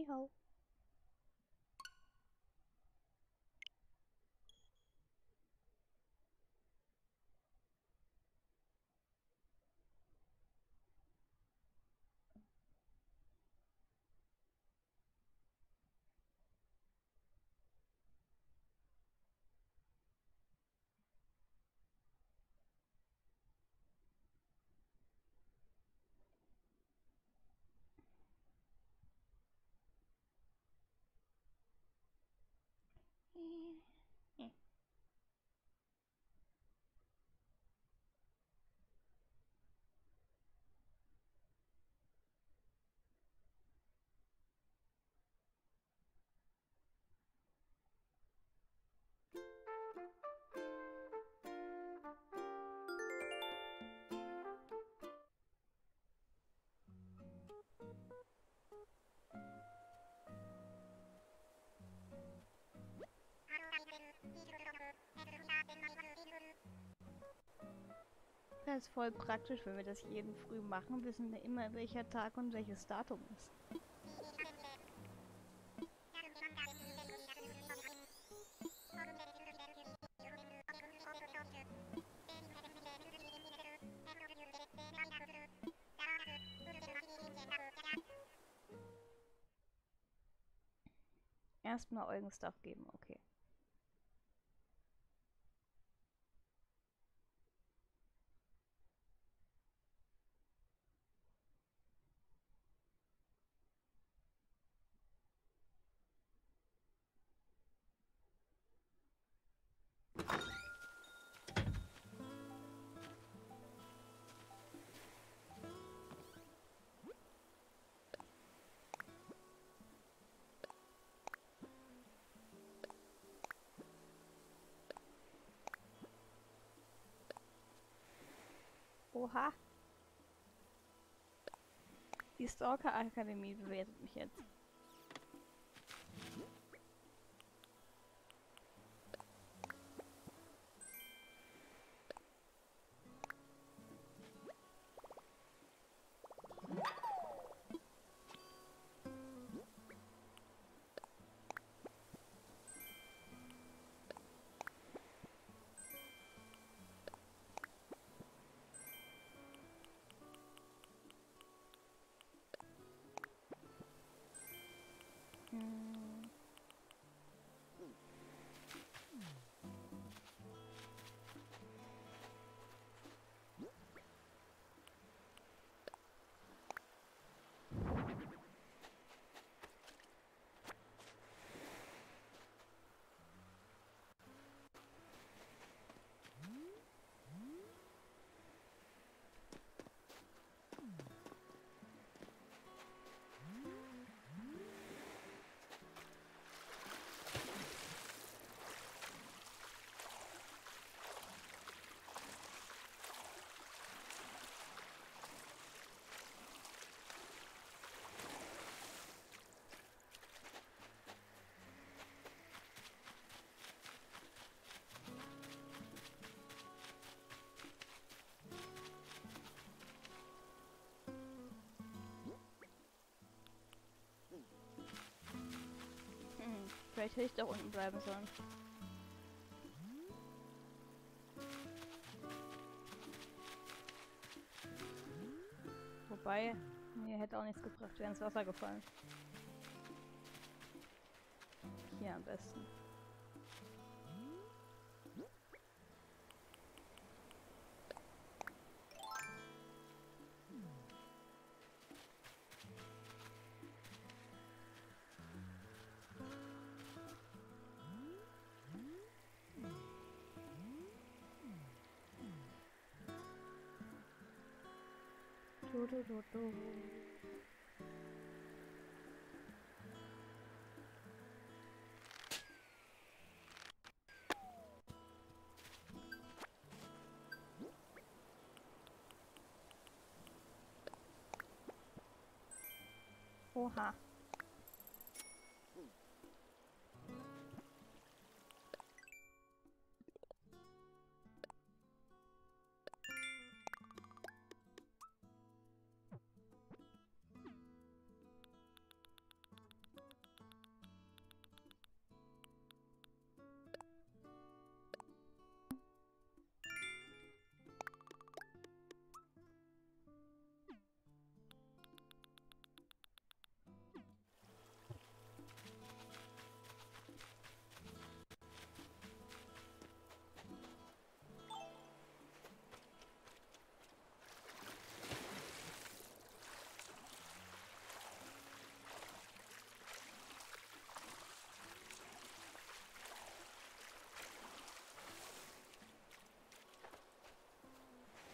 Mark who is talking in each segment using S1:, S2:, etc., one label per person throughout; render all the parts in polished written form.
S1: Ni hao. Das ist voll praktisch, wenn wir das jeden früh machen, wissen wir immer, welcher Tag und welches Datum ist. Erstmal Eugen-Stuff geben, okay. Oha! Die Stalker-Akademie bewertet mich jetzt. Hm. Vielleicht hätte ich da unten bleiben sollen. Wobei, mir hätte auch nichts gebracht, wäre ins Wasser gefallen. Hier am besten. Du, du, du, du. Oha.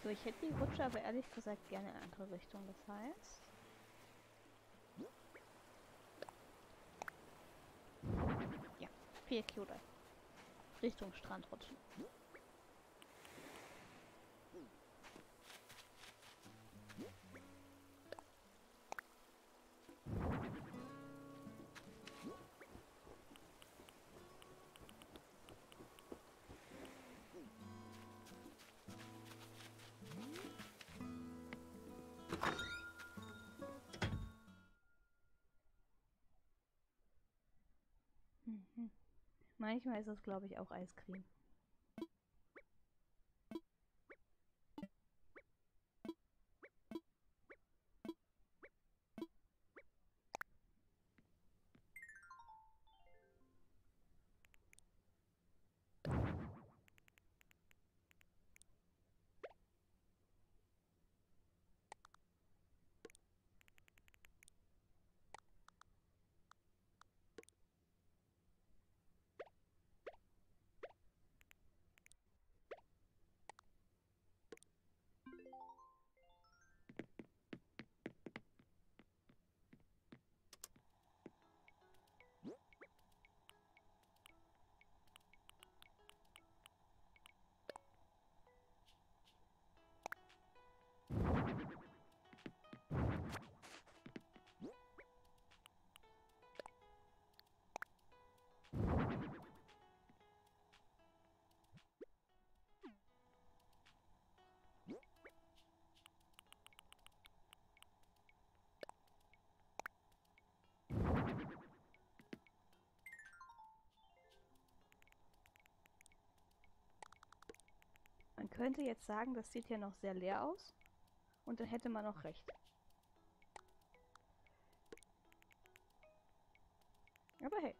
S1: So, ich hätte die Rutsche aber ehrlich gesagt gerne in eine andere Richtung. Das heißt... Ja, 4 Kilometer. Richtung Strand rutschen. Mhm. Manchmal ist es, glaube ich, auch Eiscreme. Man könnte jetzt sagen, das sieht hier noch sehr leer aus. Und dann hätte man auch recht. Aber hey.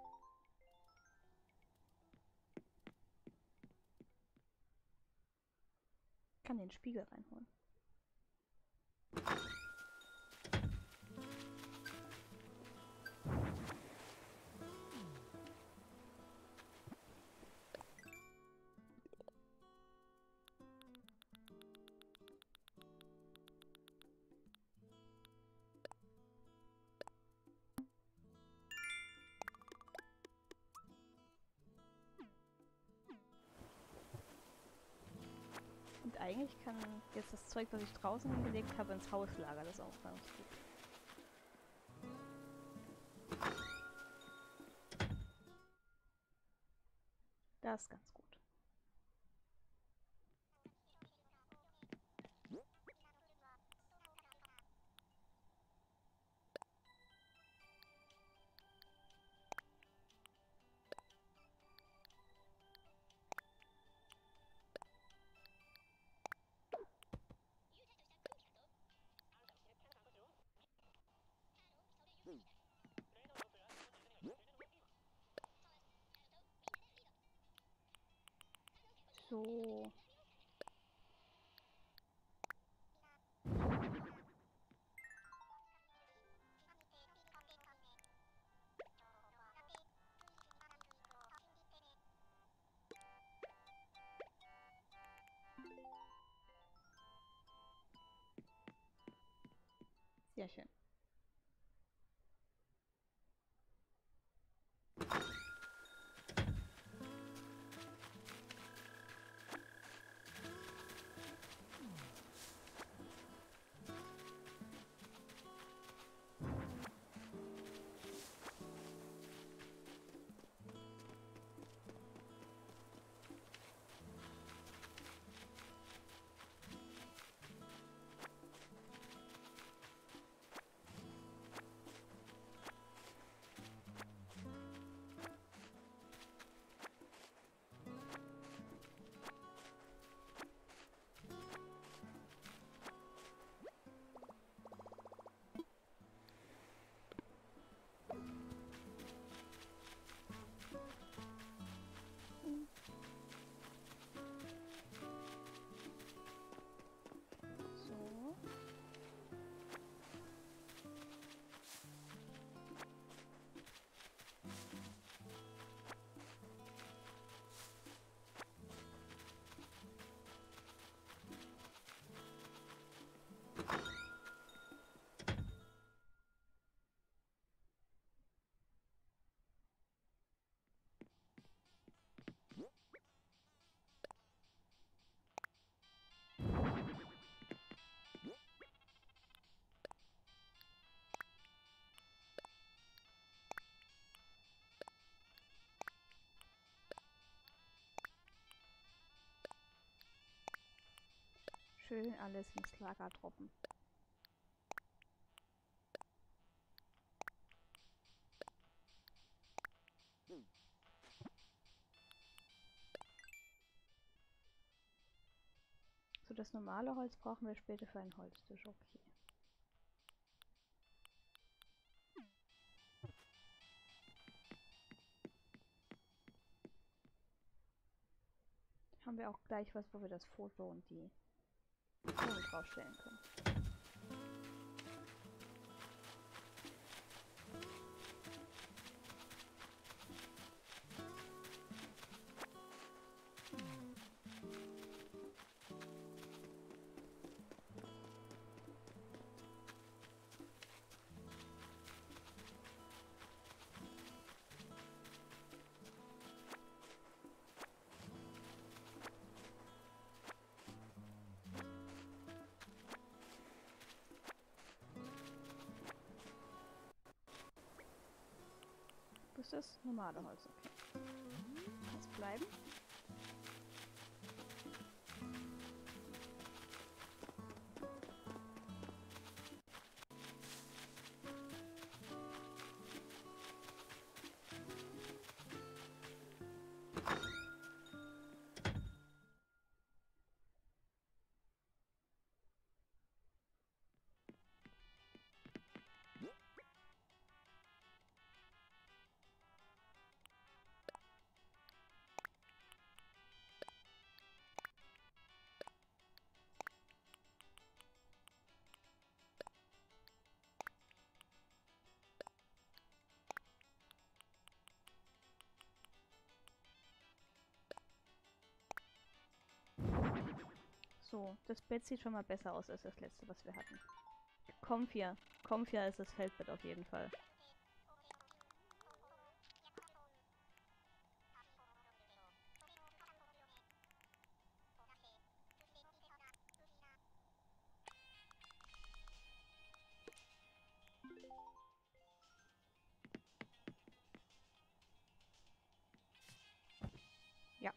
S1: Ich kann den Spiegel reinholen. Und eigentlich kann jetzt das Zeug, was ich draußen hingelegt habe, ins Haus lagern. Das ist auch ganz gut. Das ist ganz gut. So. Sehr schön. Schön alles ins Lager droppen. So, das normale Holz brauchen wir später für einen Holztisch, okay. Haben wir auch gleich was, wo wir das Foto und die Blumen draufstellen können. Wo ist das normale Holz? Okay. Kann es bleiben? So, das Bett sieht schon mal besser aus als das letzte, was wir hatten. Comfia. Comfia ist das Feldbett auf jeden Fall. Ja.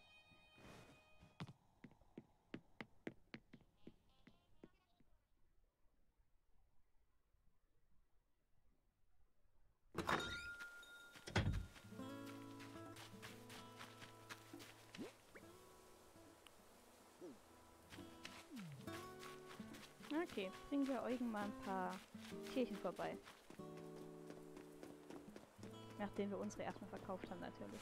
S1: Okay, bringen wir Eugen mal ein paar Tierchen vorbei. Nachdem wir unsere erstmal verkauft haben, natürlich.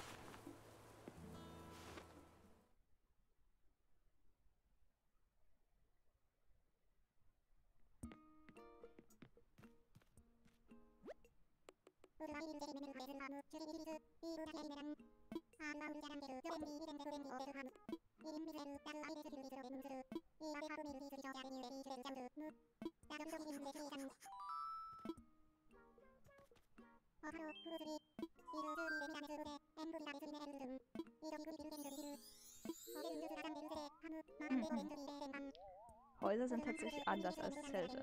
S1: Häuser sind tatsächlich anders als Zelte.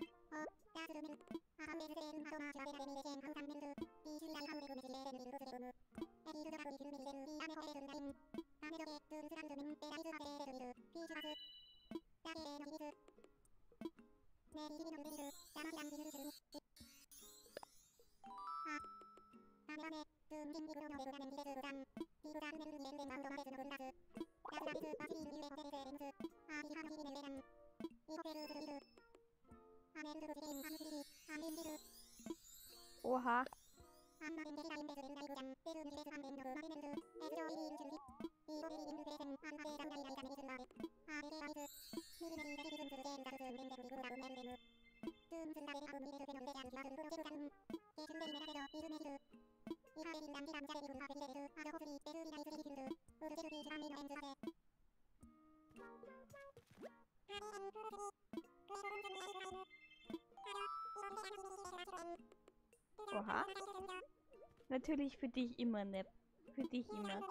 S1: Oha. Oha. Natürlich für dich immer, ne? Für dich immer.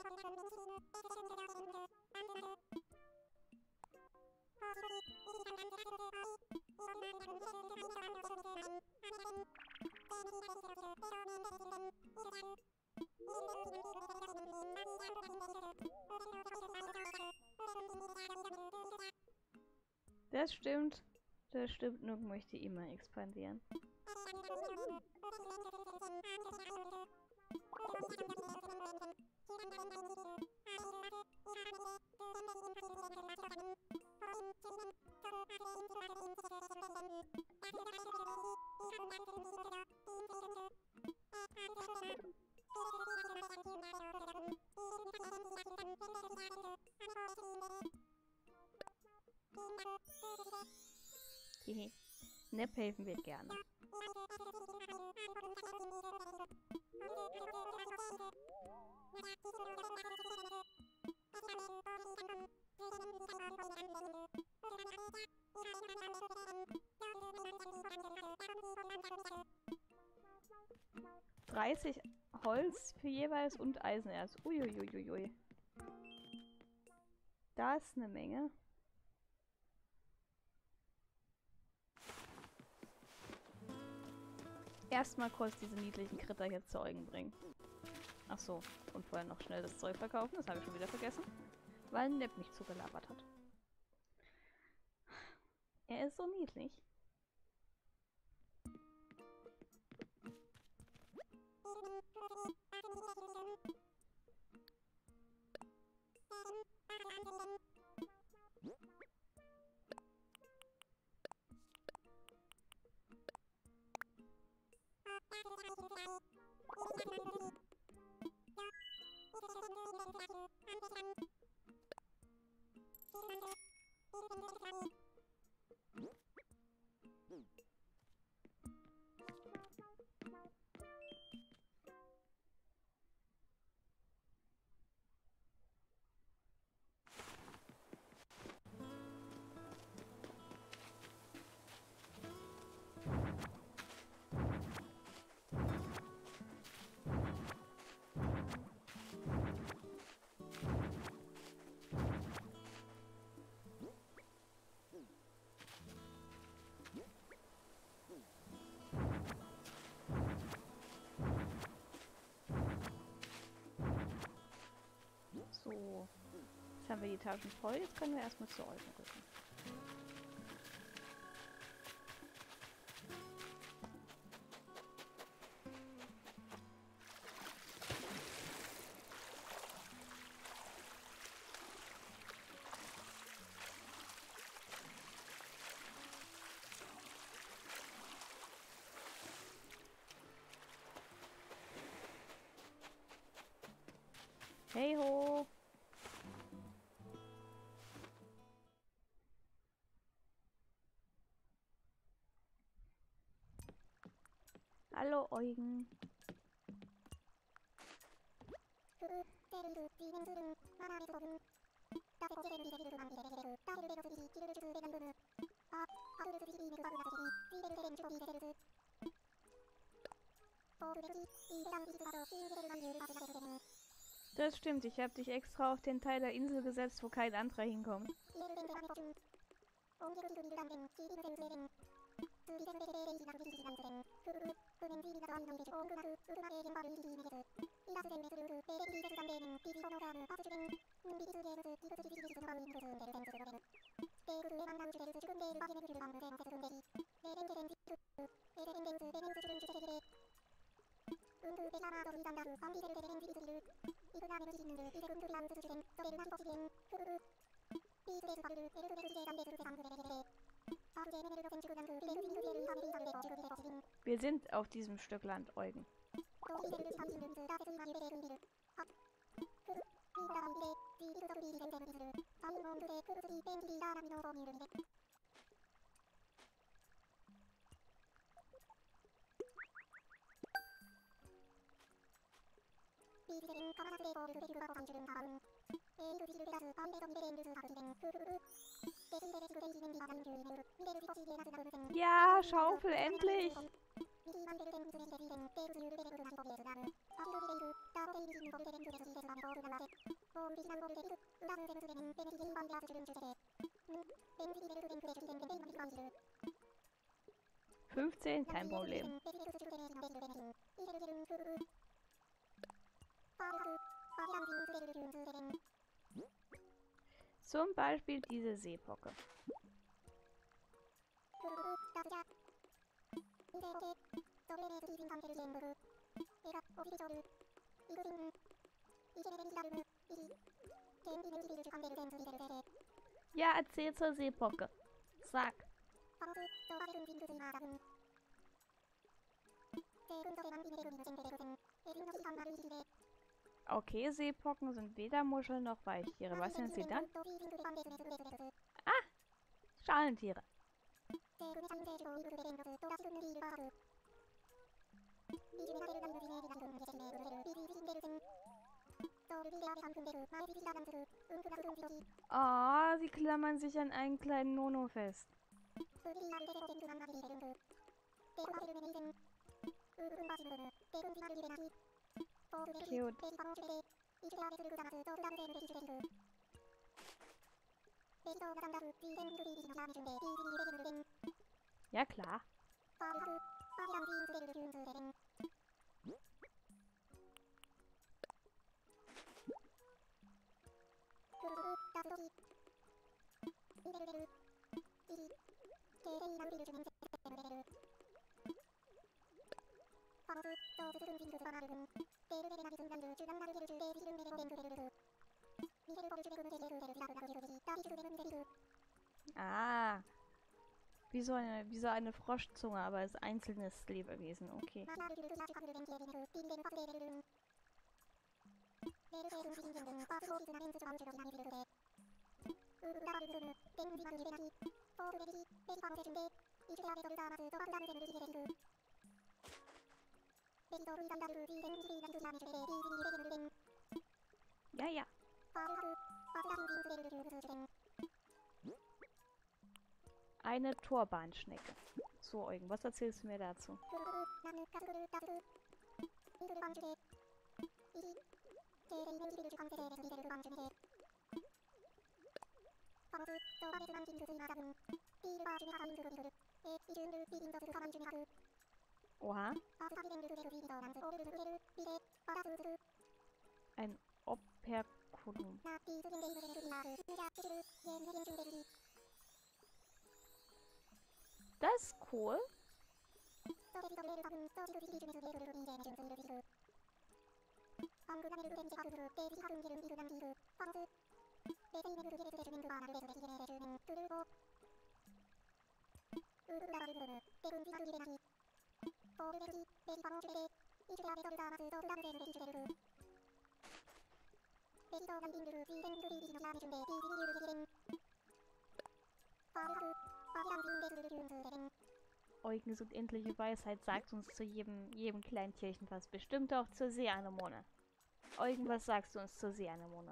S1: Das stimmt. Das stimmt, Nook möchte immer expandieren. Hehe. Nep helfen wir gerne. $30 Holz für jeweils und Eisenerz. Uiuiuiui. Das ist eine Menge. Erstmal kurz diese niedlichen Kritter hier zu Eugen bringen. Ach so, und vorher noch schnell das Zeug verkaufen, das habe ich schon wieder vergessen. Weil Nep mich zugelabert hat. Er ist so niedlich. So. Jetzt haben wir die Etagen voll, jetzt können wir erstmal zu Eugen rücken. Hey ho! Hallo Eugen. Das stimmt, ich habe dich extra auf den Teil der Insel gesetzt, wo kein anderer hinkommt. Wir sind auf diesem Stück Land, Eugen. Ja, Schaufel, endlich! $15, kein Problem. Zum Beispiel diese Seepocke. Ja, erzähl zur Seepocke. Sag. Okay, Seepocken sind weder Muscheln noch Weichtiere. Was sind sie dann? Ah, Schalentiere. Oh, sie klammern sich an einen kleinen Nono fest. Cute. Ja, klar. Ah, wie so eine Froschzunge, aber als einzelnes Lebewesen. Okay. Ja, ja. Eine Turbanschnecke. So, Eugen, was erzählst du mir dazu? Oha. Ein Operculum. Das ist cool. Eugen sucht endliche Weisheit, sagt uns zu jedem kleinen Tierchen was. Bestimmt auch zur Seeanemone. Eugen, was sagst du uns zur Seeanemone?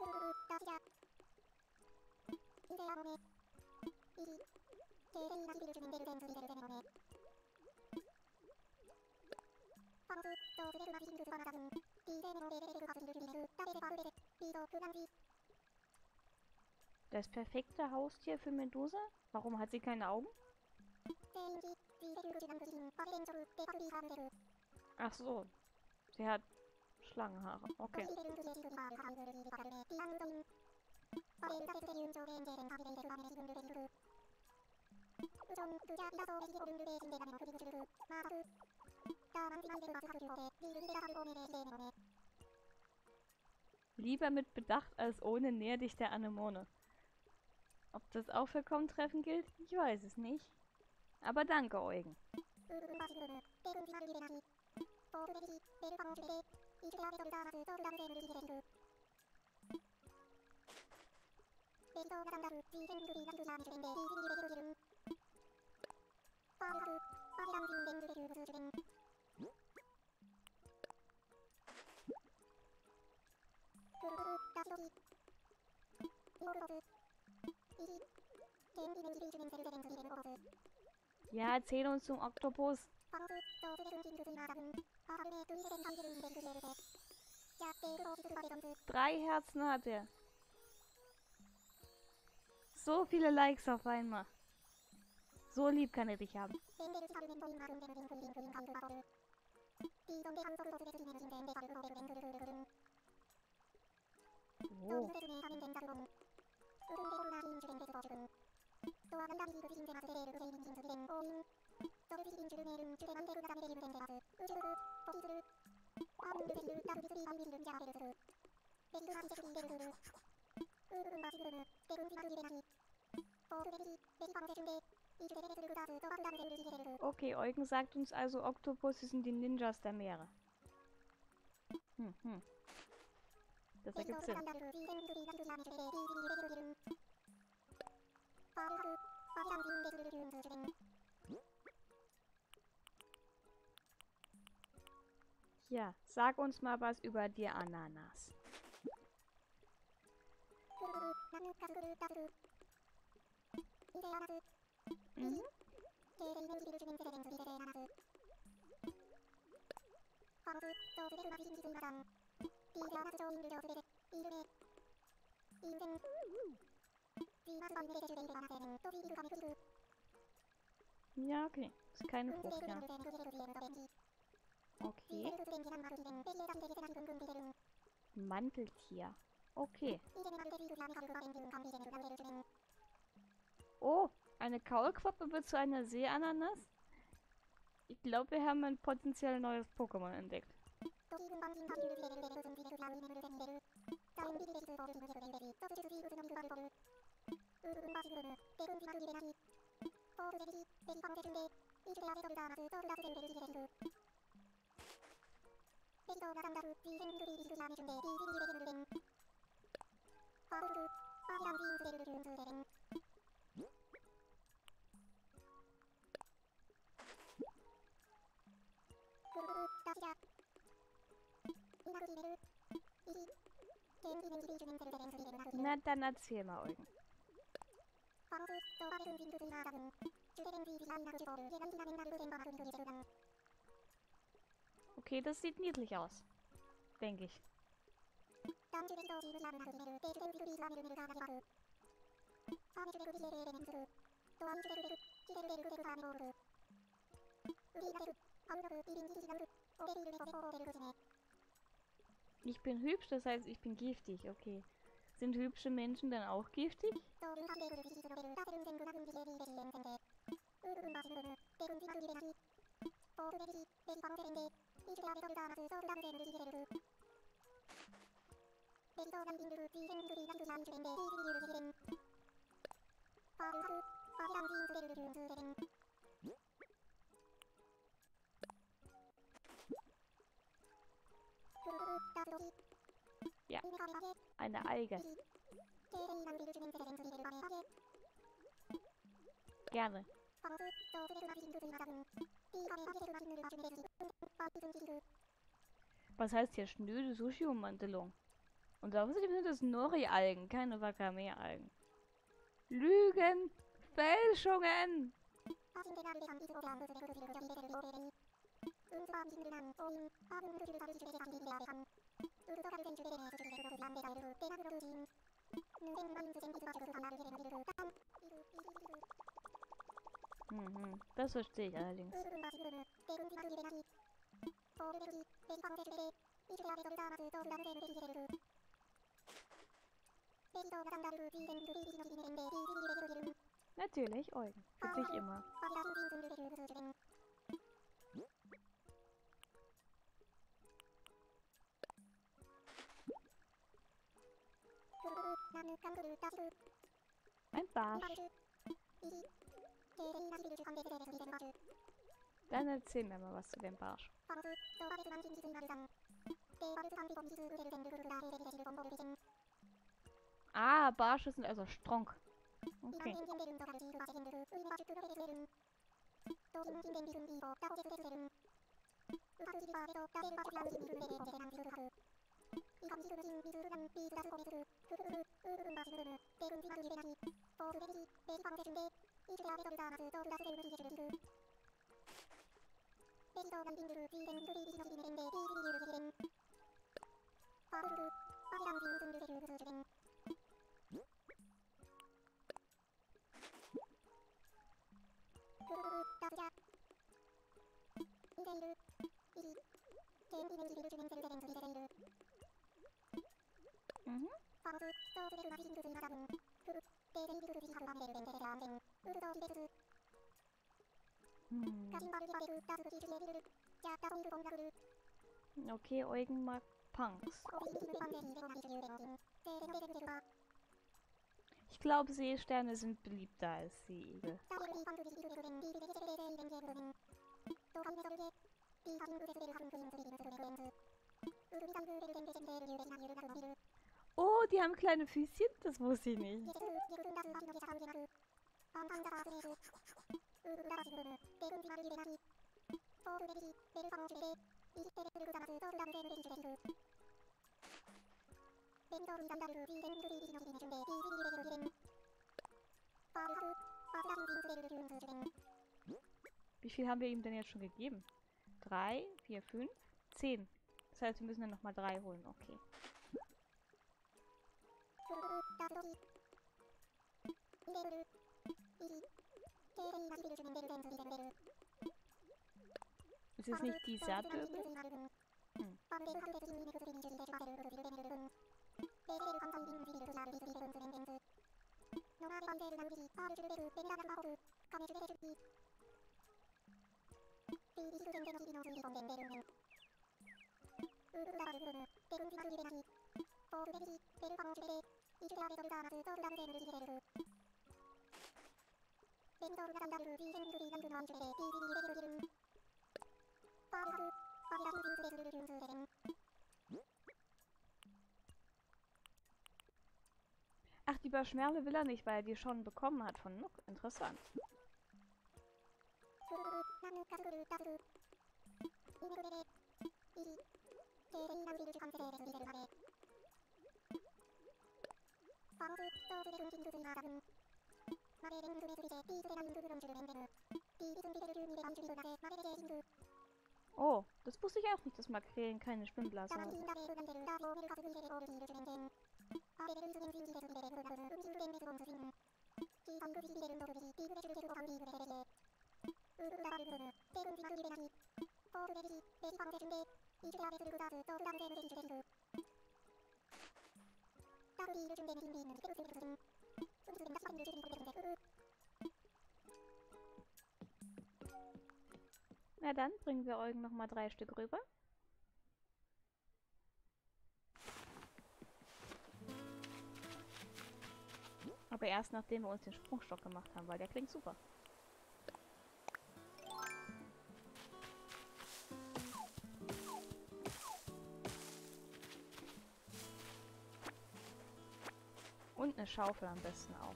S1: Das perfekte Haustier für Medusa? Warum hat sie keine Augen? Ach so, sie hat Schlangenhaare. Okay. Lieber mit Bedacht als ohne, näher dich der Anemone. Ob das auch für Kommentreffen gilt? Ich weiß es nicht. Aber danke, Eugen. Ja, erzähl uns zum Oktopus. 3 Herzen hat er. So viele Likes auf einmal. So lieb kann er dich haben. Oh. Okay, Eugen sagt uns also, Oktopusse sind die Ninjas der Meere. Das ergibt Sinn. Ja, sag uns mal was über die Ananas. Mhm. Ja, okay. Ist keine Frucht, ja. Okay. Manteltier. Okay. Oh, eine Kaulquappe wird zu einer Seeananas? Ich glaube, wir haben ein potenziell neues Pokémon entdeckt. Na, dann erzähl mal, Eugen. Okay, das sieht niedlich aus. Denke ich. Ich bin hübsch, das heißt, ich bin giftig. Okay. Sind hübsche Menschen dann auch giftig? Ja, eine Alge. Gerne. Was heißt hier schnöde Sushi-Ummantelung? Und außerdem sind es Nori-Algen, keine Wakame-Algen. Lügen! Fälschungen! Das verstehe ich allerdings. Natürlich, Eugen. Für dich immer. Ein Barsch. Dann erzähl mir mal was zu dem Barsch. Ah, Barsche sind also Stronk. Okay. Mhm. Okay, Eugen mag Punks. Ich glaube, Seesterne sind beliebter als Seeigel. Oh, die haben kleine Füßchen? Das wusste ich nicht. Wie viel haben wir ihm denn jetzt schon gegeben? 3, 4, 5, 10. Das heißt, wir müssen dann nochmal 3 holen. Okay. Ist es nicht dieser Döbel? Hm. Ach, die Bashmerle will er nicht, weil er die schon bekommen hat von Nook. Interessant. Oh, das wusste ich auch nicht, dass Makrelen keine Schwimmblase haben. Na dann bringen wir Eugen nochmal 3 Stück rüber. Aber erst nachdem wir uns den Sprungstock gemacht haben, weil der klingt super. Und eine Schaufel am besten auch.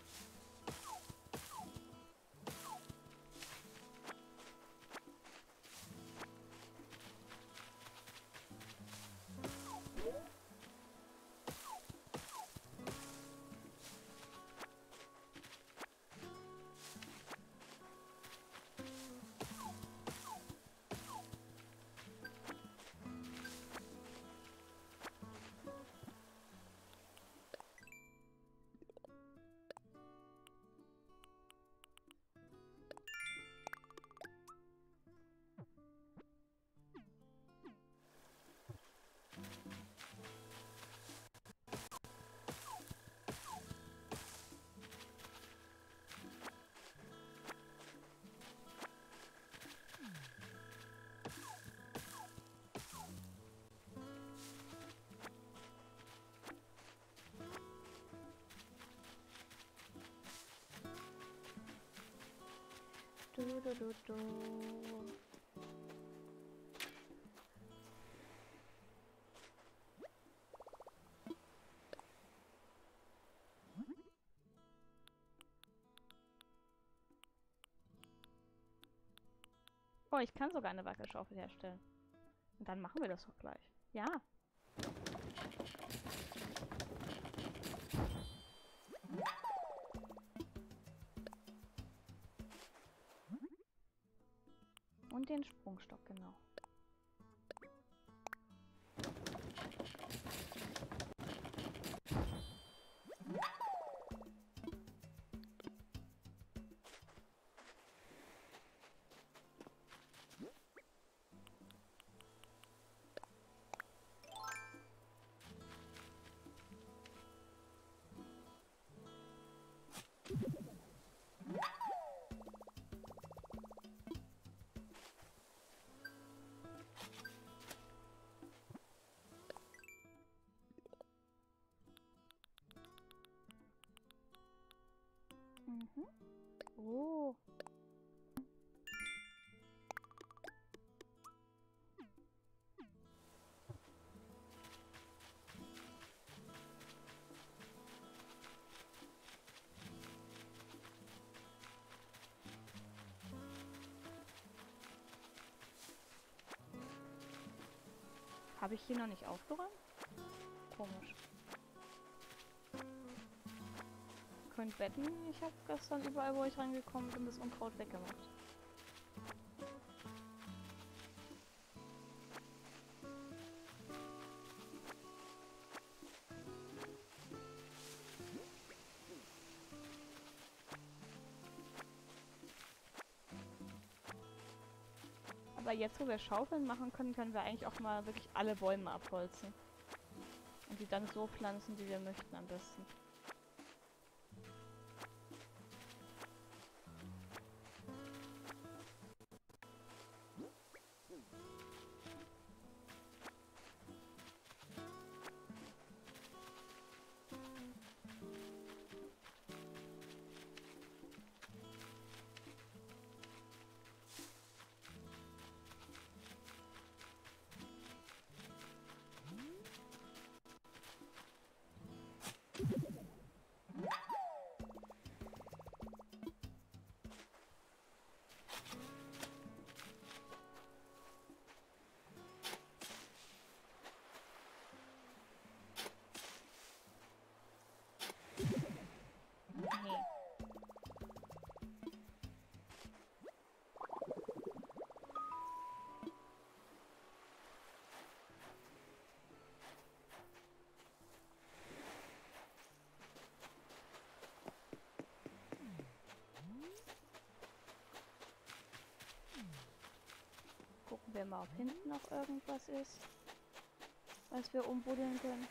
S1: Du, du, du, du. Oh, ich kann sogar eine Wackelschaufel herstellen. Und dann machen wir das doch gleich. Ja. Und den Sprungstock, genau. Mhm. Oh. Habe ich hier noch nicht aufgeräumt? Komisch. Ihr könnt wetten, ich habe gestern überall, wo ich reingekommen bin, das Unkraut weggemacht. Aber jetzt, wo wir Schaufeln machen können, können wir eigentlich auch mal wirklich alle Bäume abholzen. Und die dann so pflanzen, wie wir möchten am besten. Nee. Gucken wir mal, ob hinten noch irgendwas ist, was wir umbuddeln können.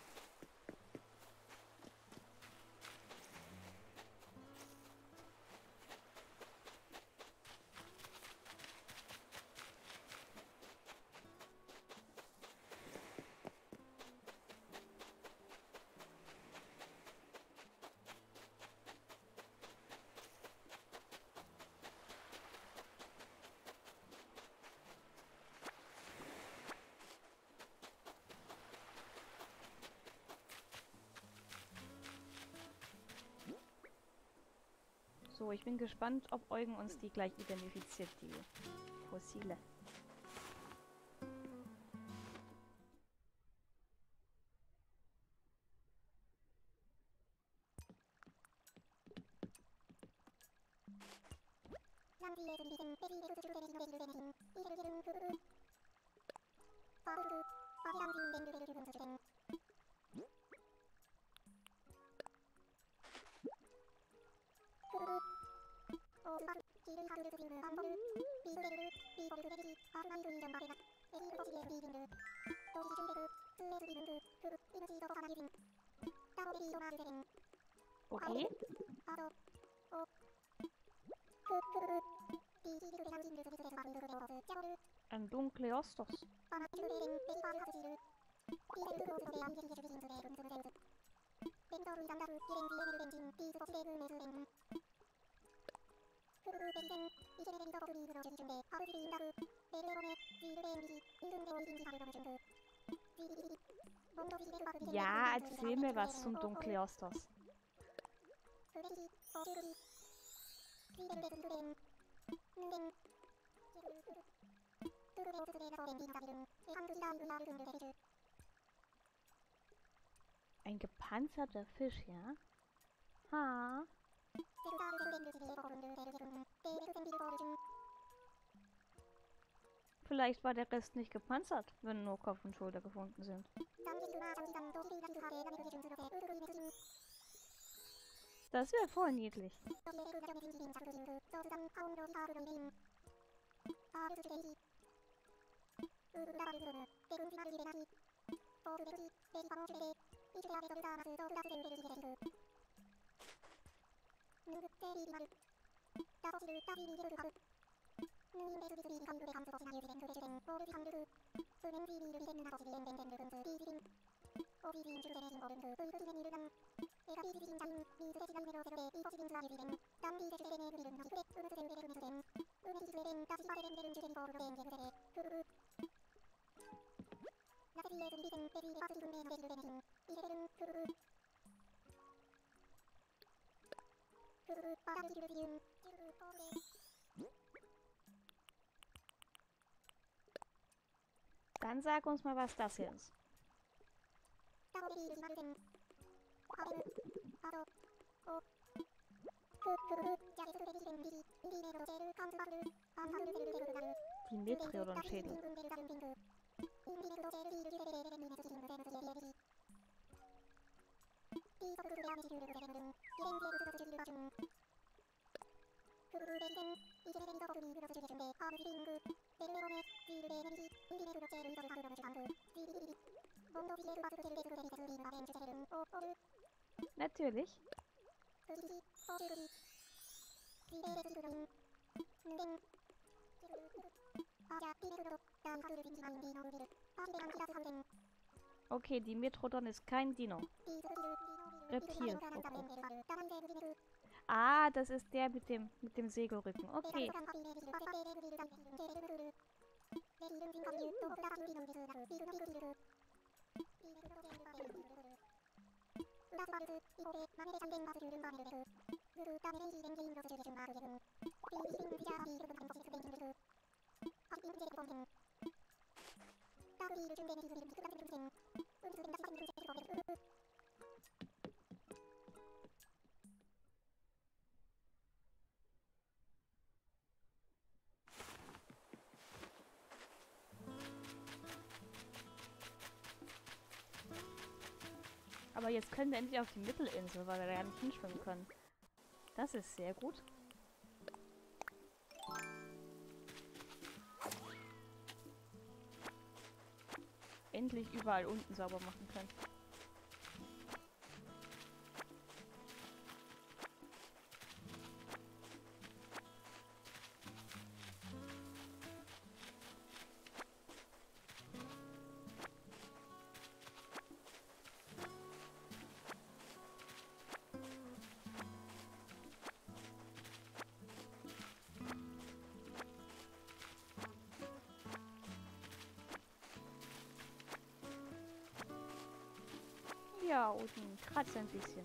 S1: So, ich bin gespannt, ob Eugen uns die gleich identifiziert, die Fossile. Okay. Ein Dunkleostos. Ja, erzähl mir was zum Dunkleostos. Ein gepanzerter Fisch, ja? Ha. Vielleicht war der Rest nicht gepanzert, wenn nur Kopf und Schulter gefunden sind. Das wäre voll niedlich. Dann sag uns mal, was das hier ist. Die Metriodon-Schädel. Natürlich. Okay, die Metrodon ist kein Dino. Reptil. Okay. Ah, das ist der mit dem Segelrücken. Okay. Aber jetzt können wir endlich auf die Mittelinsel, weil wir da ja nicht hinschwimmen können. Das ist sehr gut. Endlich überall unten sauber machen können. Ja, unten kratzt ein bisschen.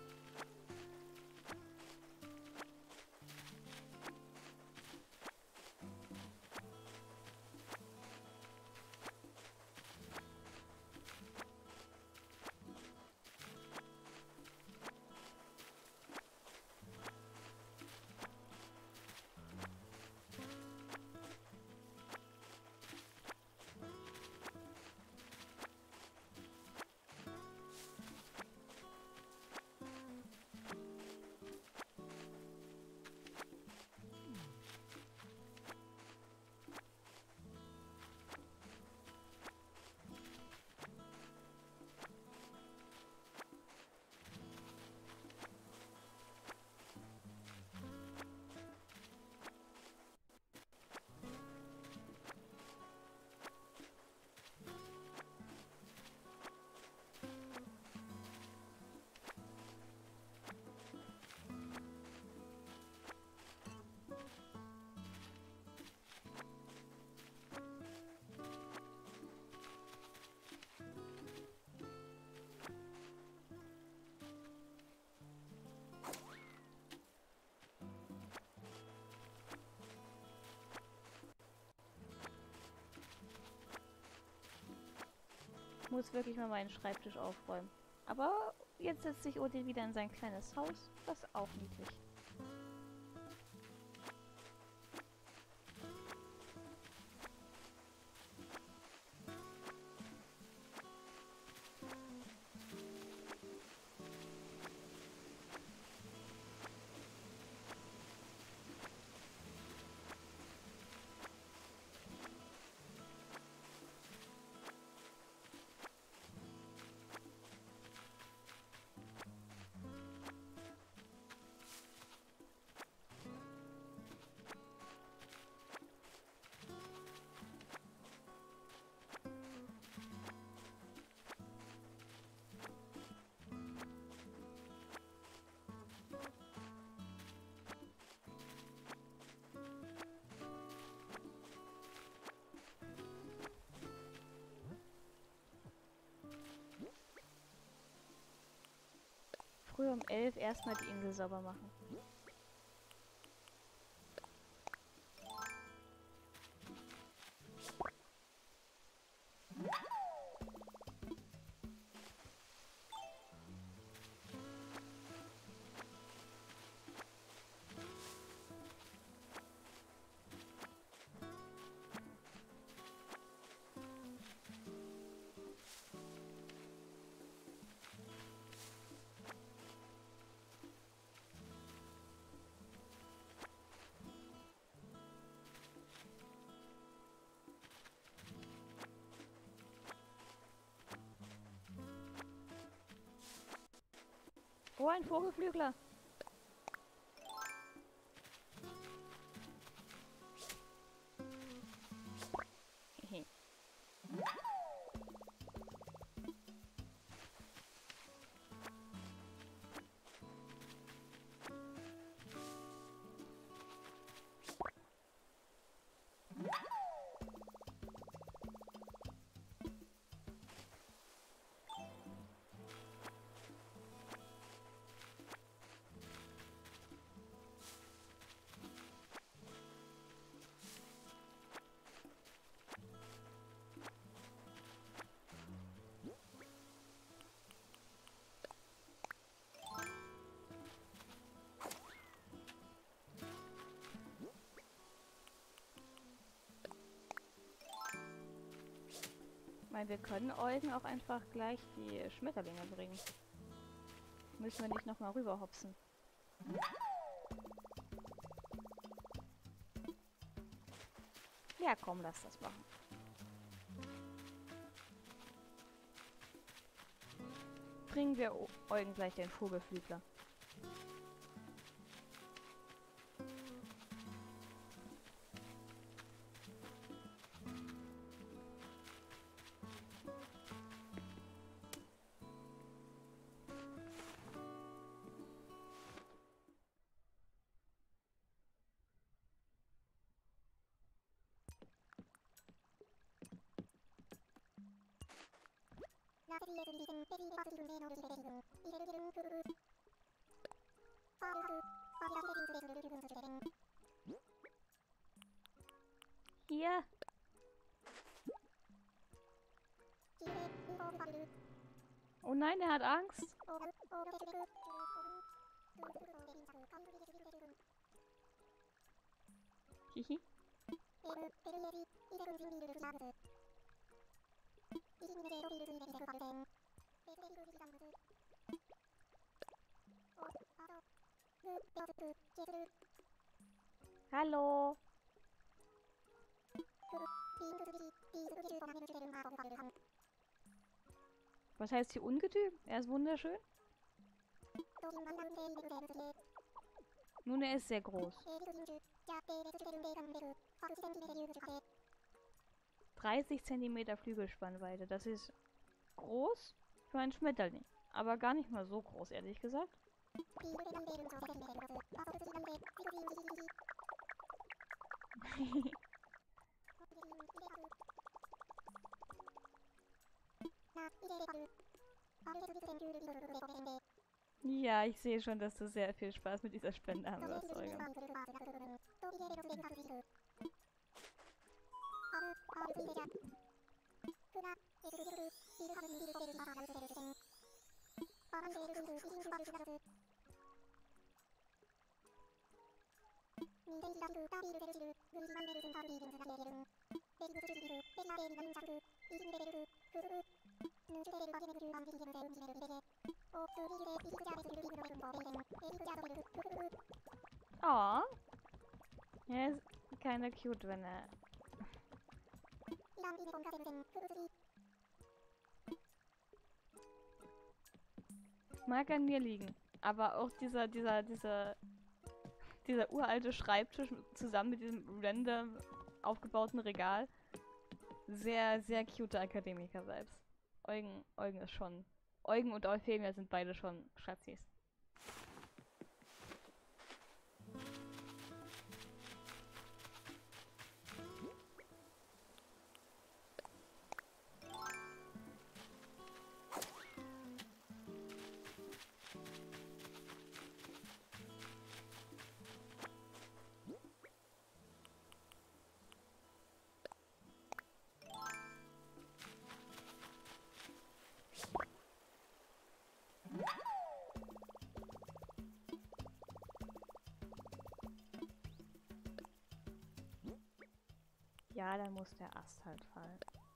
S1: Muss wirklich mal meinen Schreibtisch aufräumen. Aber jetzt setzt sich Odin wieder in sein kleines Haus. Das ist auch niedlich. früh um 11 erstmal die Insel sauber machen. Oh, ein Vogelflügler. Hehe. Ich meine, wir können Eugen auch einfach gleich die Schmetterlinge bringen. Müssen wir nicht nochmal rüberhopsen. Ja, komm, lass das machen. Bringen wir Eugen gleich den Vogelflügler. Hier. Oh nein, er hat Angst. Hihi. Hallo. Was heißt hier Ungetüm? Er ist wunderschön. Nun, er ist sehr groß. 30 cm Flügelspannweite. Das ist groß für einen Schmetterling. Aber gar nicht mal so groß, ehrlich gesagt. Ja, ich sehe schon, dass du sehr viel Spaß mit dieser Spende haben wirst, Eugen. Oh, er ist keiner cute, wenn er... Mag an mir liegen. Aber auch dieser uralte Schreibtisch zusammen mit diesem random aufgebauten Regal. Sehr, sehr cute Akademiker-Vibes. Eugen ist schon... Eugen und Euphemia sind beide schon Schatzis. Ja, dann muss der Ast halt fallen.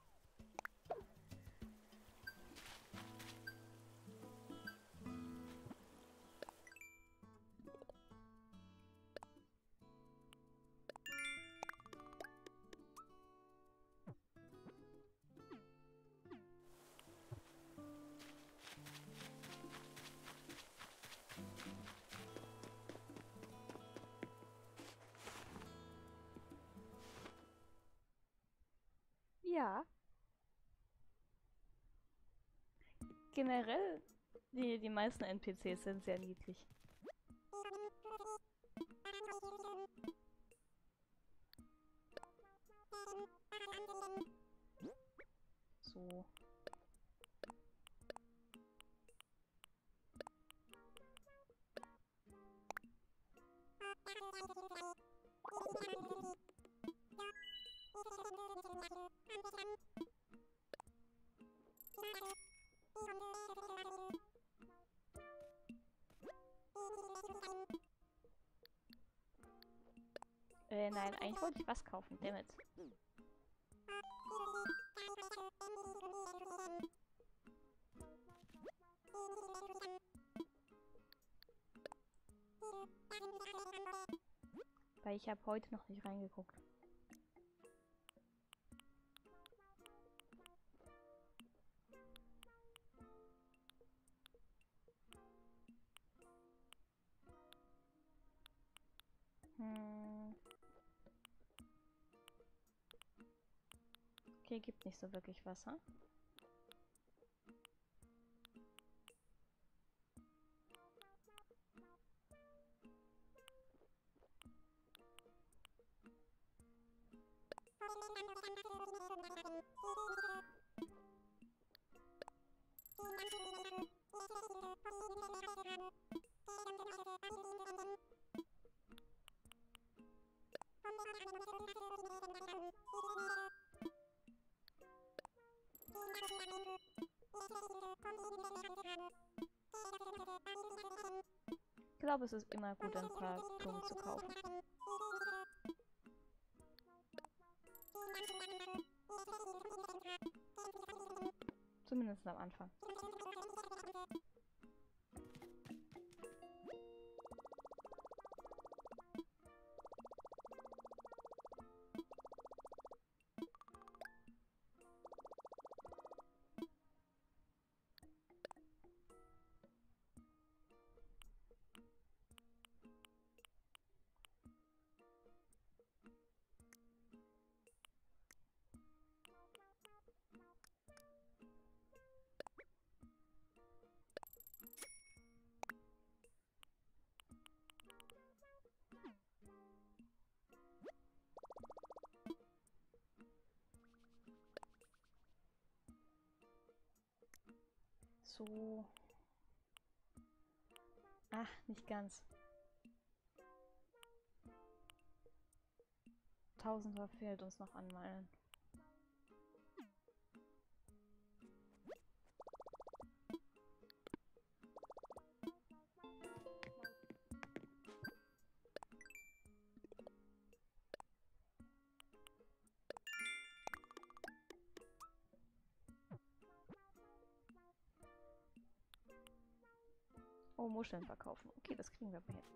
S1: Ja. Generell, die meisten NPCs sind sehr niedlich. So. Nein, eigentlich wollte ich was kaufen, dammit. Weil ich habe heute noch nicht reingeguckt. Okay, gibt nicht so wirklich Wasser. Ich glaube, es ist immer gut, ein paar Blumen zu kaufen. Zumindest am Anfang. So. Ach, nicht ganz. 1000er fehlt uns noch an Meilen. Oh, Muscheln verkaufen. Okay, das kriegen wir aber hin.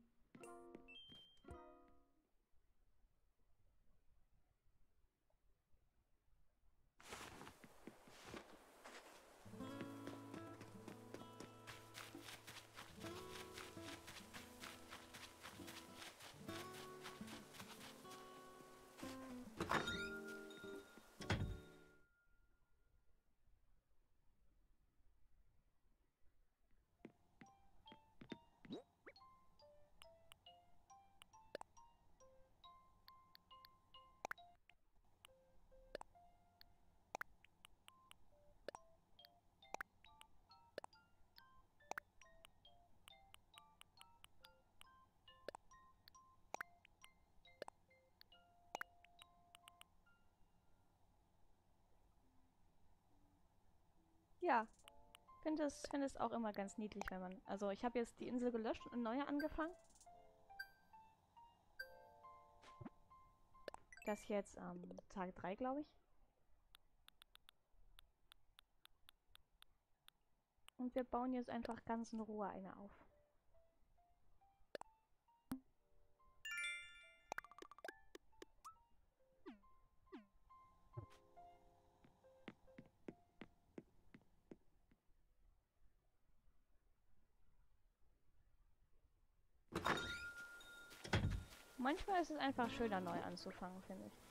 S1: Ja, finde es auch immer ganz niedlich, wenn man... Also ich habe jetzt die Insel gelöscht und eine neue angefangen. Das jetzt Tag 3, glaube ich. Und wir bauen jetzt einfach ganz in Ruhe eine auf. Manchmal ist es einfach schöner, neu anzufangen, finde ich.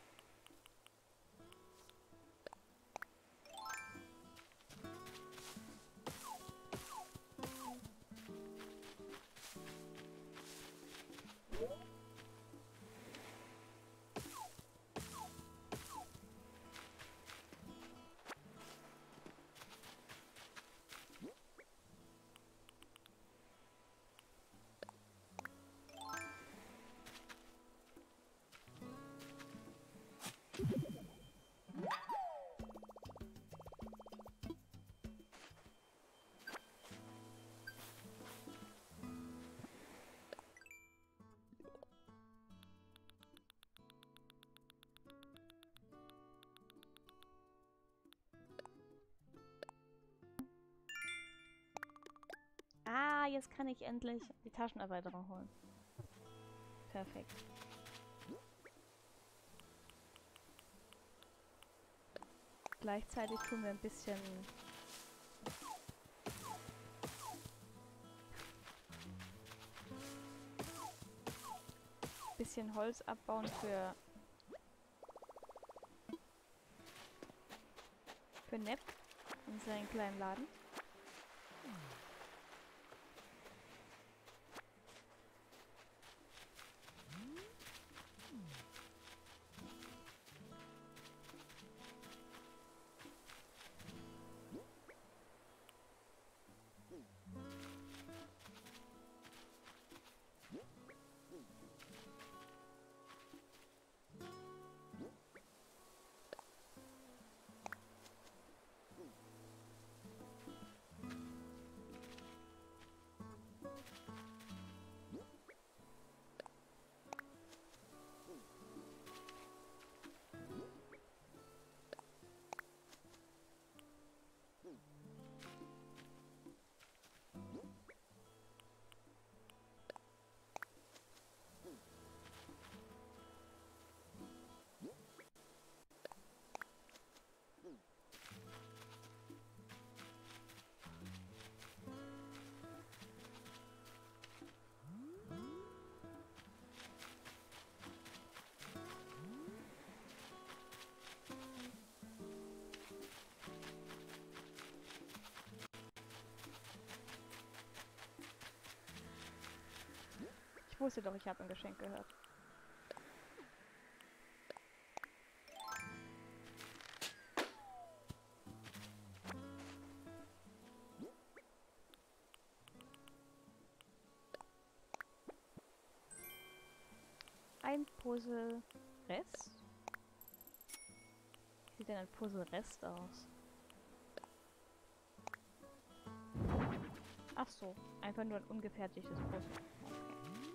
S1: Ah, jetzt kann ich endlich die Taschenerweiterung holen. Perfekt. Gleichzeitig tun wir ein bisschen Holz abbauen für Nep in seinen kleinen Laden. Ich wusste doch, ich habe ein Geschenk gehört. Ein Puzzle-Rest? Wie sieht denn ein Puzzle-Rest aus? Ach so, einfach nur ein ungefertigtes Puzzle. Okay.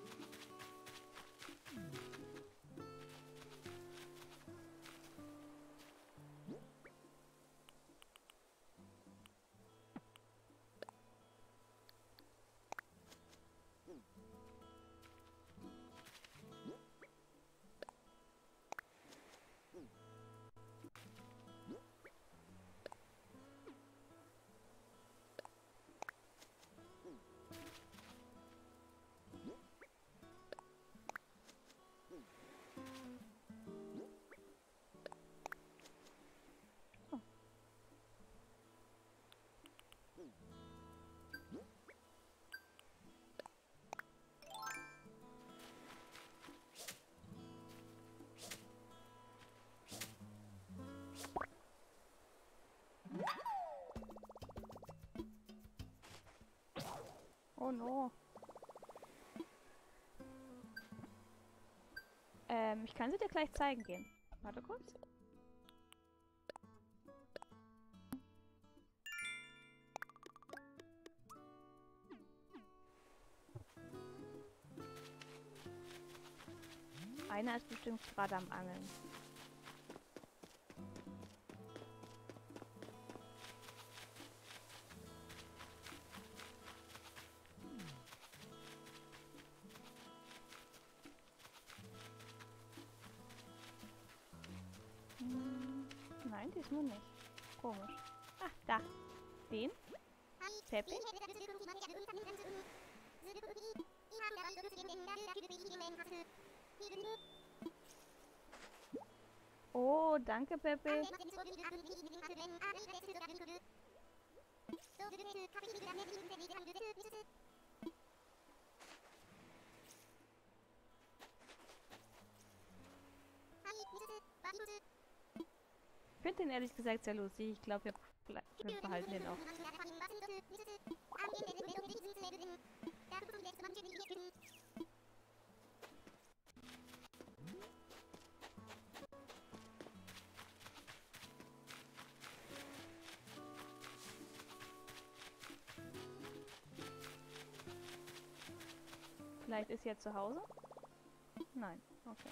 S1: Oh no. Ich kann sie dir gleich zeigen gehen. Warte kurz. Einer ist bestimmt gerade am Angeln. Nein, diesmal nicht. Komisch. Ah, da. Den? Peppi? Oh, danke, Peppi. Ich finde den ehrlich gesagt sehr lustig. Ich glaube, wir behalten den auch. Vielleicht ist sie jetzt zu Hause? Nein, okay.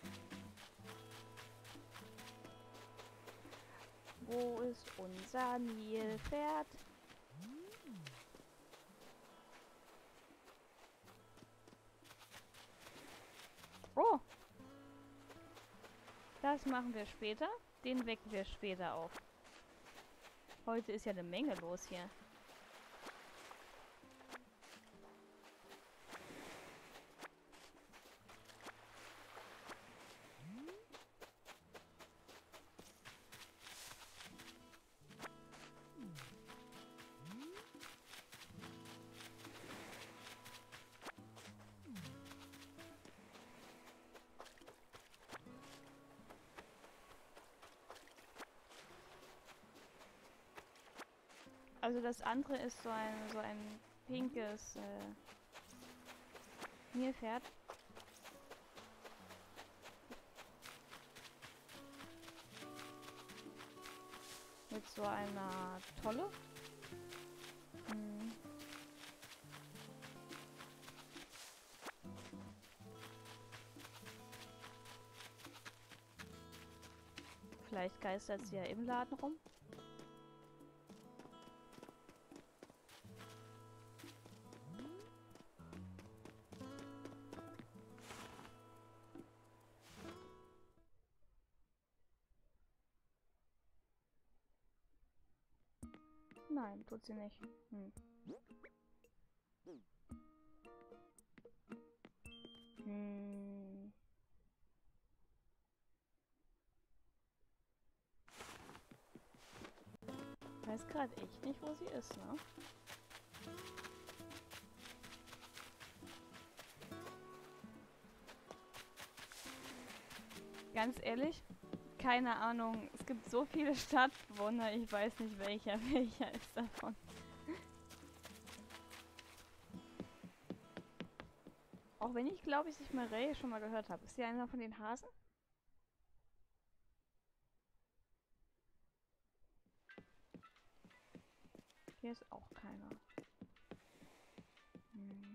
S1: Wo ist unser Nilpferd? Oh! Das machen wir später. Den wecken wir später auf. Heute ist ja eine Menge los hier. Also das andere ist so ein pinkes Nilpferd. Mit so einer Tolle. Hm. Vielleicht geistert sie ja im Laden rum. Nein, tut sie nicht. Hm. Hm. Weiß gerade echt nicht, wo sie ist, ne? Ganz ehrlich, keine Ahnung. Es gibt so viele Stadtbewohner, ich weiß nicht welcher ist davon. Auch wenn ich glaube, ich Mireille schon mal gehört habe. Ist sie einer von den Hasen? Hier ist auch keiner. Hm.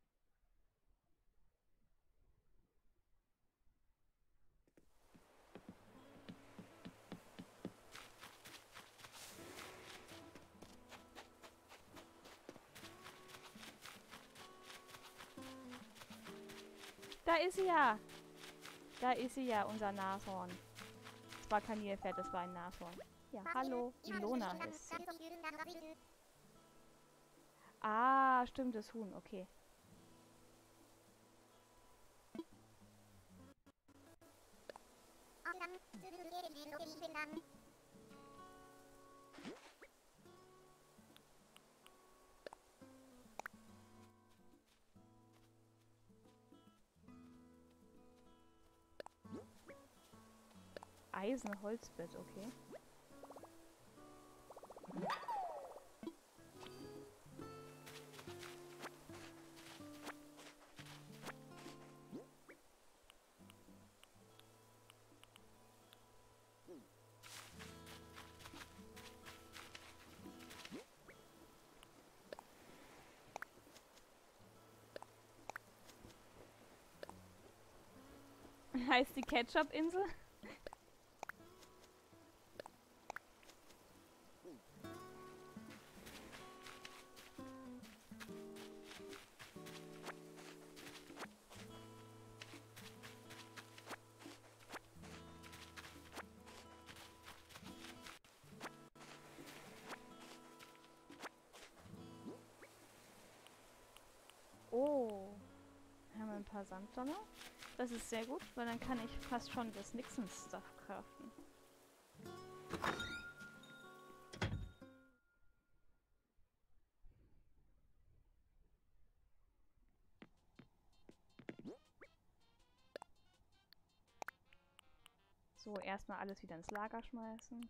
S1: Da ist sie ja! Da ist sie ja, unser Nashorn. Es war kein Nilpferd, es war ein Nashorn. Ja, hallo. Ilona ist sie. Ah, stimmt, das Huhn, okay. Eisenholzbett, okay. heißt die Ketchup-Insel? Oh, wir haben ein paar Sanddonner. Das ist sehr gut, weil dann kann ich fast schon das Nixon-Stuff craften. So, erstmal alles wieder ins Lager schmeißen.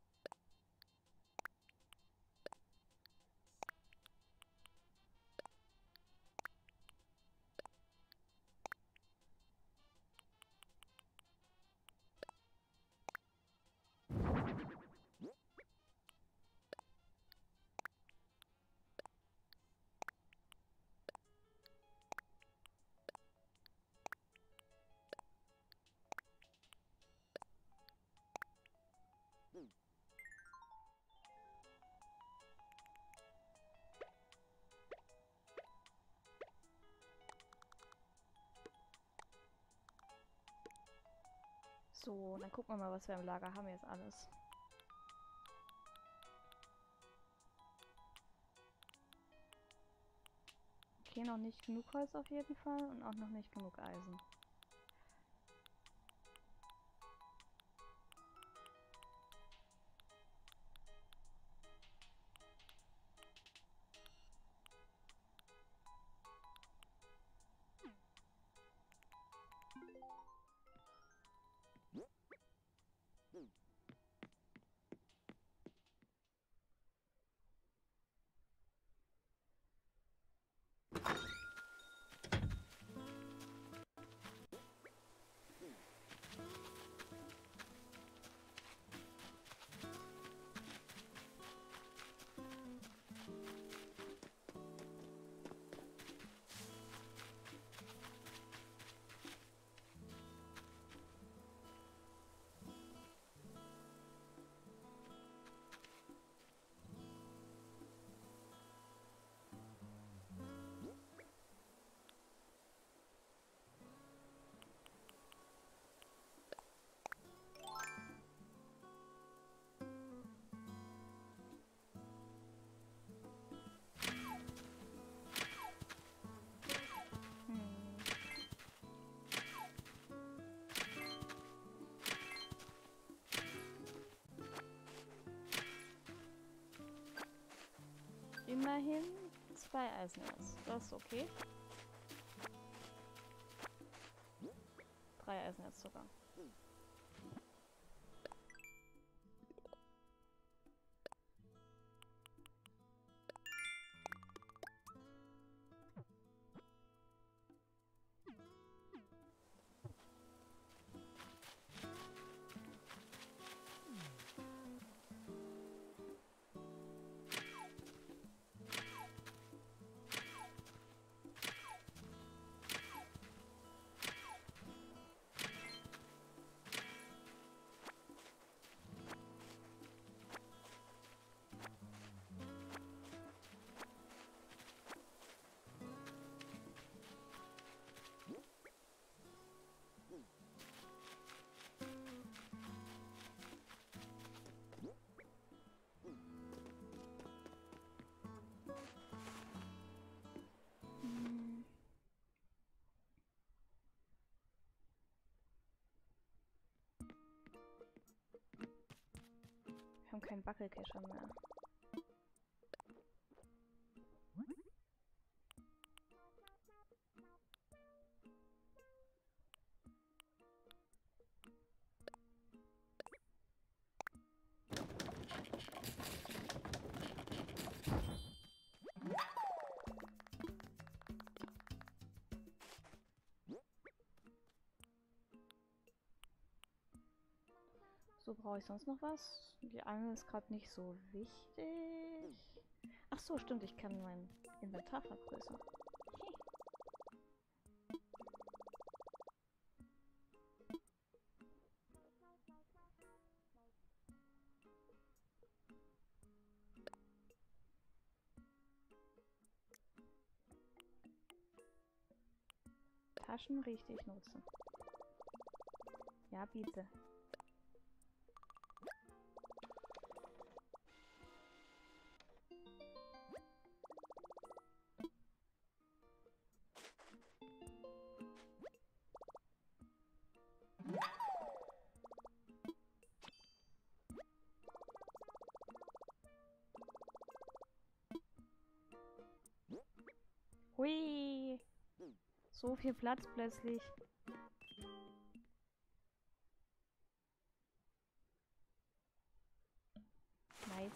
S1: So, dann gucken wir mal, was wir im Lager haben jetzt alles. Okay, noch nicht genug Holz auf jeden Fall und auch noch nicht genug Eisen. Immerhin 2 Eisenerz. Das ist okay. 3 Eisenerz sogar. Wir haben keinen Wackelkescher mehr. So, brauche ich sonst noch was? Die Angel ist gerade nicht so wichtig. Ach so, stimmt, ich kann mein Inventar vergrößern. Taschen richtig nutzen. Ja, bitte. Hui! So viel Platz plötzlich. Nice.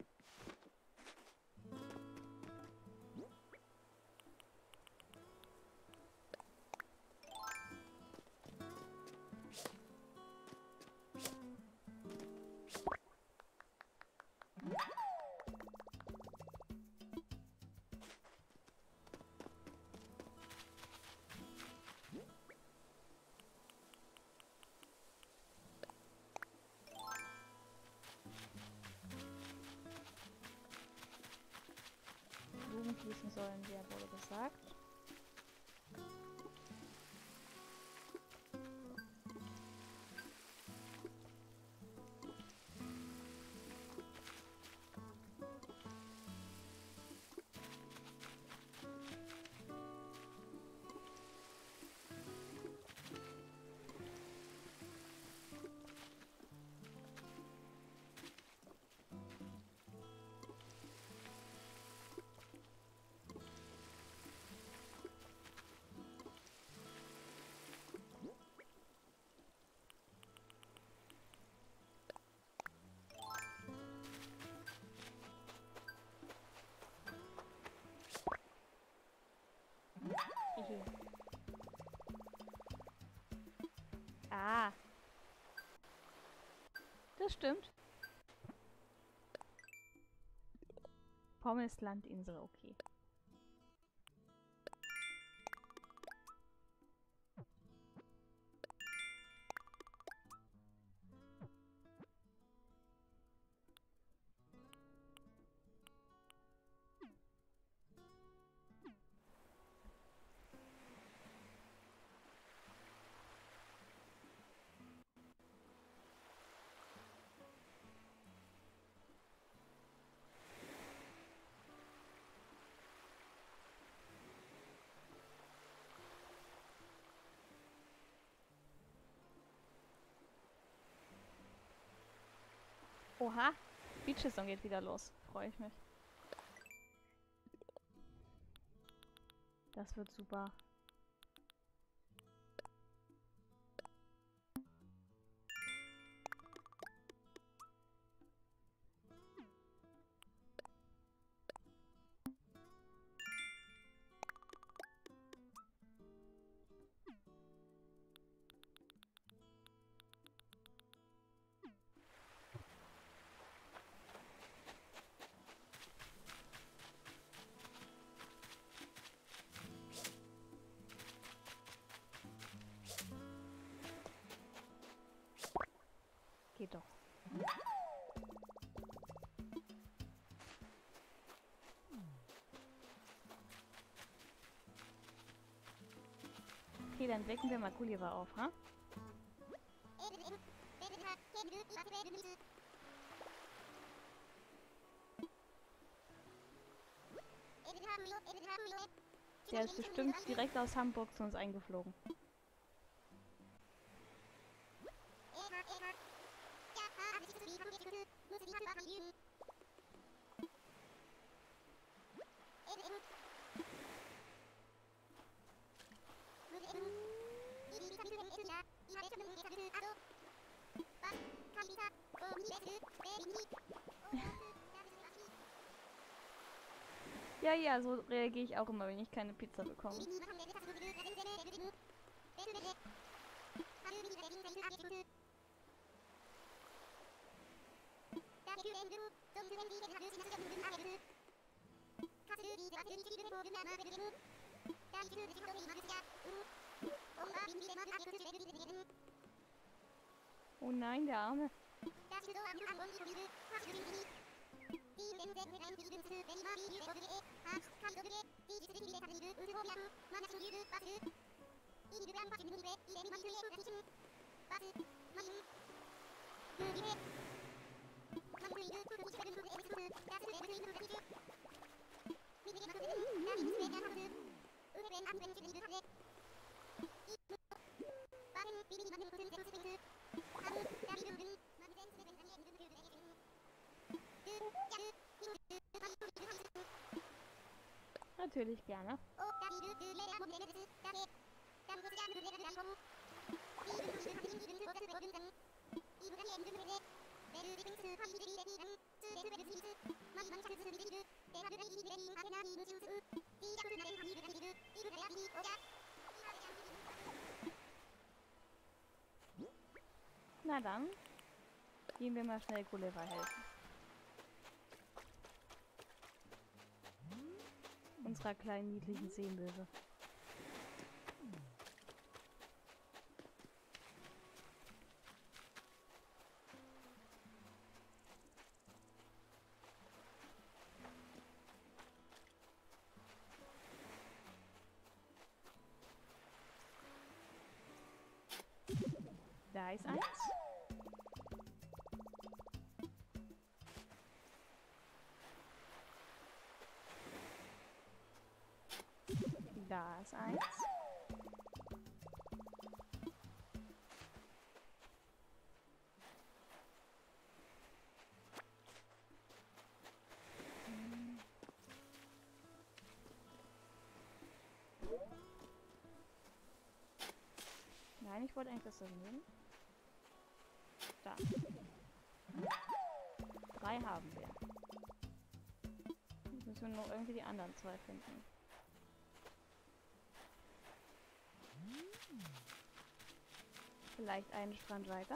S1: Blumen gießen sollen wir, wurde gesagt. Hihi. Ah. Das stimmt. Pommes Landinsel, okay. Oha, Beach-Saison geht wieder los. Freue ich mich. Das wird super. Geht doch. Okay, dann wecken wir mal Gulliver auf, ha? Der ist bestimmt direkt aus Hamburg zu uns eingeflogen. Ja, ja, so reagiere ich auch immer, wenn ich keine Pizza bekomme. Oh nein, der Arme. Natürlich gerne. Na dann, gehen wir mal schnell Gulliver helfen. Unserer kleinen niedlichen Seemöwe. Da ist eins. Da ist eins. Nein, ich wollte eigentlich das nehmen. Da. 3 haben wir. Jetzt müssen wir noch irgendwie die anderen 2 finden. Vielleicht einen Strandreiter?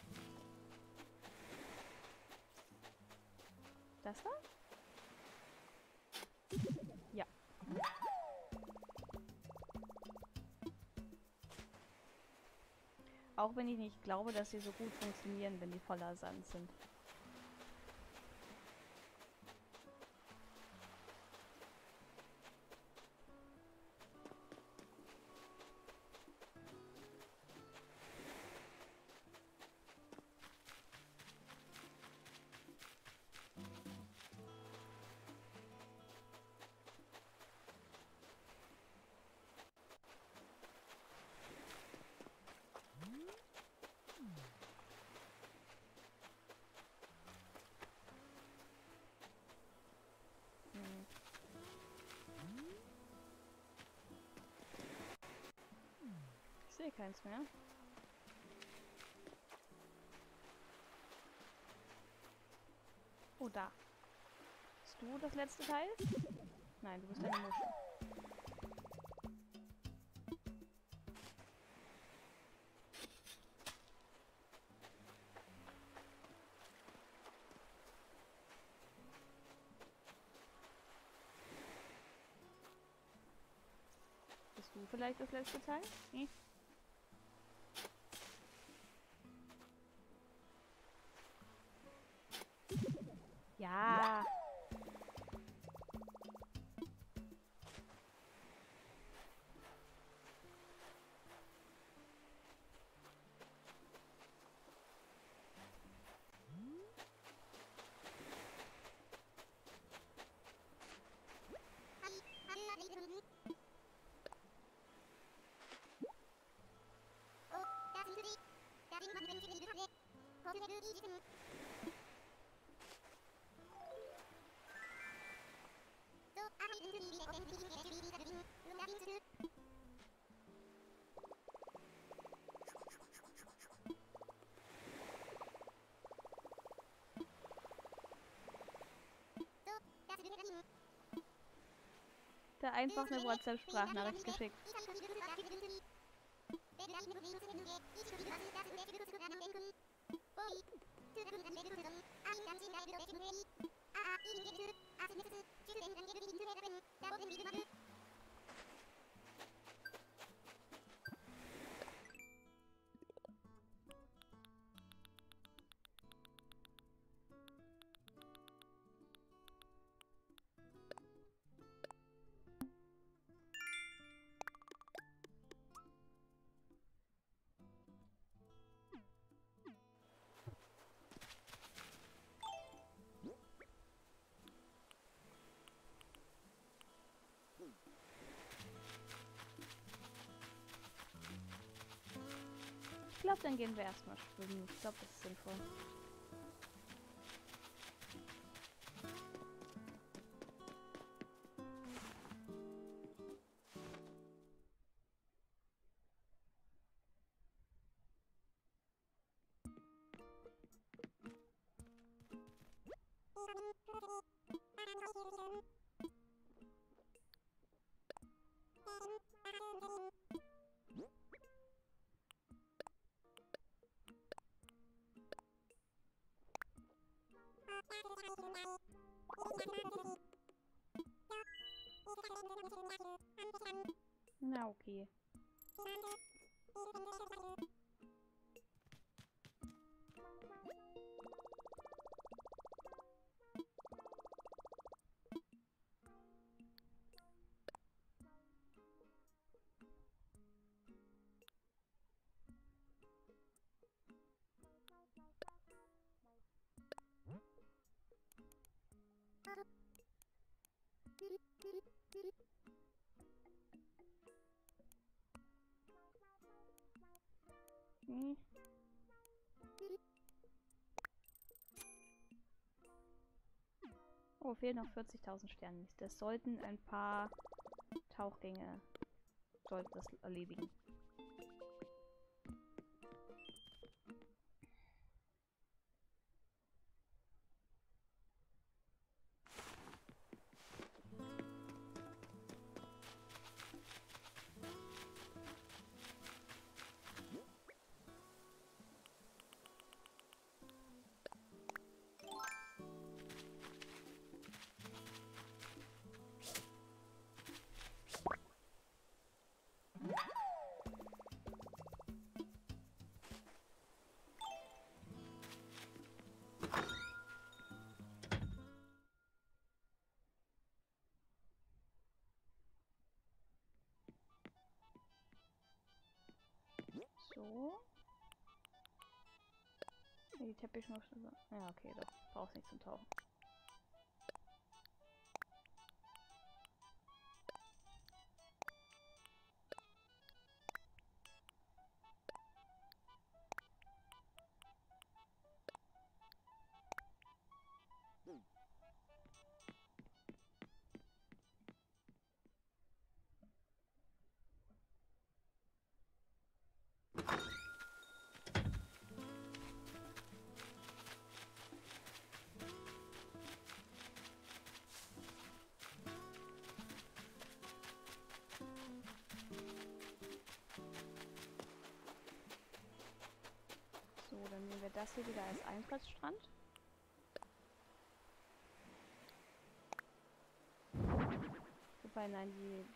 S1: Das da? Ja. Auch wenn ich nicht glaube, dass sie so gut funktionieren, wenn die voller Sand sind. Ich sehe keins mehr. Oh, da. Bist du das letzte Teil? Nein, du bist eine Muschel. Bist du vielleicht das letzte Teil? Hm? Ja. Da einfach eine WhatsApp-Sprachnachricht geschickt. glaube, dann gehen wir erstmal schwimmen. Ich glaube, das ist sinnvoll. Na, okay. Hm. Oh, fehlen noch 40.000 Sterne. Das sollten ein paar Tauchgänge sollten das erledigen. So. Die Teppichmaschine. Ja, okay, doch. Brauchst nicht zum Tauchen. So, dann nehmen wir das hier wieder als Einfallsstrand. Wobei, nein,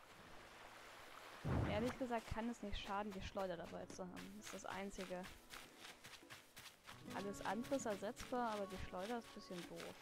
S1: ehrlich gesagt kann es nicht schaden, die Schleuder dabei zu haben. Das ist das Einzige. Alles andere ist ersetzbar, aber die Schleuder ist ein bisschen doof.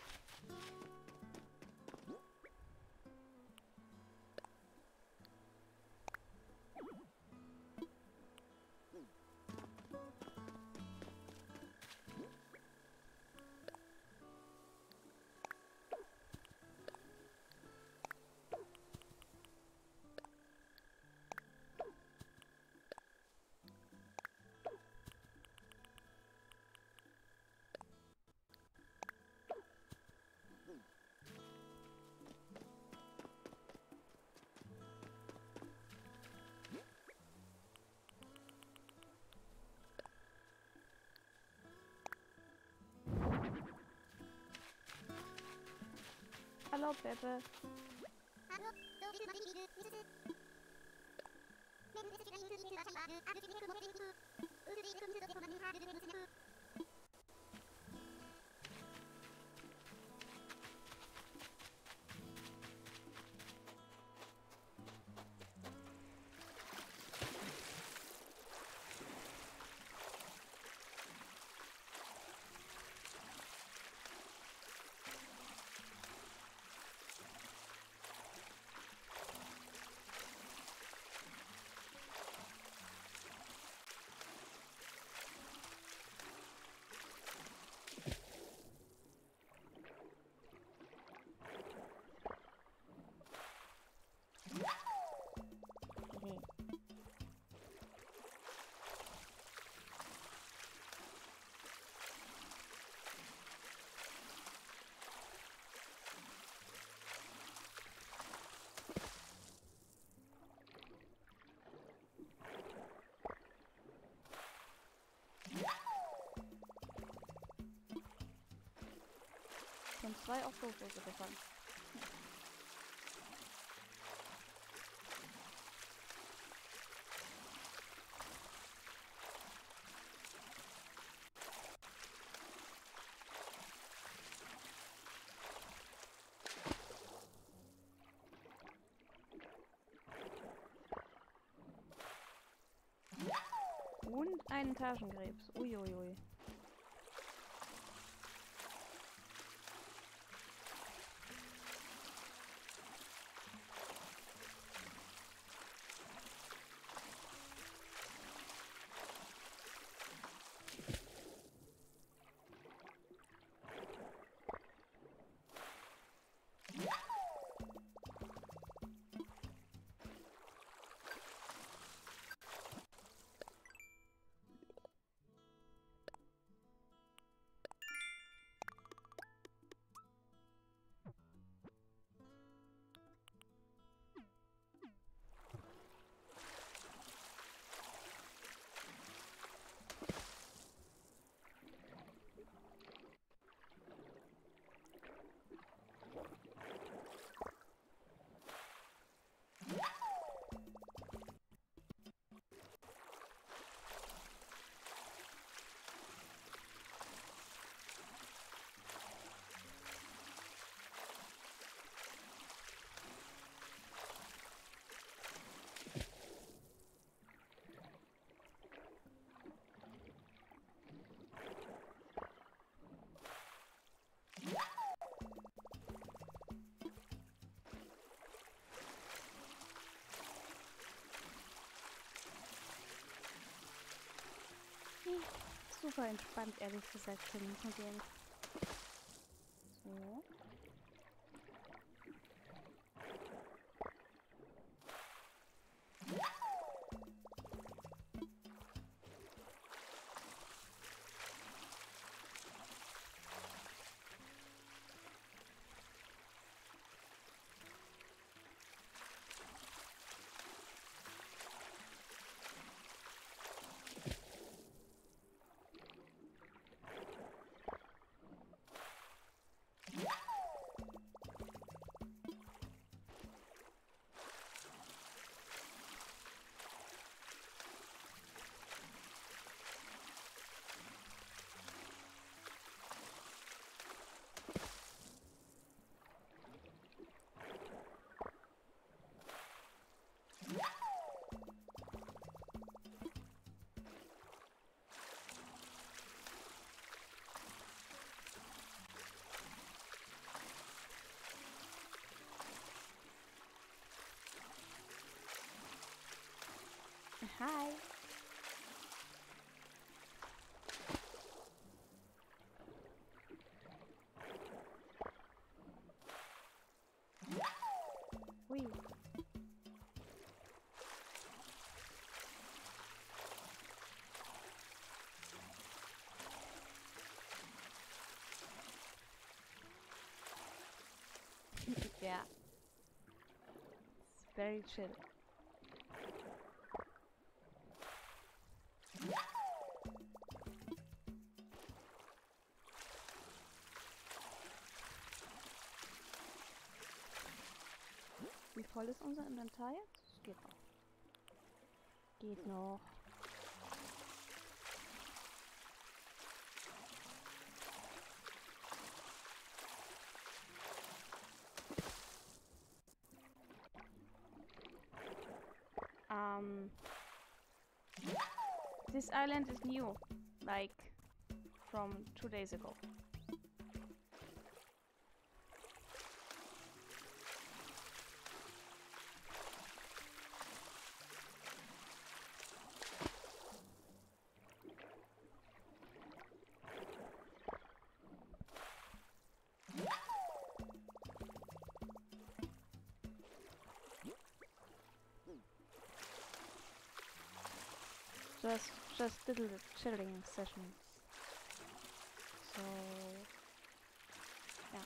S1: Hallo, Peppe. Schon 2 Oktopusse gefangen. Und einen Taschenkrebs. Uiuiui. Super entspannt, ehrlich gesagt, für mich mit dem. So. Hi. Ui. Yeah. It's very chill. Wie voll ist unser Inventar jetzt? Es geht noch. Geht noch. This island is new, like from 2 days ago. Just little chilling sessions. So yeah.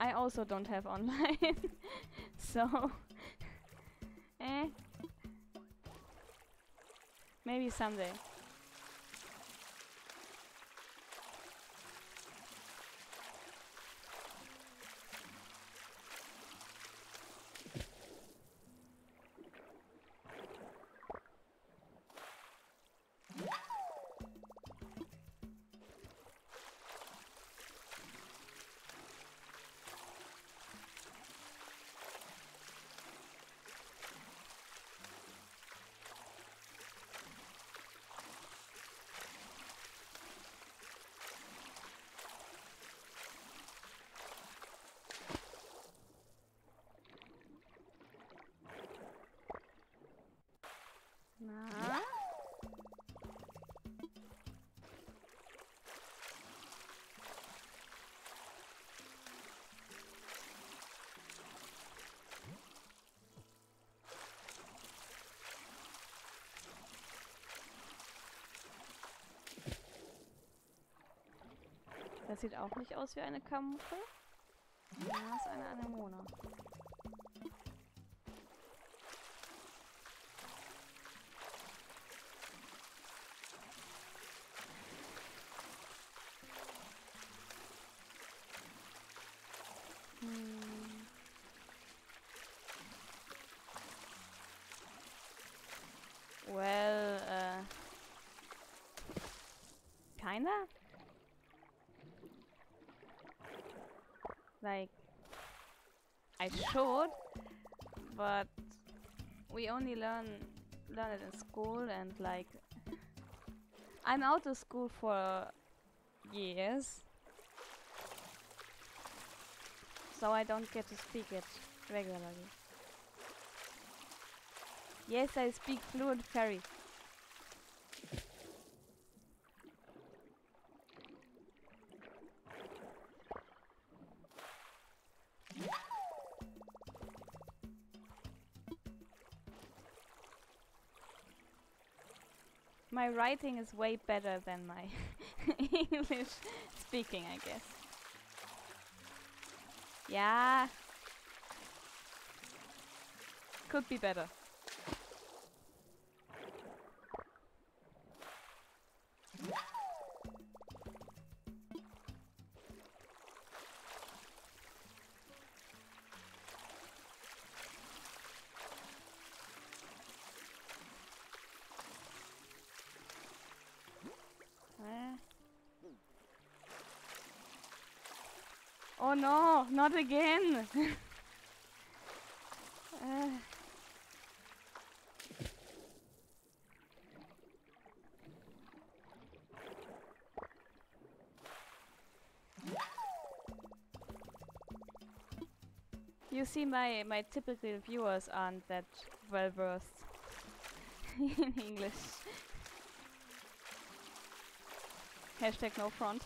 S1: I also don't have online. So, eh. Maybe someday. Na? Das sieht auch nicht aus wie eine Kamuffe. Ja, ist eine Anemone. Well, kinda? Like, I should, but we only learn it in school, and like, I'm out of school for years, so I don't get to speak it regularly. Yes, I speak fluent fairy. My writing is way better than my English speaking, I guess. Yeah. Could be better. Oh no, not again! You see, my typical viewers aren't that well versed in English. Hashtag no front.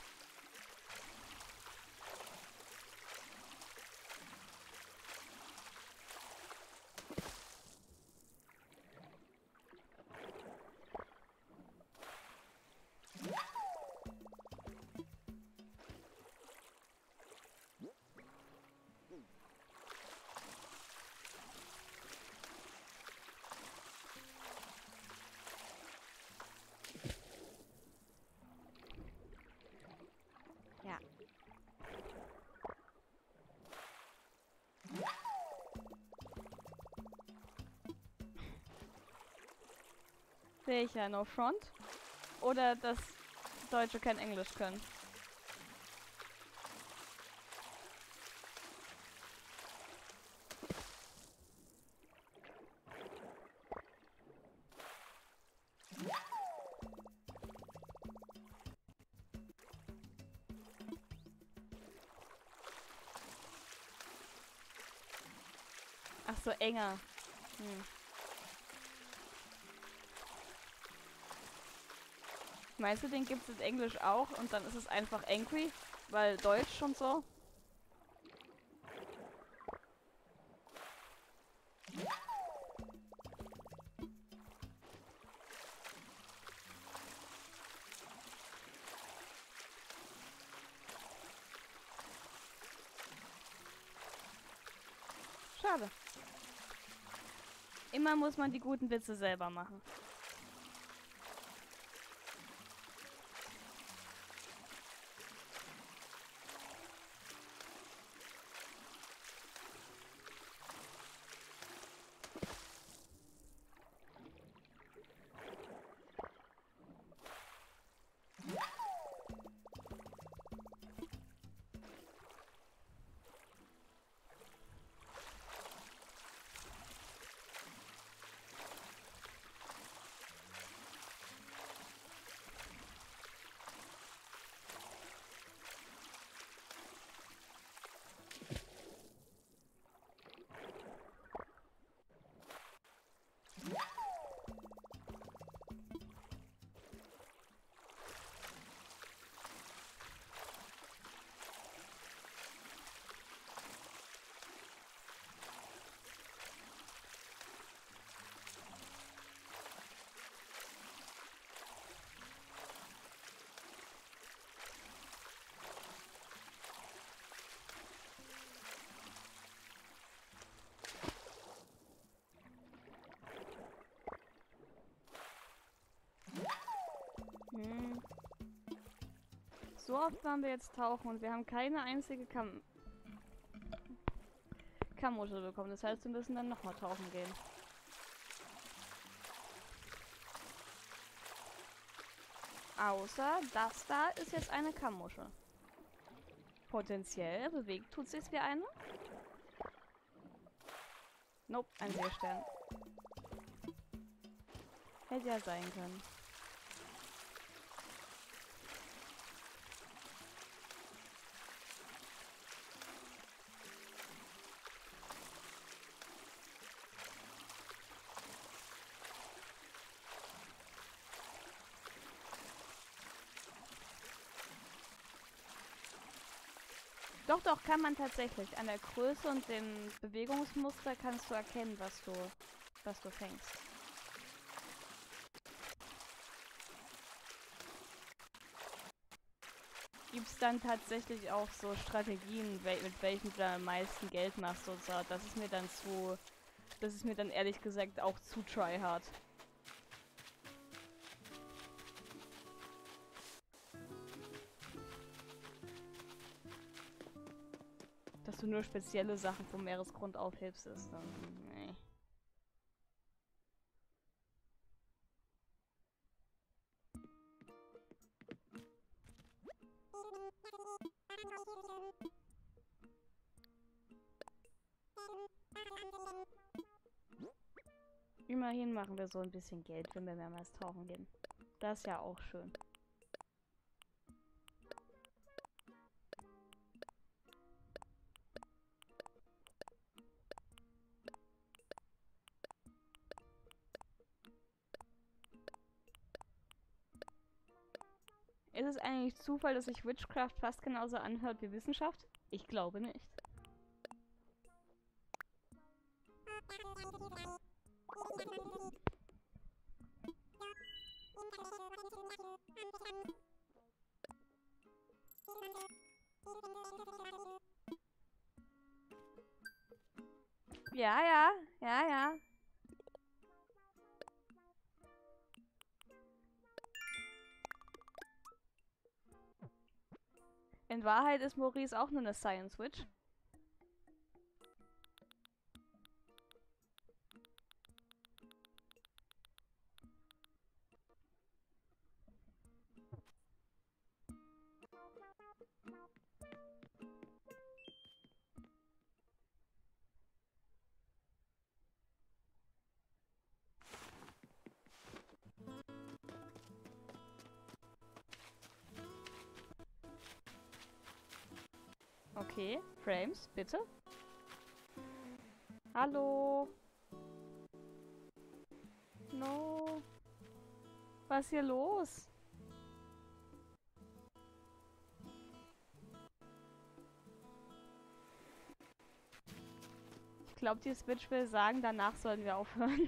S1: Ja. Sehe ich ja no front. Oder dass Deutsche kein Englisch können. Ach so, enger. Meinst du, den gibt es in Englisch auch und dann ist es einfach angry? Weil Deutsch schon so? Schade. Immer muss man die guten Witze selber machen. So oft waren wir jetzt tauchen und wir haben keine einzige Kammuschel bekommen. Das heißt, wir müssen dann nochmal tauchen gehen. Außer das da ist jetzt eine Kammuschel. Potenziell bewegt tut sich wie eine. Nope, ein Seestern. Hätte ja sein können. Doch, doch, kann man tatsächlich. An der Größe und dem Bewegungsmuster kannst du erkennen, was du fängst. Gibt es dann tatsächlich auch so Strategien, mit welchen du am meisten Geld machst und so. Das ist mir dann ehrlich gesagt auch zu tryhard. Dass du nur spezielle Sachen vom Meeresgrund aufhebst, ist dann... Nee. Immerhin machen wir so ein bisschen Geld, wenn wir mehrmals tauchen gehen. Das ist ja auch schön. Ist es eigentlich Zufall, dass sich Witchcraft fast genauso anhört wie Wissenschaft? Ich glaube nicht. Ja, ja, ja, ja. In Wahrheit ist Maurice auch nur eine Science Witch. Okay, Frames, bitte. Hallo. No. Was ist hier los? Ich glaube, die Switch will sagen, danach sollen wir aufhören.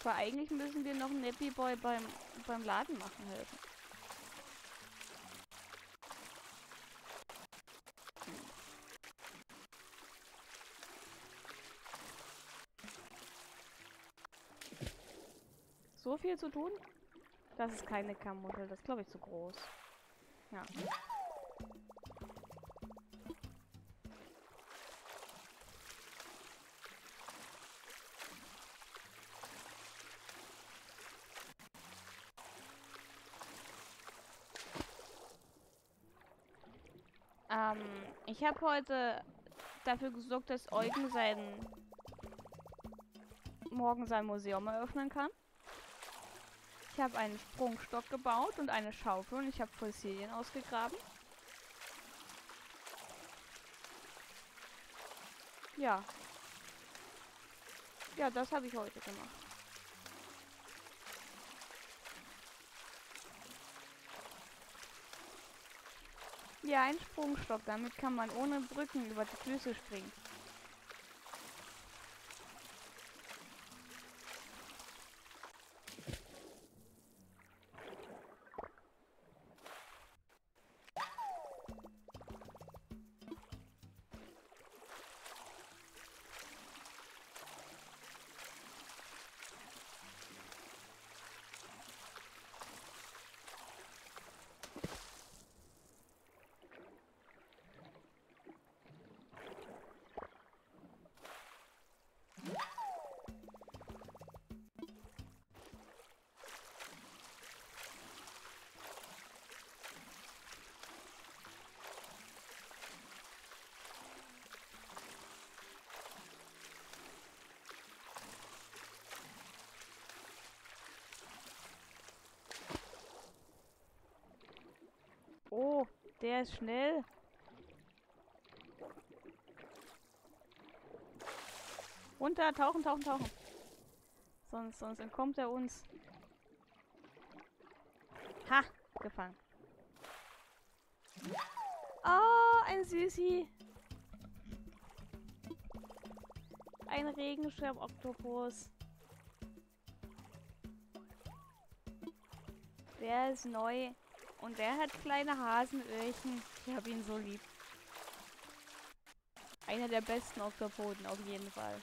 S1: Aber eigentlich müssen wir noch einen Nappy Boy beim Laden machen helfen. So viel zu tun? Das ist keine Kammuschel, das ist glaube ich zu groß. Ja. Ich habe heute dafür gesorgt, dass Eugen morgen sein Museum eröffnen kann. Ich habe einen Sprungstock gebaut und eine Schaufel und ich habe Fossilien ausgegraben. Ja. Ja, das habe ich heute gemacht. Ja, ein Sprungstock. Damit kann man ohne Brücken über die Flüsse springen. Oh, der ist schnell. Runter, tauchen, tauchen, tauchen. Sonst entkommt er uns. Ha, gefangen. Oh, ein Süßi. Ein Regenschirm-Oktopus. Der ist neu. Und der hat kleine Hasenöhrchen. Ich hab ihn so lieb. Einer der besten Oktopoden auf jeden Fall.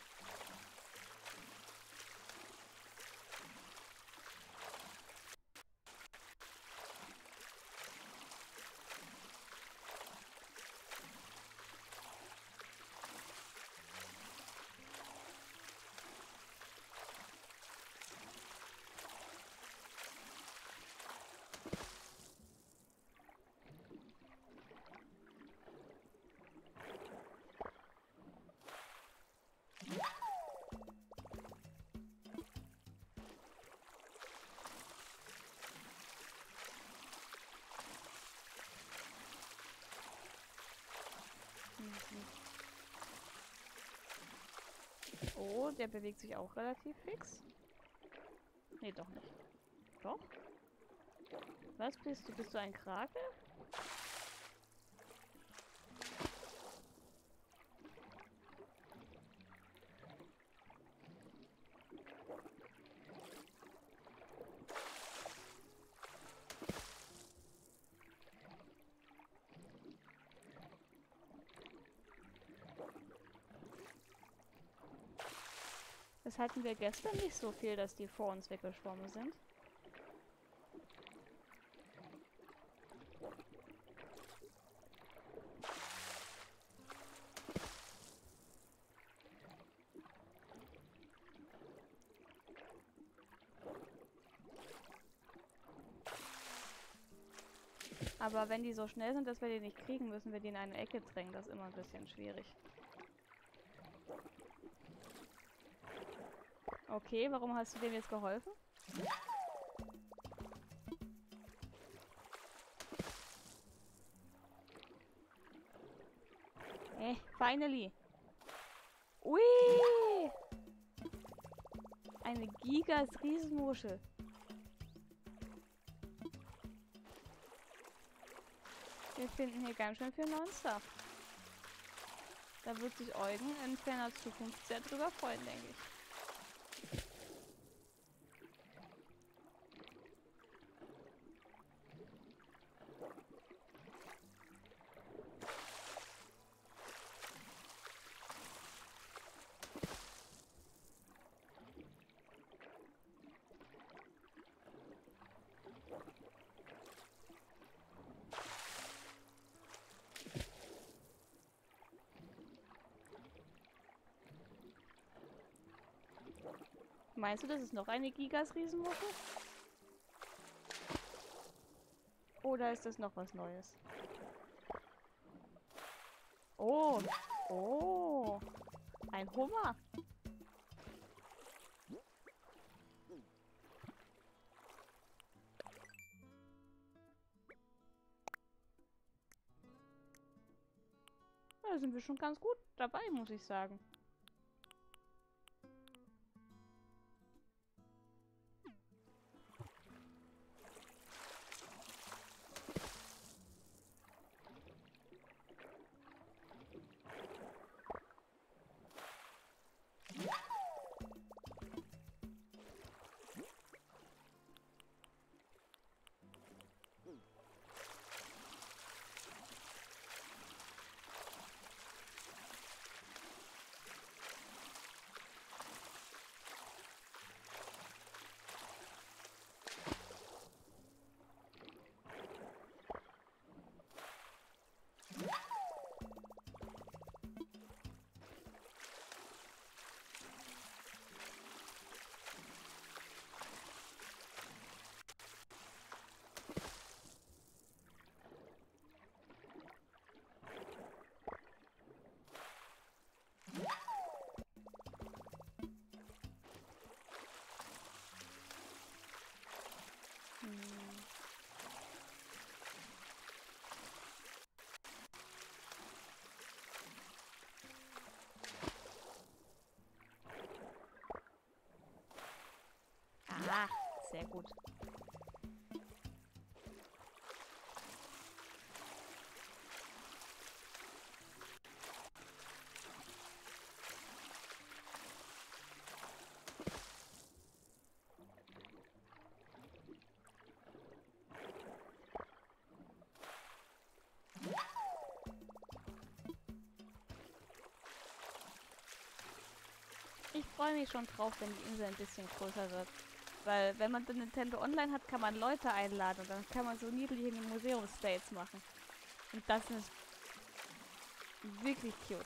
S1: Oh, der bewegt sich auch relativ fix. Nee, doch nicht. Doch? Was bist du? Bist du ein Krake? Das hatten wir gestern nicht so viel, dass die vor uns weggeschwommen sind. Aber wenn die so schnell sind, dass wir die nicht kriegen, müssen wir die in eine Ecke drängen. Das ist immer ein bisschen schwierig. Okay, warum hast du dem jetzt geholfen? Finally. Ui! Eine Gigas-Riesenmuschel. Wir finden hier ganz schön viel neuen Stuff. Da wird sich Eugen in ferner Zukunft sehr drüber freuen, denke ich. Meinst du, das ist noch eine Gigas-Riesenmuschel? Oder ist das noch was Neues? Oh, oh, ein Hummer. Da sind wir schon ganz gut dabei, muss ich sagen. Hm. Ah, sehr gut. Ich freue mich schon drauf, wenn die Insel ein bisschen größer wird. Weil wenn man dann Nintendo Online hat, kann man Leute einladen und dann kann man so niedliche Museumsstates machen. Und das ist wirklich cute.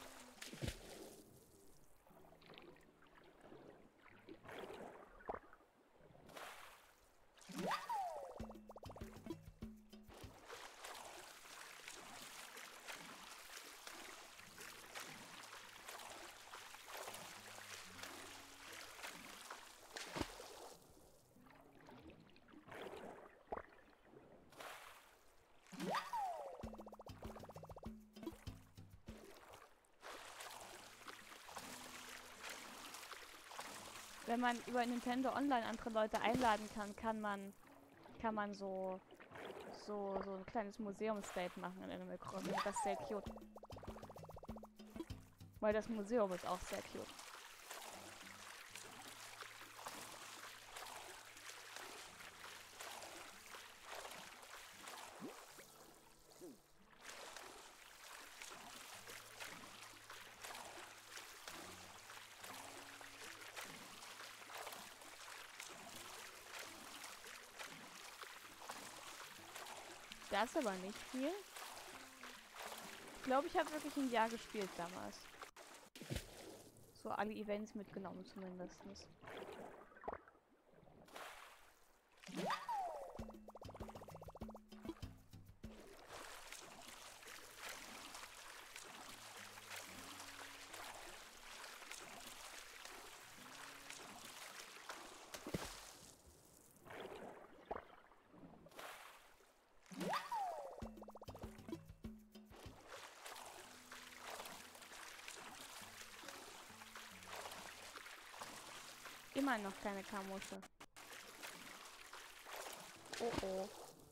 S1: Wenn man über Nintendo Online andere Leute einladen kann, kann man so ein kleines Museumsdate machen in Animal Crossing. Das ist sehr cute. Weil das Museum ist auch sehr cute. Das ist aber nicht viel. Ich glaube, ich habe wirklich ein Jahr gespielt damals. So alle Events mitgenommen zumindest. Immer noch keine Kamusche. Oh oh.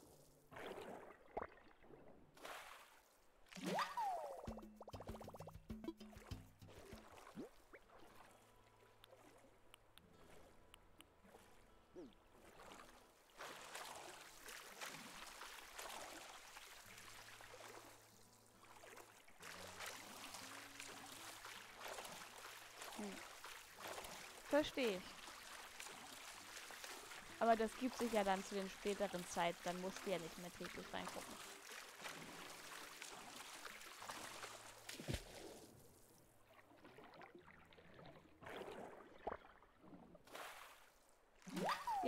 S1: Hm. Verstehe ich. Aber das gibt sich ja dann zu den späteren Zeiten. Dann musst du ja nicht mehr täglich reingucken.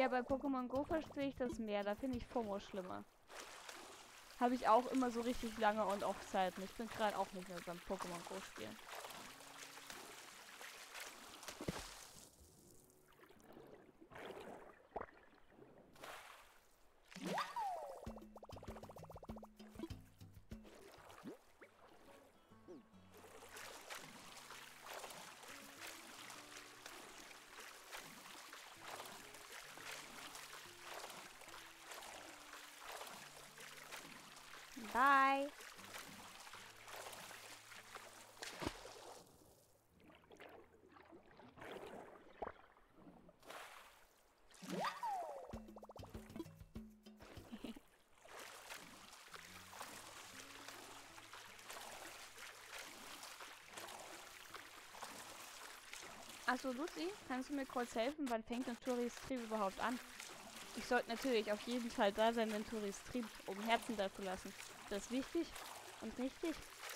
S1: Ja, bei Pokémon Go verstehe ich das mehr. Da finde ich FOMO schlimmer. Habe ich auch immer so richtig lange und oft Zeiten. Ich bin gerade auch nicht mehr beim Pokémon Go spielen. Bye. Achso, Lucy, kannst du mir kurz helfen? Wann fängt ein Touristream überhaupt an? Ich sollte natürlich auf jeden Fall da sein, wenn Touristream, um Herzen da zu lassen. Das ist wichtig und richtig.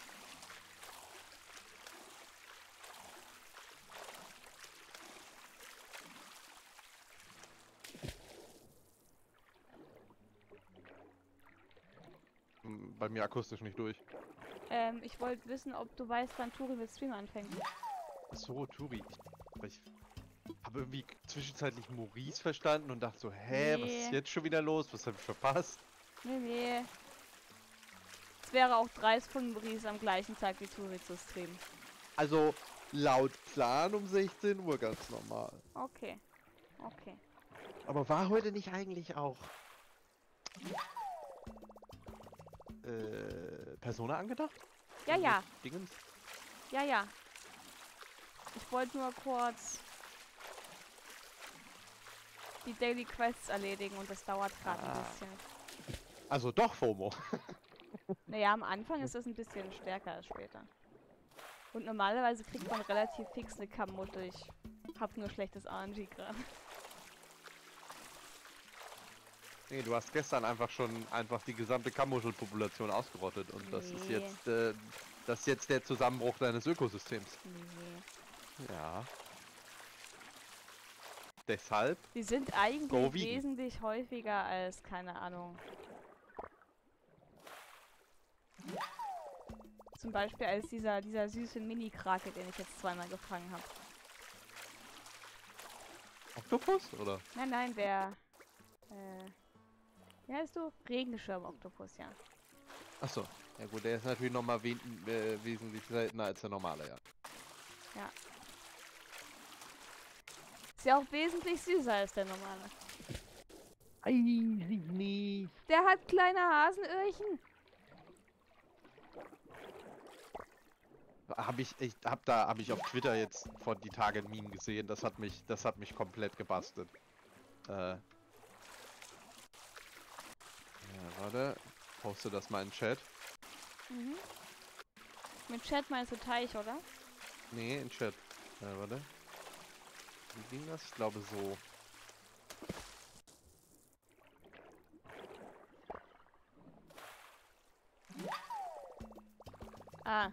S2: Bei mir akustisch nicht durch.
S1: Ich wollte wissen, ob du weißt, wann Turi mit Stream anfängt.
S2: Achso, Turi. Ich habe irgendwie zwischenzeitlich Maurice verstanden und dachte so, hä, was ist
S1: Nee.
S2: jetzt schon wieder los? Was habe ich verpasst?
S1: Nee. Es wäre auch dreist von Maurice am gleichen Tag wie Turi zu streamen.
S2: Also, laut Plan um 16 Uhr ganz normal.
S1: Okay. Okay.
S2: Aber war heute nicht eigentlich auch Persona angedacht?
S1: Ja, ja.
S2: Dingens?
S1: Ja, ja. Ich wollte nur kurz die Daily Quests erledigen und das dauert gerade ein bisschen.
S2: Also doch FOMO.
S1: Naja, am Anfang ist es ein bisschen stärker als später. Und normalerweise kriegt man relativ fix eine Kammutte. Ich hab nur schlechtes RNG gerade.
S2: Nee, du hast gestern einfach die gesamte Kammuschelpopulation ausgerottet und das ist jetzt der Zusammenbruch deines Ökosystems.
S1: Nee.
S2: Ja. Deshalb
S1: Die sind
S2: Go
S1: eigentlich
S2: vegan.
S1: wesentlich häufiger als, keine Ahnung. Zum Beispiel als dieser süße Mini-Krake, den ich jetzt zweimal gefangen habe.
S2: Oktopus, oder?
S1: Nein, der, wie heißt du? Regenschirm-Oktopus, ja.
S2: Achso. Ja gut, der ist natürlich nochmal wesentlich seltener als der normale, ja.
S1: Ja. Ist ja auch wesentlich süßer als der normale.
S2: Weiß ich nicht.
S1: Der hat kleine Hasenöhrchen.
S2: Hab ich auf Twitter jetzt vor die Tage ein Meme gesehen, das hat mich komplett gebastelt. Ja, warte. Poste das mal in den Chat.
S1: Mhm. Mit Chat meinst du Teich, oder?
S2: Nee, in den Chat. Warte. Wie ging das? Ich glaube so.
S1: Ah.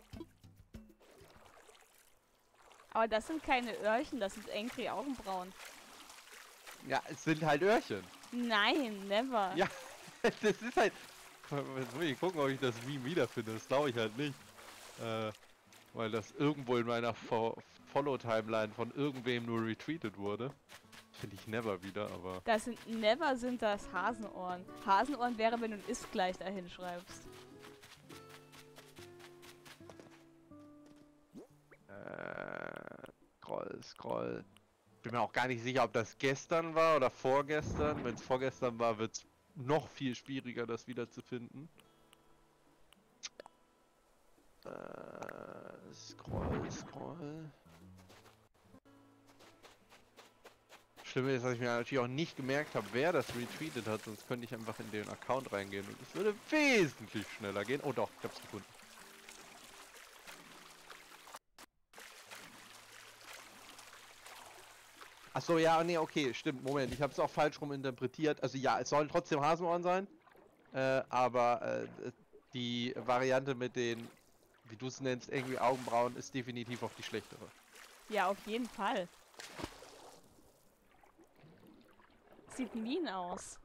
S1: Aber das sind keine Öhrchen, das sind Angry Augenbrauen.
S2: Ja, es sind halt Öhrchen.
S1: Nein, never.
S2: Ja, das ist halt... Jetzt muss ich gucken, ob ich das Meme wiederfinde. Das glaube ich halt nicht. Weil das irgendwo in meiner Follow-Timeline von irgendwem nur retweetet wurde. Finde ich never wieder, aber...
S1: Das sind das Hasenohren. Hasenohren wäre, wenn du ein Ist gleich dahin schreibst.
S2: Scroll. Bin mir auch gar nicht sicher, ob das gestern war oder vorgestern. Wenn es vorgestern war, wird es noch viel schwieriger, das wiederzufinden. Scroll. Schlimm ist, dass ich mir natürlich auch nicht gemerkt habe, wer das retweetet hat, sonst könnte ich einfach in den Account reingehen und es würde wesentlich schneller gehen. Oh doch, ich hab's gefunden. Achso, ja, nee, okay, stimmt, Moment, ich habe es auch falsch rum interpretiert. Also ja, es sollen trotzdem Hasenohren sein, aber die Variante mit den, wie du es nennst, irgendwie Augenbrauen ist definitiv auch die schlechtere.
S1: Ja, auf jeden Fall. sieht mean aus.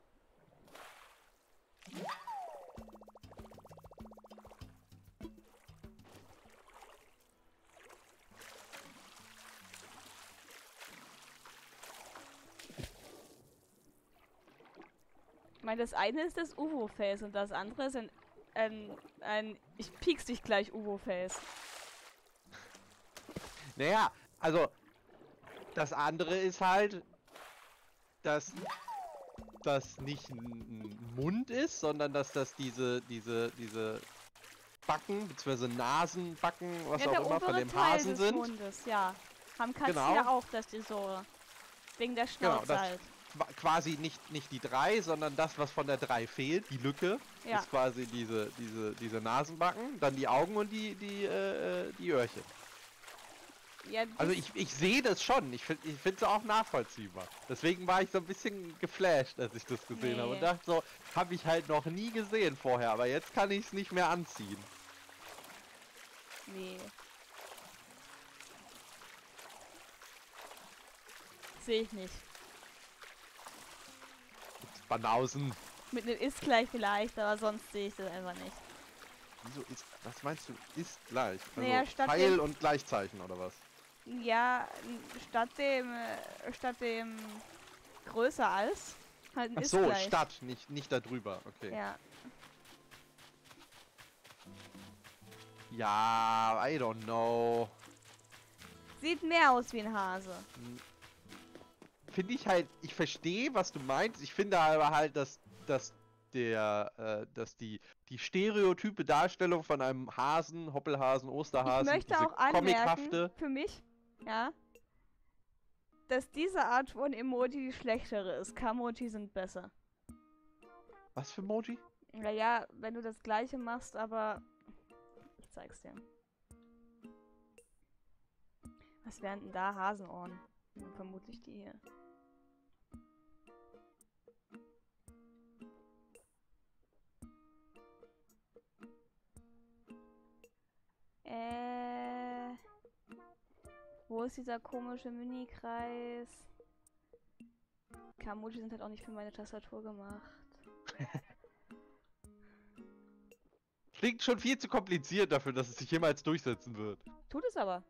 S1: Ich meine, das eine ist das Uwo-Face und das andere ist ein ich piekst dich gleich Uwo-Face.
S2: Naja, also das andere ist halt, dass das nicht ein Mund ist, sondern dass das diese Backen, beziehungsweise Nasenbacken, was
S1: Ja, der
S2: auch immer, von
S1: obere
S2: dem
S1: Teil
S2: Hasen
S1: des
S2: sind.
S1: Mundes, ja. Haben Katzen
S2: Genau.
S1: ja auch, dass die so wegen der
S2: Genau,
S1: Schnauze
S2: das
S1: halt.
S2: quasi nicht die 3, sondern das, was von der 3 fehlt, die Lücke,
S1: Ja.
S2: ist quasi diese Nasenbacken, dann die Augen und die Öhrchen.
S1: Ja,
S2: Also
S1: das-
S2: ich sehe das schon, ich finde es auch nachvollziehbar. Deswegen war ich so ein bisschen geflasht, als ich das gesehen habe und
S1: Nee.
S2: dachte so, habe ich halt noch nie gesehen vorher, aber jetzt kann ich es nicht mehr anziehen.
S1: Nee. Sehe ich nicht.
S2: Banausen.
S1: Mit einem ist gleich vielleicht, aber sonst sehe ich das einfach nicht.
S2: Wieso ist, was meinst du, ist gleich? Also
S1: Naja, statt
S2: Pfeil
S1: dem-
S2: und Gleichzeichen oder was?
S1: Ja, statt dem größer als, halt ein
S2: Ach
S1: ist
S2: so,
S1: gleich.
S2: statt, nicht da drüber, okay.
S1: Ja.
S2: Ja, I don't know.
S1: Sieht mehr aus wie ein Hase.
S2: Finde ich halt, ich verstehe, was du meinst. Ich finde aber halt, dass die stereotype Darstellung von einem Hasen, Hoppelhasen,
S1: Ich
S2: Osterhasen,
S1: möchte
S2: diese
S1: auch anmerken,
S2: comichafte,
S1: für mich, ja, dass diese Art von Emoji die schlechtere ist. Kamoji sind besser.
S2: was für Emoji?
S1: Naja, wenn du das gleiche machst, aber ich zeig's dir. Was wären denn da Hasenohren? Vermutlich die hier. Wo ist dieser komische Mini-Kreis? Kamoji sind halt auch nicht für meine Tastatur gemacht.
S2: Klingt schon viel zu kompliziert dafür, dass es sich jemals durchsetzen wird.
S1: Tut es aber.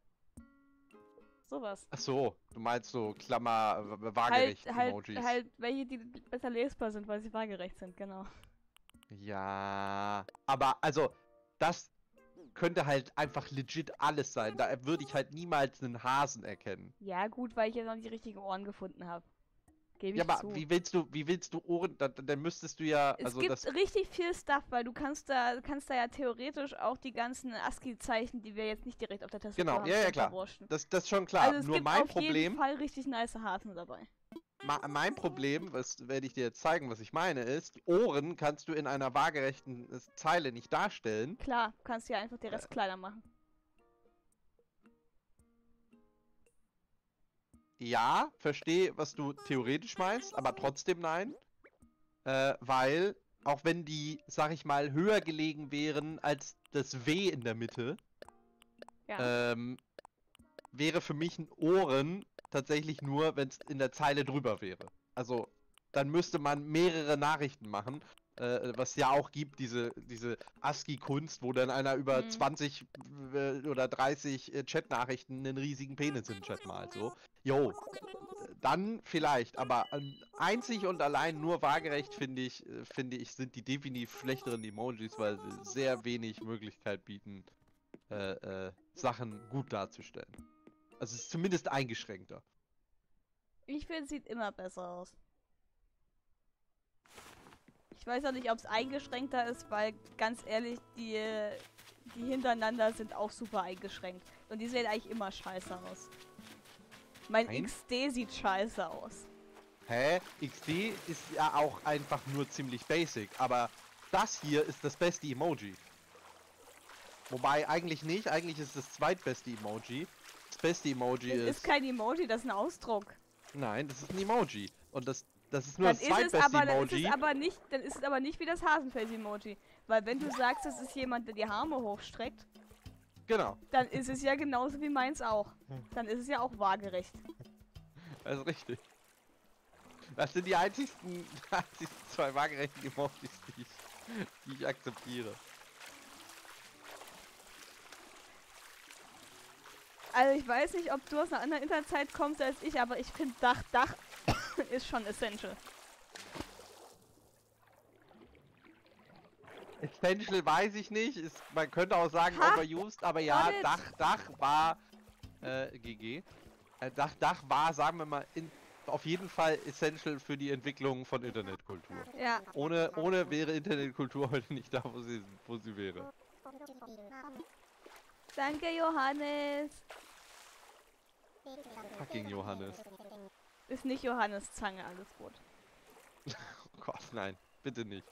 S1: Sowas.
S2: Ach so, du meinst so Klammer, waagerecht Emojis.
S1: Halt welche, die besser lesbar sind, weil sie waagerecht sind, genau.
S2: Ja, aber also, das könnte halt einfach legit alles sein. Da würde ich halt niemals einen Hasen erkennen.
S1: Ja, gut, weil ich jetzt noch nicht die richtigen Ohren gefunden habe. Gebe
S2: Ja,
S1: ich
S2: aber
S1: zu.
S2: wie willst du Ohren, dann müsstest du ja,
S1: Es
S2: also
S1: gibt
S2: das,
S1: richtig viel Stuff, weil du kannst da ja theoretisch auch die ganzen ASCII-Zeichen, die wir jetzt nicht direkt auf der Tastatur
S2: genau,
S1: haben,
S2: ja,
S1: schon
S2: klar,
S1: verwurschen.
S2: das ist schon klar.
S1: Also es
S2: Nur
S1: gibt
S2: mein
S1: auf jeden
S2: Problem,
S1: Fall richtig nice Hasen dabei.
S2: mein Problem, was werde ich dir jetzt zeigen, was ich meine, ist, Ohren kannst du in einer waagerechten Zeile nicht darstellen.
S1: Klar, kannst du ja einfach den Rest kleiner machen.
S2: Ja, verstehe, was du theoretisch meinst, aber trotzdem nein. Weil, auch wenn die, sag ich mal, höher gelegen wären als das W in der Mitte,
S1: Ja.
S2: wäre für mich ein Ohren tatsächlich nur, wenn es in der Zeile drüber wäre. Also, dann müsste man mehrere Nachrichten machen, was ja auch gibt, diese ASCII-Kunst, wo dann einer über 20 oder 30 Chat-Nachrichten einen riesigen Penis in den Chat malt, so. Jo, dann vielleicht, aber einzig und allein nur waagerecht finde ich, sind die definitiv schlechteren Emojis, weil sie sehr wenig Möglichkeit bieten, Sachen gut darzustellen. Also es ist zumindest eingeschränkter.
S1: Ich finde, es sieht immer besser aus. Ich weiß auch nicht, ob es eingeschränkter ist, weil ganz ehrlich, die hintereinander sind auch super eingeschränkt. Und die sehen eigentlich immer scheiße aus. Mein
S2: Nein.
S1: XD sieht scheiße aus.
S2: Hä? XD ist ja auch einfach nur ziemlich basic, aber das hier ist das beste Emoji. Wobei eigentlich nicht, eigentlich ist das zweitbeste Emoji. Das beste Emoji
S1: Das
S2: ist...
S1: ist kein Emoji, das ist ein Ausdruck.
S2: Nein, das ist ein Emoji. Und das ist nur
S1: Dann
S2: das
S1: ist es
S2: zweitbeste
S1: aber,
S2: Emoji.
S1: dann ist es aber nicht wie das Hasenface-Emoji. Weil wenn du sagst, es ist jemand, der die Arme hochstreckt,
S2: Genau,
S1: dann ist es ja genauso wie meins auch. Dann ist es ja auch waagerecht.
S2: das ist richtig. Das sind die einzigsten zwei waagerechten Emojis, die ich akzeptiere.
S1: Also ich weiß nicht, ob du aus einer anderen Interzeit kommst als ich, aber ich finde Dach ist schon essential.
S2: Essential weiß ich nicht. Man könnte auch sagen
S1: Ha!
S2: overused, aber ja,
S1: Got it.
S2: Dach war GG. Dach war, sagen wir mal, auf jeden Fall essential für die Entwicklung von Internetkultur.
S1: Ja.
S2: Ohne wäre Internetkultur heute nicht da, wo sie wäre.
S1: Danke, Johannes.
S2: Fucking Johannes.
S1: Ist nicht Johannes Zange, alles gut.
S2: Oh Gott, nein, bitte nicht.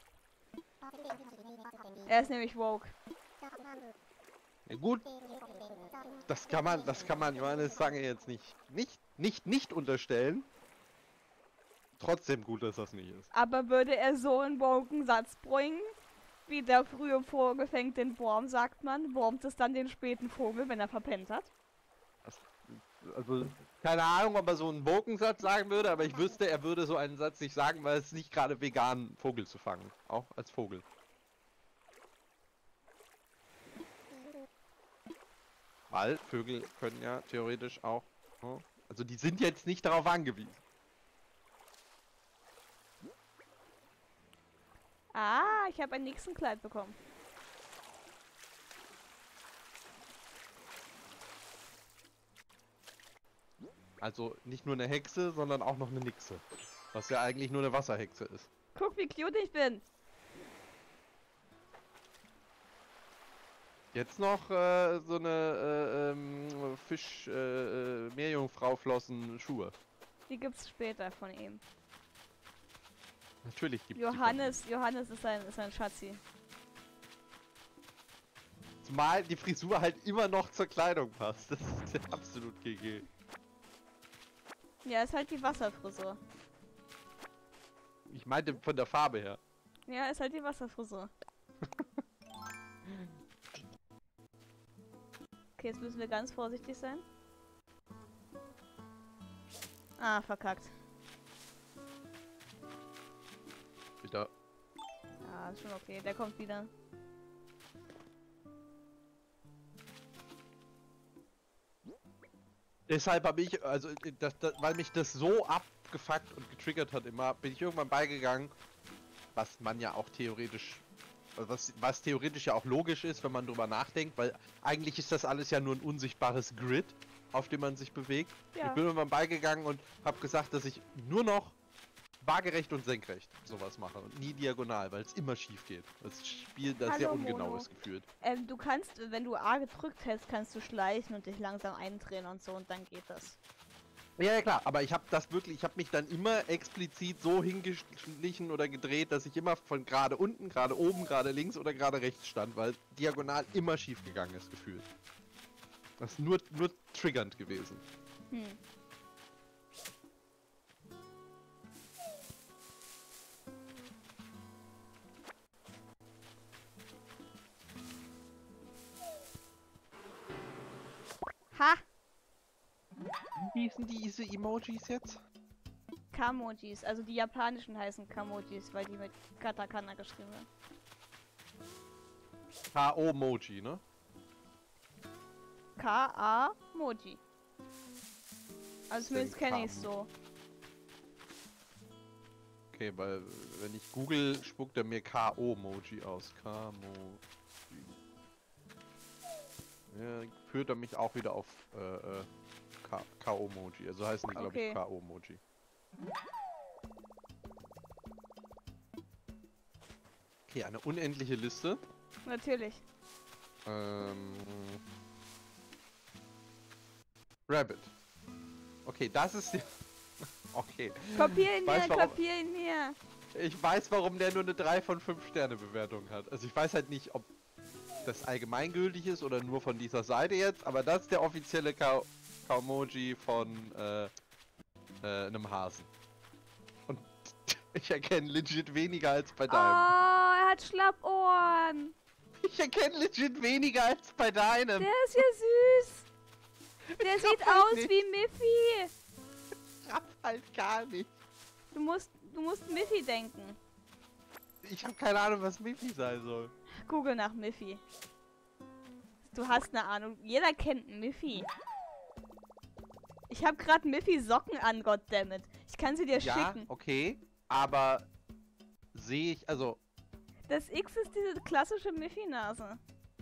S1: Er ist nämlich woke.
S2: Ja, gut, das kann man Johannes Zange jetzt nicht unterstellen. Trotzdem gut, dass das nicht ist.
S1: Aber würde er so einen woken Satz bringen, wie der frühe Vogel fängt den Wurm, sagt man, wurmt es dann den späten Vogel, wenn er verpennt hat?
S2: Also, keine Ahnung, ob er so einen Bokensatz sagen würde, aber ich wüsste, er würde so einen Satz nicht sagen, weil es nicht gerade vegan, Vogel zu fangen. Auch als Vogel. Weil Vögel können ja theoretisch auch... Oh, also die sind jetzt nicht darauf angewiesen.
S1: Ah, ich habe ein Nixenkleid bekommen.
S2: Also nicht nur eine Hexe, sondern auch noch eine Nixe. Was ja eigentlich nur eine Wasserhexe ist.
S1: Guck, wie cute ich bin.
S2: Jetzt noch so eine Meerjungfrau-Flossen-Schuhe.
S1: Die gibt's später von ihm.
S2: Natürlich gibt es
S1: Johannes ist ein Schatzi.
S2: Zumal die Frisur halt immer noch zur Kleidung passt. Das ist ja absolut GG.
S1: Ja, ist halt die Wasserfrisur.
S2: Ich meinte von der Farbe her.
S1: Ja, ist halt die Wasserfrisur. Okay, jetzt müssen wir ganz vorsichtig sein. Ah, verkackt.
S2: Wieder.
S1: Ja, ist schon okay. Der kommt wieder.
S2: Deshalb habe ich, also, weil mich das so abgefuckt und getriggert hat immer, bin ich irgendwann beigegangen, was man ja auch theoretisch, was theoretisch ja auch logisch ist, wenn man drüber nachdenkt, weil eigentlich ist das alles ja nur ein unsichtbares Grid, auf dem man sich bewegt.
S1: Ja.
S2: Ich bin irgendwann beigegangen und habe gesagt, dass ich nur noch waagerecht und senkrecht sowas mache und nie diagonal, weil es immer schief geht. Das Spiel, das sehr
S1: Hallo,
S2: ungenau
S1: Mono.
S2: ist gefühlt.
S1: Du kannst, wenn du A gedrückt hältst, kannst du schleichen und dich langsam eindrehen und so und dann geht das.
S2: Ja, ja klar, aber ich habe mich dann immer explizit so hingeschlichen oder gedreht, dass ich immer von gerade unten, gerade oben, gerade links oder gerade rechts stand, weil diagonal immer schief gegangen ist gefühlt. Das ist nur triggernd gewesen.
S1: Hm. Ha!
S2: Wie hießen diese Emojis jetzt?
S1: Kamojis, also die japanischen heißen Kamojis, weil die mit Katakana geschrieben werden.
S2: K-O-Moji, ne?
S1: K-A-Moji. Also zumindest kenne ich es
S2: Kamo.
S1: so.
S2: Okay, weil wenn ich google, spuckt er mir K-O-Moji aus. K-Moji. Ja, führt er mich auch wieder auf K-O-Moji. Also heißen die, glaube ich, K-O-Moji. Okay, eine unendliche Liste.
S1: Natürlich.
S2: Rabbit. Okay, das ist die... Okay.
S1: Kopier ihn
S2: Weiß,
S1: mir,
S2: warum-
S1: kopier ihn mir.
S2: Ich weiß, warum der nur eine 3 von 5 Sterne Bewertung hat. Also ich weiß halt nicht, ob das allgemeingültig ist oder nur von dieser Seite jetzt, aber das ist der offizielle Kaomoji von einem Hasen. Und ich erkenne legit weniger als bei
S1: Oh,
S2: deinem.
S1: er hat Schlappohren.
S2: Ich erkenne legit weniger als bei deinem.
S1: Der ist ja süß. Der
S2: Ich
S1: sieht
S2: raff halt
S1: aus
S2: nicht.
S1: wie Miffy.
S2: Ich raff halt gar nicht.
S1: Du musst Miffy denken.
S2: Ich habe keine Ahnung, was Miffy sein soll.
S1: Google nach Miffy. Du hast eine Ahnung. Jeder kennt Miffy. Ich habe gerade Miffy Socken an, goddammit. Ich kann sie dir schicken.
S2: Okay, aber sehe ich, also...
S1: Das X ist diese klassische Miffy-Nase.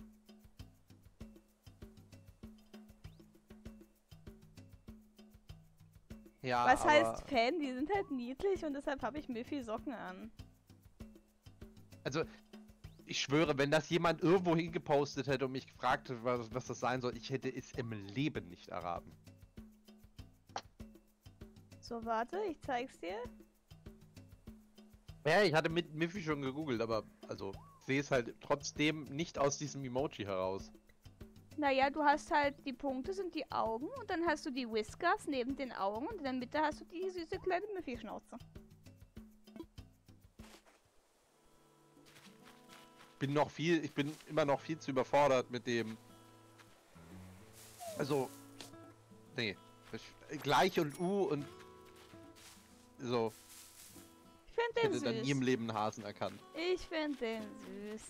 S2: Ja,
S1: Was heißt Fan? Die sind halt niedlich und deshalb habe ich Miffy Socken an.
S2: Also, ich schwöre, wenn das jemand irgendwo hingepostet hätte und mich gefragt hätte, was das sein soll, ich hätte es im Leben nicht erraten.
S1: So, warte, ich zeig's dir.
S2: Ja, ich hatte mit Miffy schon gegoogelt, aber also sehe es halt trotzdem nicht aus diesem Emoji heraus.
S1: Naja, du hast halt, die Punkte sind die Augen und dann hast du die Whiskers neben den Augen und in der Mitte hast du die süße kleine Miffy-Schnauze.
S2: Ich bin immer noch viel zu überfordert mit dem. Also, nee. Gleich und U und so.
S1: Ich find
S2: Ich
S1: den
S2: hätte dann nie im
S1: süß.
S2: Leben einen Hasen erkannt.
S1: Ich find den süß.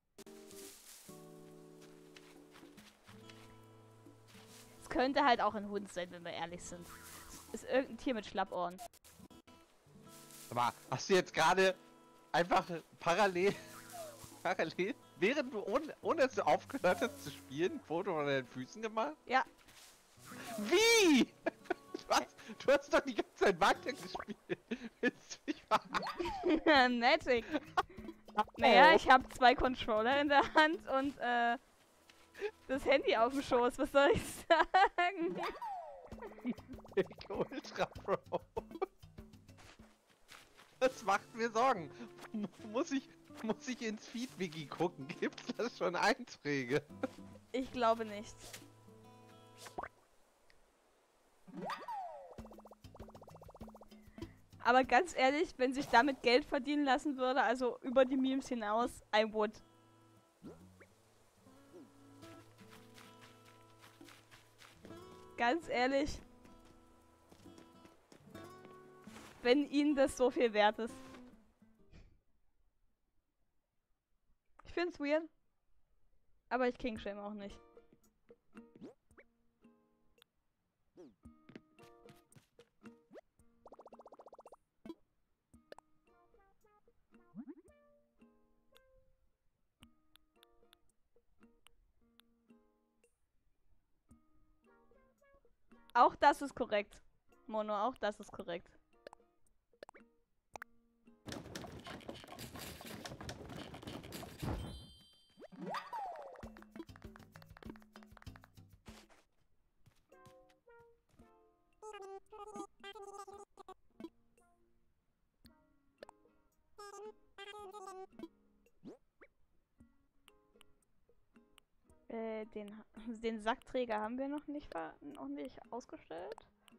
S1: Es könnte halt auch ein Hund sein, wenn wir ehrlich sind. Es ist irgendein Tier mit Schlappohren.
S2: Aber hast du jetzt gerade einfach parallel, während du, ohne dass du aufgehört hast zu spielen, ein Foto von deinen Füßen gemacht?
S1: Ja.
S2: Wie? Du hast doch die ganze Zeit weitergespielt. Willst du mich verarschen?
S1: Magic. Naja, ich habe 2 Controller in der Hand und das Handy auf dem Schoß. Was soll ich sagen?
S2: Ultra Pro. Das macht mir Sorgen. Muss ich ins Feed-Wiki gucken? Gibt's das schon Einträge?
S1: Ich glaube nicht. Aber ganz ehrlich, wenn sich damit Geld verdienen lassen würde, also über die Memes hinaus, I would. Ganz ehrlich. Wenn ihnen das so viel wert ist. Ich find's weird. Aber ich kingshame auch nicht. Auch das ist korrekt. Mono, auch das ist korrekt. Den Sackträger haben wir noch nicht ausgestellt.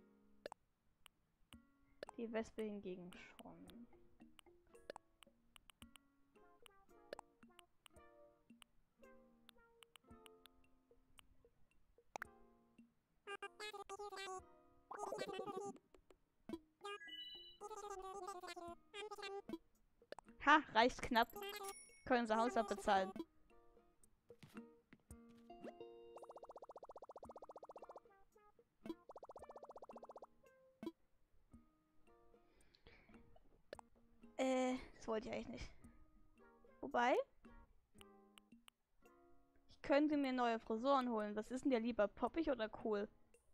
S1: Die Wespe hingegen schon. Ha, reicht knapp. Können unser Haus abbezahlen. Das wollte ich eigentlich nicht. Wobei, ich könnte mir neue Frisuren holen. Was ist denn dir lieber, poppig oder cool?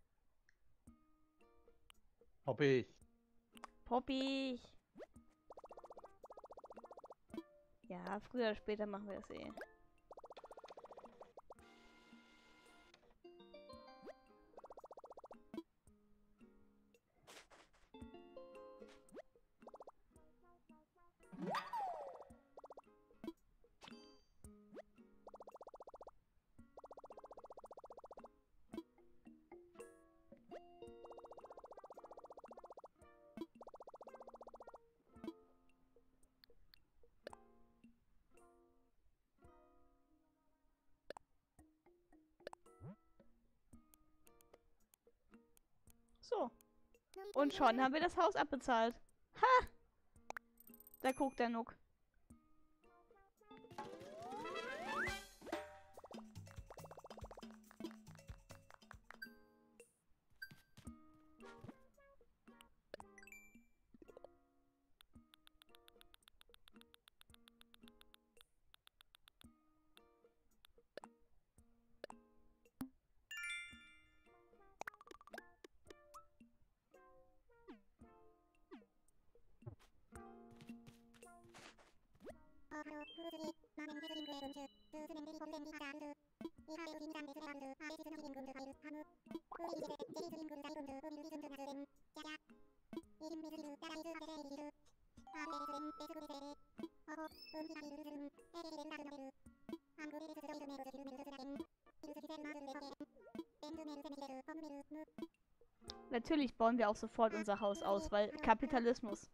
S2: Poppig.
S1: Poppig. Ja, früher oder später machen wir das eh. So. Und schon haben wir das Haus abbezahlt. Da guckt der Nook. Natürlich bauen wir auch sofort unser Haus aus, weil Kapitalismus.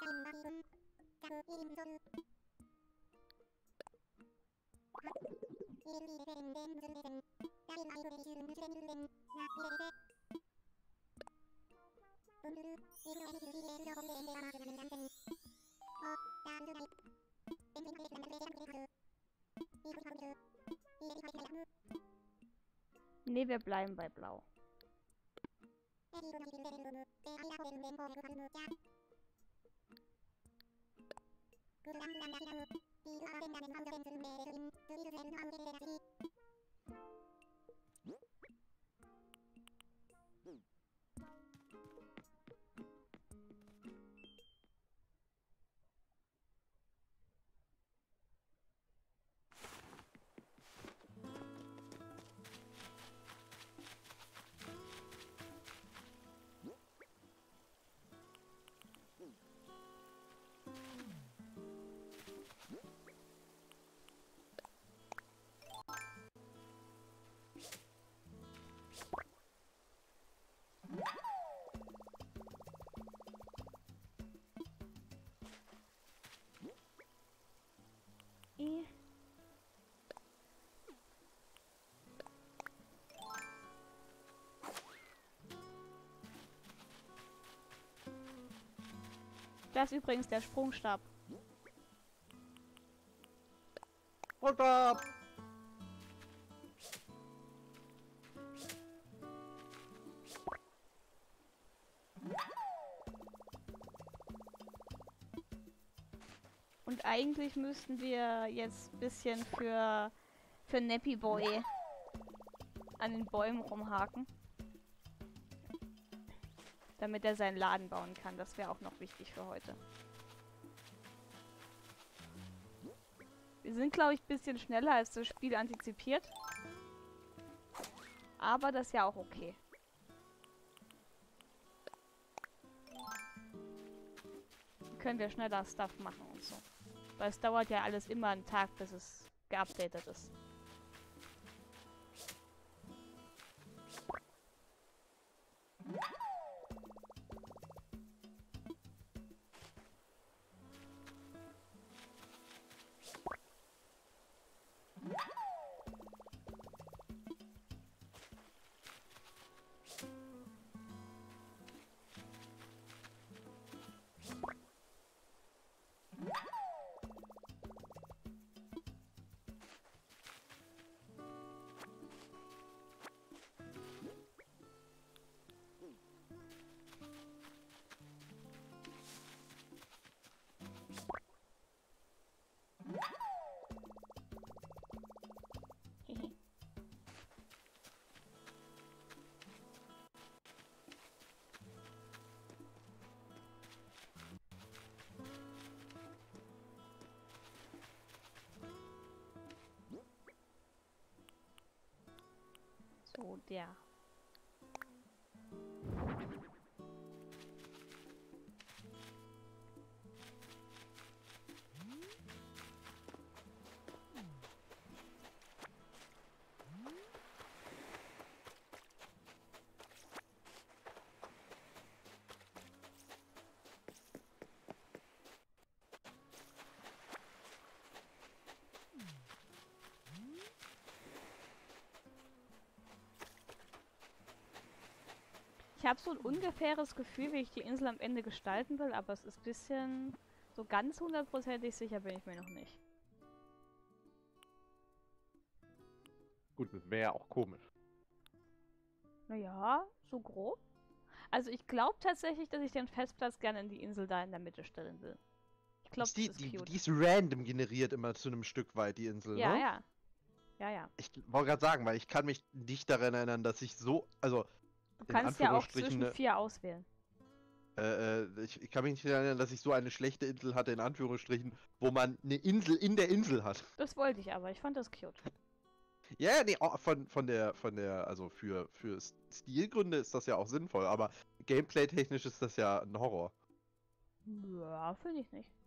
S1: Nee, wir bleiben bei Blau. Das ist übrigens der Sprungstab.
S2: Runter!
S1: Und eigentlich müssten wir jetzt ein bisschen für Nappy Boy an den Bäumen rumhaken. Damit er seinen Laden bauen kann. Das wäre auch noch wichtig für heute. Wir sind, glaube ich, ein bisschen schneller als das Spiel antizipiert. Aber das ist ja auch okay. Dann können wir schneller Stuff machen und so. Weil es dauert ja alles immer einen Tag, bis es geupdatet ist. So, der. habe so ein ungefähres Gefühl, wie ich die Insel am Ende gestalten will, aber es ist ein bisschen... So ganz hundertprozentig sicher bin ich mir noch nicht.
S2: Gut, das wäre ja auch komisch.
S1: Naja, so grob. Also ich glaube tatsächlich, dass ich den Festplatz gerne in die Insel da in der Mitte stellen will. Ich glaube, das ist cute.
S2: Die ist random generiert immer zu einem Stück weit, die Insel,
S1: Ja,
S2: ne?
S1: ja. Ja, ja.
S2: Ich wollte gerade sagen, weil ich kann mich nicht daran erinnern, dass ich so, also
S1: Du
S2: in
S1: kannst ja auch
S2: Anführungsstrichen,
S1: zwischen 4 auswählen.
S2: ich kann mich nicht daran erinnern, dass ich so eine schlechte Insel hatte, in Anführungsstrichen, wo man eine Insel in der Insel hat.
S1: Das wollte ich aber, ich fand das cute.
S2: Ja, nee, von der, also für Stilgründe ist das ja auch sinnvoll, aber gameplay-technisch ist das ja ein Horror.
S1: Ja, finde ich nicht.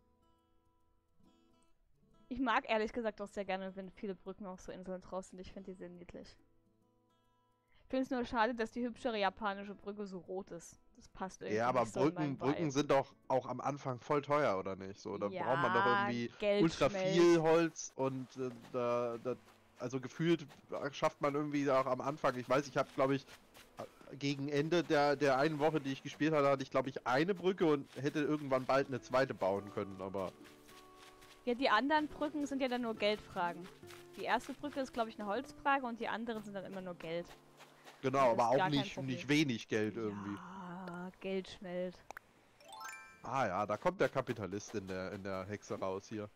S1: Ich mag ehrlich gesagt auch sehr gerne, wenn viele Brücken auf so Inseln drauf sind. Ich finde die sehr niedlich. Ich finde es nur schade, dass die hübschere japanische Brücke so rot ist. Das passt irgendwie
S2: Ja, aber
S1: nicht so in meinen
S2: Brücken
S1: Vibe.
S2: sind doch auch am Anfang voll teuer, oder nicht? So, da
S1: Ja,
S2: braucht man doch irgendwie
S1: Geld
S2: ultra
S1: schmelzt.
S2: viel Holz und also gefühlt schafft man irgendwie auch am Anfang. Ich weiß, ich habe, glaube ich, gegen Ende der einen Woche, die ich gespielt hatte, hatte ich, glaube ich, eine Brücke und hätte irgendwann bald eine zweite bauen können, aber...
S1: Ja, die anderen Brücken sind ja dann nur Geldfragen. Die erste Brücke ist, glaube ich, eine Holzfrage und die anderen sind dann immer nur Geld.
S2: Genau,
S1: Das
S2: aber
S1: ist gar
S2: auch
S1: kein
S2: nicht
S1: Problem.
S2: wenig Geld irgendwie.
S1: Ja, Geld schmelzt.
S2: Ah ja, da kommt der Kapitalist in der Hexe raus hier.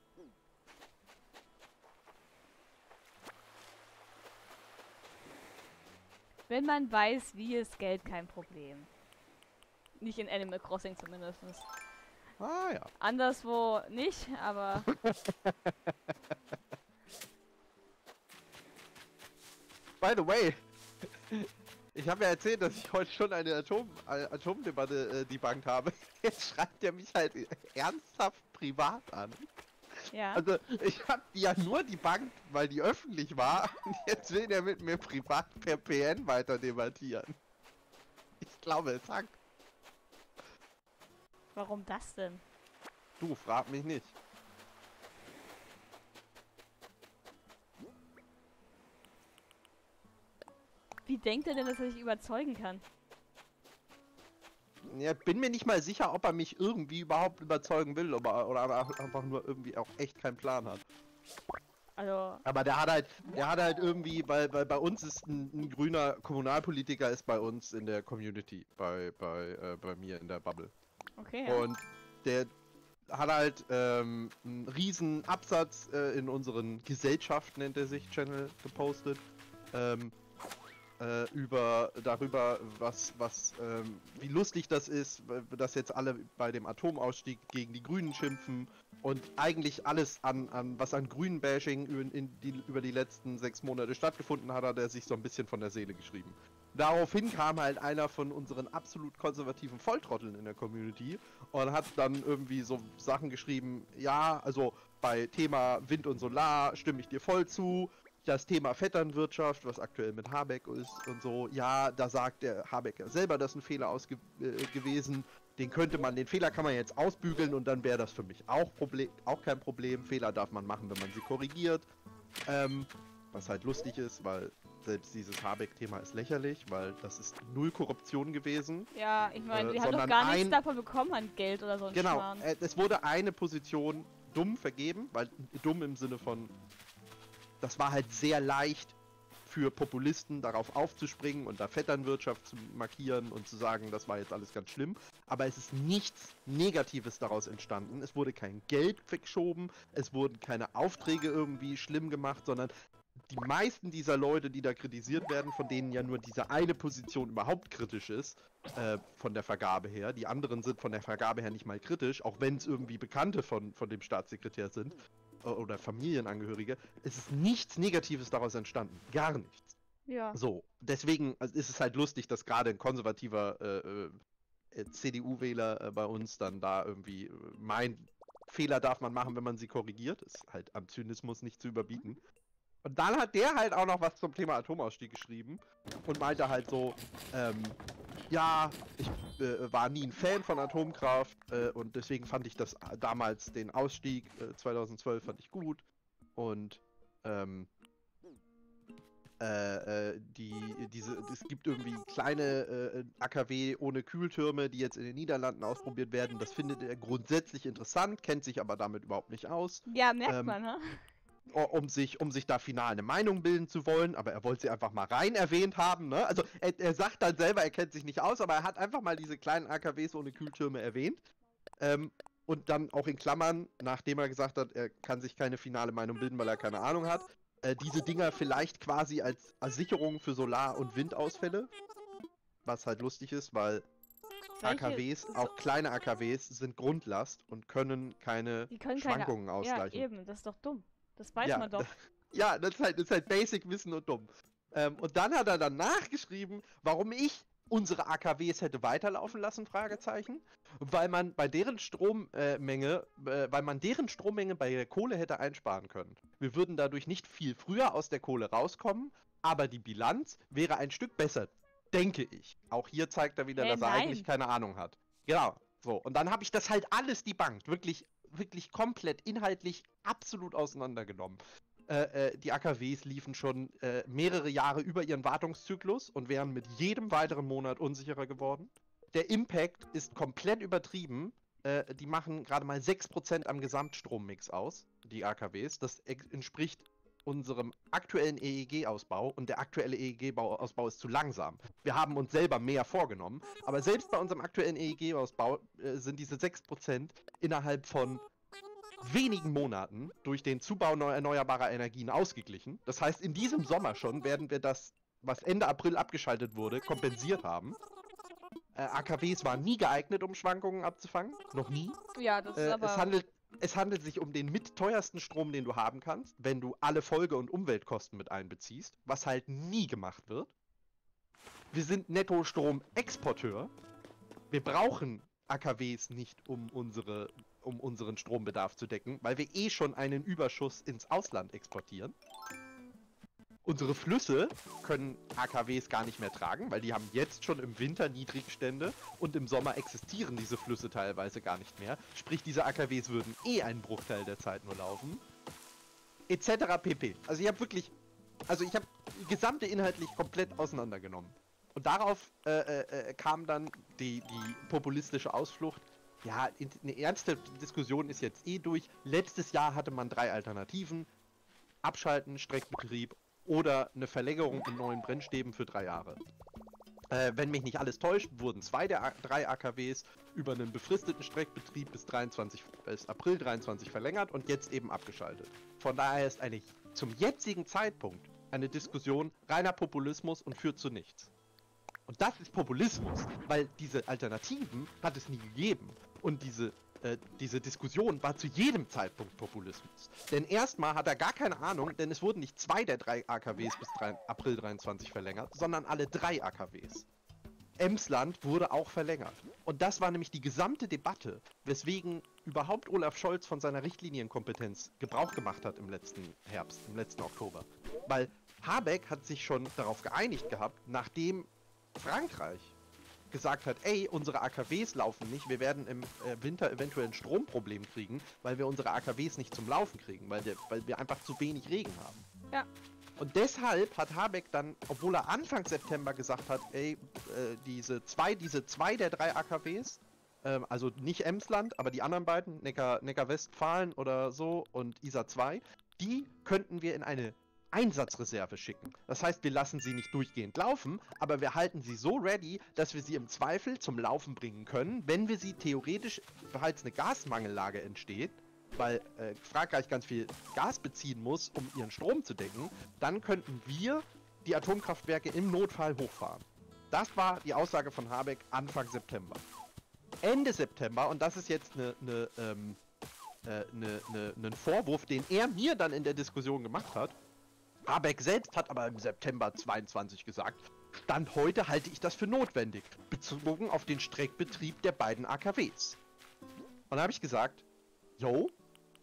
S1: Wenn man weiß, wie, ist Geld kein Problem. Nicht in Animal Crossing zumindest.
S2: Ah ja.
S1: Anderswo nicht, aber...
S2: By the way, ich habe ja erzählt, dass ich heute schon eine Atomdebatte debunked habe. Jetzt schreibt er mich halt ernsthaft privat an.
S1: Ja.
S2: Also ich habe die ja nur debunked, weil die öffentlich war. Und jetzt will der mit mir privat per PN weiter debattieren. Ich glaube, es hackt.
S1: Warum das denn?
S2: Du, frag mich nicht.
S1: Wie denkt er denn, dass er sich überzeugen kann?
S2: Ja, bin mir nicht mal sicher, ob er mich irgendwie überhaupt überzeugen will, oder einfach nur irgendwie auch echt keinen Plan hat.
S1: Also...
S2: Aber der hat halt irgendwie, weil bei uns ist ein grüner Kommunalpolitiker ist bei uns in der Community, bei mir in der Bubble.
S1: Okay, ja.
S2: Und der hat halt einen riesen Absatz in unseren Gesellschaft, nennt er sich, Channel gepostet. Darüber, wie lustig das ist, dass jetzt alle bei dem Atomausstieg gegen die Grünen schimpfen und eigentlich alles was an Grünen-Bashing über die letzten 6 Monate stattgefunden hat, hat er sich so ein bisschen von der Seele geschrieben. Daraufhin kam halt einer von unseren absolut konservativen Volltrotteln in der Community und hat dann irgendwie so Sachen geschrieben, ja, also bei Thema Wind und Solar stimme ich dir voll zu. Das Thema Vetternwirtschaft, was aktuell mit Habeck ist und so, ja, da sagt der Habeck ja selber, das ist ein Fehler gewesen. Den Fehler kann man jetzt ausbügeln und dann wäre das für mich auch kein Problem. Fehler darf man machen, wenn man sie korrigiert. Was halt lustig ist, weil selbst dieses Habeck-Thema ist lächerlich, weil das ist null Korruption gewesen.
S1: Ja, ich meine, die haben doch
S2: sondern
S1: gar nichts davon bekommen an Geld oder so ein
S2: Genau,
S1: Schmarrn.
S2: es wurde eine Position dumm vergeben, weil dumm im Sinne von, das war halt sehr leicht für Populisten darauf aufzuspringen und da Vetternwirtschaft zu markieren und zu sagen, das war jetzt alles ganz schlimm. Aber es ist nichts Negatives daraus entstanden. Es wurde kein Geld weggeschoben, es wurden keine Aufträge irgendwie schlimm gemacht, sondern die meisten dieser Leute, die da kritisiert werden, von denen ja nur diese eine Position überhaupt kritisch ist, von der Vergabe her. Die anderen sind von der Vergabe her nicht mal kritisch, auch wenn es irgendwie Bekannte von dem Staatssekretär sind oder Familienangehörige. Es ist nichts Negatives daraus entstanden. Gar nichts.
S1: Ja.
S2: So, deswegen ist es halt lustig, dass gerade ein konservativer CDU-Wähler bei uns dann da irgendwie meint, Fehler darf man machen, wenn man sie korrigiert. Ist halt am Zynismus nicht zu überbieten. Und dann hat der halt auch noch was zum Thema Atomausstieg geschrieben und meinte halt so, ja, ich war nie ein Fan von Atomkraft und deswegen fand ich das damals, den Ausstieg 2012 fand ich gut und
S3: es gibt irgendwie kleine AKW ohne Kühltürme, die jetzt in den Niederlanden ausprobiert werden. Das findet er grundsätzlich interessant, kennt sich aber damit überhaupt nicht aus.
S1: Ja, merkt man, ne?
S3: Um sich da final eine Meinung bilden zu wollen, aber er wollte sie einfach mal rein erwähnt haben, ne? Also er sagt dann selber, er kennt sich nicht aus, aber er hat einfach mal diese kleinen AKWs ohne Kühltürme erwähnt. Und dann auch in Klammern, nachdem er gesagt hat, er kann sich keine finale Meinung bilden, weil er keine Ahnung hat, diese Dinger vielleicht quasi als Sicherung für Solar- und Windausfälle, was halt lustig ist, weil AKWs, auch kleine AKWs, sind Grundlast und können keine Schwankungen ausgleichen.
S1: Ja, eben, das ist doch dumm. Das weiß man doch.
S3: Ja, das ist halt Basic-Wissen und dumm. Und dann hat er dann nachgeschrieben, warum ich unsere AKWs hätte weiterlaufen lassen, Fragezeichen. Weil man deren Strommenge bei der Kohle hätte einsparen können. Wir würden dadurch nicht viel früher aus der Kohle rauskommen, aber die Bilanz wäre ein Stück besser, denke ich. Auch hier zeigt er wieder, dass er eigentlich keine Ahnung hat. Genau. So, und dann habe ich das halt alles debunked. Wirklich komplett inhaltlich absolut auseinandergenommen. Die AKWs liefen schon mehrere Jahre über ihren Wartungszyklus und wären mit jedem weiteren Monat unsicherer geworden. Der Impact ist komplett übertrieben. Die machen gerade mal 6% am Gesamtstrommix aus, die AKWs. Das entspricht unserem aktuellen EEG-Ausbau und der aktuelle EEG-Ausbau ist zu langsam. Wir haben uns selber mehr vorgenommen, aber selbst bei unserem aktuellen EEG-Ausbau sind diese 6% innerhalb von wenigen Monaten durch den Zubau erneuerbarer Energien ausgeglichen. Das heißt, in diesem Sommer schon werden wir das, was Ende April abgeschaltet wurde, kompensiert haben. AKWs waren nie geeignet, um Schwankungen abzufangen. Noch nie.
S1: Ja, das ist aber...
S3: Es handelt sich um den mitteuersten Strom, den du haben kannst, wenn du alle Folge- und Umweltkosten mit einbeziehst, was halt nie gemacht wird. Wir sind Netto-Strom-Exporteur. Wir brauchen AKWs nicht, um unseren Strombedarf zu decken, weil wir eh schon einen Überschuss ins Ausland exportieren. Unsere Flüsse können AKWs gar nicht mehr tragen, weil die haben jetzt schon im Winter Niedrigstände und im Sommer existieren diese Flüsse teilweise gar nicht mehr. Sprich, diese AKWs würden eh einen Bruchteil der Zeit nur laufen. Etc. pp. Also ich habe die gesamte inhaltlich komplett auseinandergenommen. Und darauf kam dann die populistische Ausflucht. Ja, eine ernste Diskussion ist jetzt eh durch. Letztes Jahr hatte man 3 Alternativen. Abschalten, Streckbetrieb oder eine Verlängerung mit neuen Brennstäben für 3 Jahre. Wenn mich nicht alles täuscht, wurden 2 der 3 AKWs über einen befristeten Streckbetrieb bis April 23 verlängert und jetzt eben abgeschaltet. Von daher ist zum jetzigen Zeitpunkt eine Diskussion reiner Populismus und führt zu nichts. Und das ist Populismus, weil diese Alternativen hat es nie gegeben. Und diese Diskussion war zu jedem Zeitpunkt Populismus. Denn erstmal hat er gar keine Ahnung, denn es wurden nicht 2 der 3 AKWs bis April 23 verlängert, sondern alle 3 AKWs. Emsland wurde auch verlängert. Und das war nämlich die gesamte Debatte, weswegen überhaupt Olaf Scholz von seiner Richtlinienkompetenz Gebrauch gemacht hat im letzten Herbst, im letzten Oktober. Weil Habeck hat sich schon darauf geeinigt gehabt, nachdem Frankreich gesagt hat, ey, unsere AKWs laufen nicht, wir werden im Winter eventuell ein Stromproblem kriegen, weil wir unsere AKWs nicht zum Laufen kriegen, weil wir einfach zu wenig Regen haben.
S1: Ja.
S3: Und deshalb hat Habeck dann, obwohl er Anfang September gesagt hat, ey, diese zwei der 3 AKWs, also nicht Emsland, aber die anderen beiden, Neckar-Westfalen oder so und Isar 2, die könnten wir in eine Einsatzreserve schicken. Das heißt, wir lassen sie nicht durchgehend laufen, aber wir halten sie so ready, dass wir sie im Zweifel zum Laufen bringen können, wenn wir sie theoretisch, falls eine Gasmangellage entsteht, weil Frankreich ganz viel Gas beziehen muss, um ihren Strom zu decken, dann könnten wir die Atomkraftwerke im Notfall hochfahren. Das war die Aussage von Habeck Anfang September. Ende September, und das ist jetzt ein Vorwurf, den er mir dann in der Diskussion gemacht hat. Habeck selbst hat aber im September 22 gesagt, Stand heute halte ich das für notwendig, bezogen auf den Streckbetrieb der beiden AKWs. Und da habe ich gesagt, jo,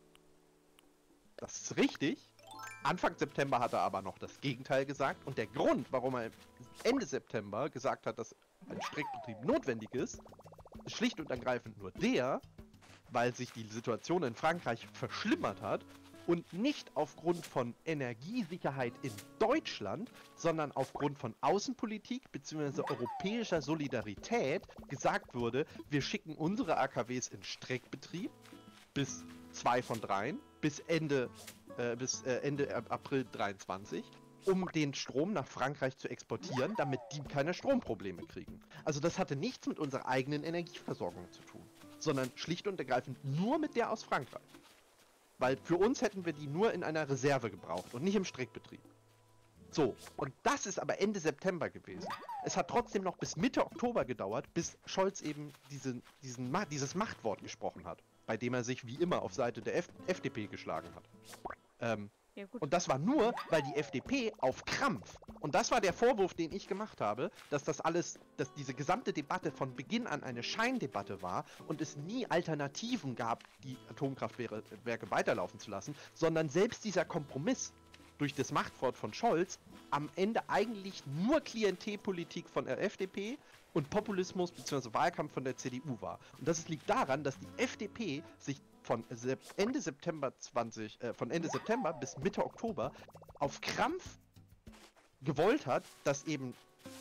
S3: das ist richtig. Anfang September hat er aber noch das Gegenteil gesagt. Und der Grund, warum er Ende September gesagt hat, dass ein Streckbetrieb notwendig ist schlicht und ergreifend nur der, weil sich die Situation in Frankreich verschlimmert hat Und nicht aufgrund von Energiesicherheit in Deutschland, sondern aufgrund von Außenpolitik bzw. europäischer Solidarität gesagt wurde, wir schicken unsere AKWs in Streckbetrieb bis 2 von 3, bis Ende April 23, um den Strom nach Frankreich zu exportieren, damit die keine Stromprobleme kriegen. Also das hatte nichts mit unserer eigenen Energieversorgung zu tun, sondern schlicht und ergreifend nur mit der aus Frankreich. Weil für uns hätten wir die nur in einer Reserve gebraucht und nicht im Streckbetrieb. So, und das ist aber Ende September gewesen. Es hat trotzdem noch bis Mitte Oktober gedauert, bis Scholz eben dieses Machtwort gesprochen hat, bei dem er sich wie immer auf Seite der FDP geschlagen hat.
S1: Ja, gut.
S3: Und das war nur, weil die FDP auf Krampf, und das war der Vorwurf, den ich gemacht habe, dass diese gesamte Debatte von Beginn an eine Scheindebatte war und es nie Alternativen gab, die Atomkraftwerke weiterlaufen zu lassen, sondern selbst dieser Kompromiss durch das Machtwort von Scholz am Ende eigentlich nur Klientelpolitik von der FDP und Populismus bzw. Wahlkampf von der CDU war. Und das liegt daran, dass die FDP sich von Ende September bis Mitte Oktober auf Krampf gewollt hat, dass eben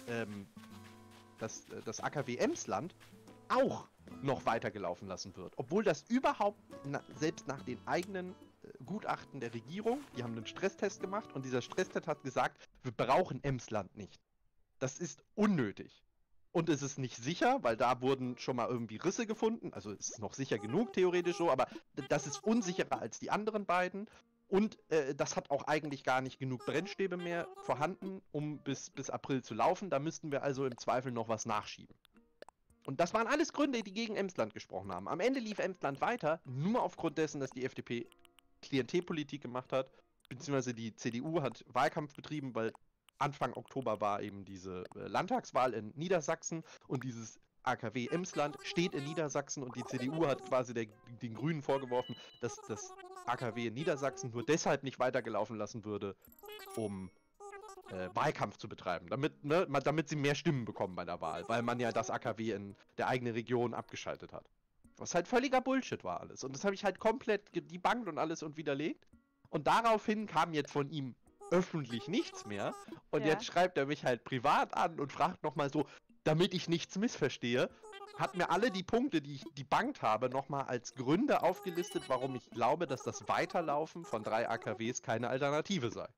S3: das AKW Emsland auch noch weitergelaufen lassen wird. Obwohl das überhaupt, selbst nach den eigenen Gutachten der Regierung, die haben einen Stresstest gemacht und dieser Stresstest hat gesagt, wir brauchen Emsland nicht. Das ist unnötig. Und es ist nicht sicher, weil da wurden schon mal irgendwie Risse gefunden. Also es ist noch sicher genug, theoretisch so, aber das ist unsicherer als die anderen beiden. Und das hat auch eigentlich gar nicht genug Brennstäbe mehr vorhanden, um bis April zu laufen. Da müssten wir also im Zweifel noch was nachschieben. Und das waren alles Gründe, die gegen Emsland gesprochen haben. Am Ende lief Emsland weiter, nur aufgrund dessen, dass die FDP Klientelpolitik gemacht hat, beziehungsweise die CDU hat Wahlkampf betrieben, weil Anfang Oktober war eben diese Landtagswahl in Niedersachsen und dieses AKW Emsland steht in Niedersachsen und die CDU hat quasi den Grünen vorgeworfen, dass das AKW in Niedersachsen nur deshalb nicht weitergelaufen lassen würde, um Wahlkampf zu betreiben, damit sie mehr Stimmen bekommen bei der Wahl, weil man ja das AKW in der eigenen Region abgeschaltet hat. Was halt völliger Bullshit war alles. Und das habe ich halt komplett gedebunked und alles und widerlegt. Und daraufhin kam jetzt von ihm öffentlich nichts mehr. Und
S1: Ja.
S3: jetzt schreibt er mich halt privat an und fragt nochmal so, damit ich nichts missverstehe, hat mir alle die Punkte, die ich debunked habe, nochmal als Gründe aufgelistet, warum ich glaube, dass das Weiterlaufen von 3 AKWs keine Alternative sei.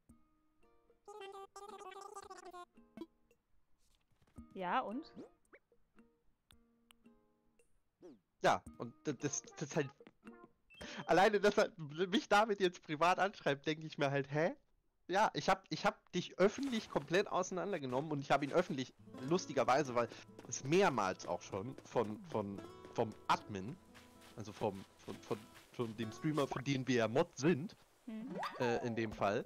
S1: Ja, und?
S3: Ja, und das ist halt... Alleine, dass er mich damit jetzt privat anschreibt, denke ich mir halt, hä? Ja, ich hab dich öffentlich komplett auseinandergenommen und ich habe ihn öffentlich, lustigerweise, weil es mehrmals auch schon vom Admin, also von dem Streamer, von dem wir ja Mod sind, in dem Fall,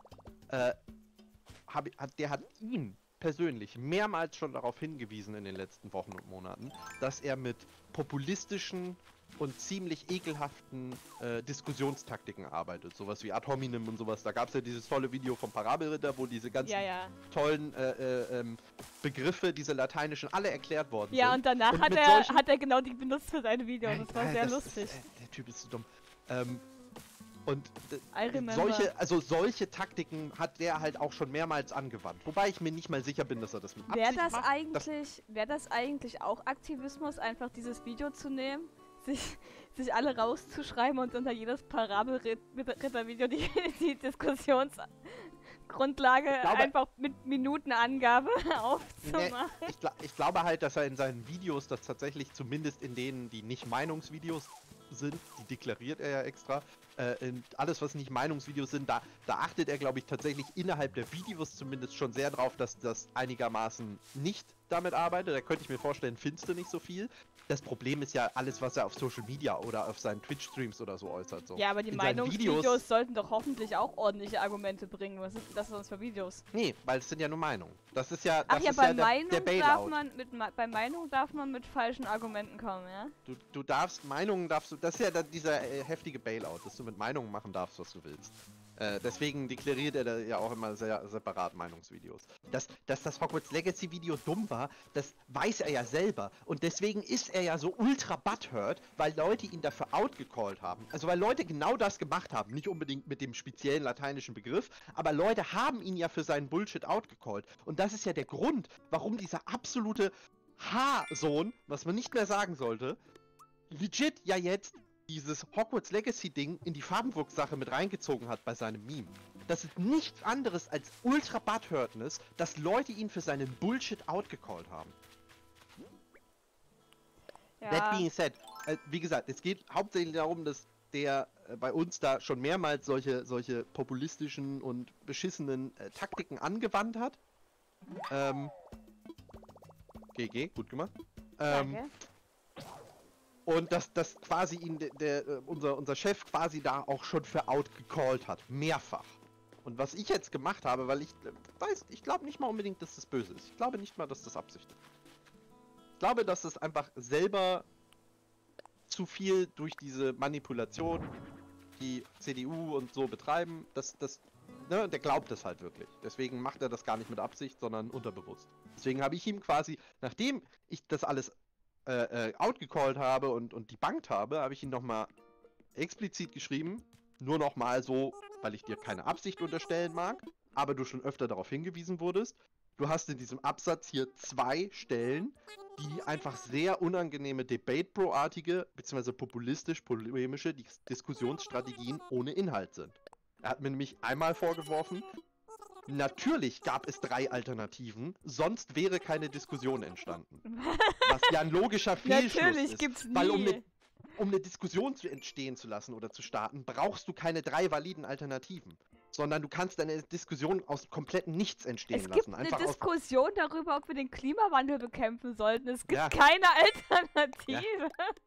S3: der hat ihn persönlich mehrmals schon darauf hingewiesen in den letzten Wochen und Monaten, dass er mit populistischen und ziemlich ekelhaften Diskussionstaktiken arbeitet. Sowas wie Ad hominem und sowas. Da gab es ja dieses tolle Video vom Parabelritter, wo diese ganzen tollen Begriffe, diese lateinischen, alle erklärt worden sind.
S1: Ja, und danach
S3: und
S1: hat er genau die benutzt für seine Videos. Das war sehr lustig.
S3: Der Typ ist so dumm. Und
S1: I remember.
S3: solche Taktiken hat der halt auch schon mehrmals angewandt. Wobei ich mir nicht mal sicher bin, dass er das mit Absicht macht.
S1: Wäre das eigentlich auch Aktivismus, einfach dieses Video zu nehmen, sich alle rauszuschreiben und unter jedes Parabelritter-Video die Diskussionsgrundlage einfach mit Minutenangabe aufzumachen?
S3: Ich glaube halt, dass er in seinen Videos das tatsächlich, zumindest in denen, die nicht Meinungsvideos sind, die deklariert er ja extra, alles was nicht Meinungsvideos sind, da achtet er, glaube ich, tatsächlich innerhalb der Videos zumindest schon sehr drauf, dass das einigermaßen nicht damit arbeitet. Da könnte ich mir vorstellen, findest du nicht so viel. Das Problem ist ja alles, was er auf Social Media oder auf seinen Twitch-Streams oder so äußert. So.
S1: Ja, aber die Meinungsvideos sollten doch hoffentlich auch ordentliche Argumente bringen. Was sind das sonst für Videos?
S3: Nee, weil es sind ja nur Meinungen. Das ist ja,
S1: bei
S3: der Bailout.
S1: Bei Meinung darf man mit falschen Argumenten kommen, ja?
S3: Das ist ja dieser heftige Bailout, dass du mit Meinungen machen darfst, was du willst. Deswegen deklariert er da ja auch immer sehr separat Meinungsvideos. Dass das Hogwarts Legacy Video dumm war, das weiß er ja selber. Und deswegen ist er ja so ultra butthurt, weil Leute ihn dafür outgecallt haben. Also weil Leute genau das gemacht haben. Nicht unbedingt mit dem speziellen lateinischen Begriff, aber Leute haben ihn ja für seinen Bullshit outgecallt. Und das ist ja der Grund, warum dieser absolute H-Sohn, was man nicht mehr sagen sollte, legit ja jetzt dieses Hogwarts Legacy-Ding in die Farbenwuchs-Sache mit reingezogen hat bei seinem Meme. Das ist nichts anderes als ultra Butthurtness, dass Leute ihn für seinen Bullshit outgecallt haben. That
S1: Ja,
S3: being said, wie gesagt, es geht hauptsächlich darum, dass der bei uns da schon mehrmals solche populistischen und beschissenen Taktiken angewandt hat. GG, gut gemacht.
S1: danke.
S3: Und dass das quasi ihn unser Chef quasi da auch schon für outgecallt hat. Mehrfach. Und was ich jetzt gemacht habe, weil ich glaube nicht mal unbedingt, dass das böse ist. Ich glaube nicht mal, dass das Absicht ist. Ich glaube, dass es einfach selber zu viel durch diese Manipulation, die CDU und so betreiben, der glaubt das halt wirklich. Deswegen macht er das gar nicht mit Absicht, sondern unterbewusst. Deswegen habe ich ihm quasi, nachdem ich das alles outgecallt habe und debunked habe ich ihn nochmal explizit geschrieben. Nur nochmal so, weil ich dir keine Absicht unterstellen mag, aber du schon öfter darauf hingewiesen wurdest. Du hast in diesem Absatz hier 2 Stellen, die einfach sehr unangenehme Debate-Bro-artige, beziehungsweise populistisch-polemische Diskussionsstrategien ohne Inhalt sind. Er hat mir nämlich einmal vorgeworfen, natürlich gab es 3 Alternativen, sonst wäre keine Diskussion entstanden. Was ja ein logischer Fehlschluss
S1: Natürlich
S3: ist.
S1: gibt's nie.
S3: Weil um eine Diskussion entstehen zu lassen oder zu starten, brauchst du keine 3 validen Alternativen. Sondern du kannst eine Diskussion aus komplettem Nichts entstehen
S1: Es
S3: lassen.
S1: gibt eine Diskussion darüber, ob wir den Klimawandel bekämpfen sollten. Es gibt keine Alternative.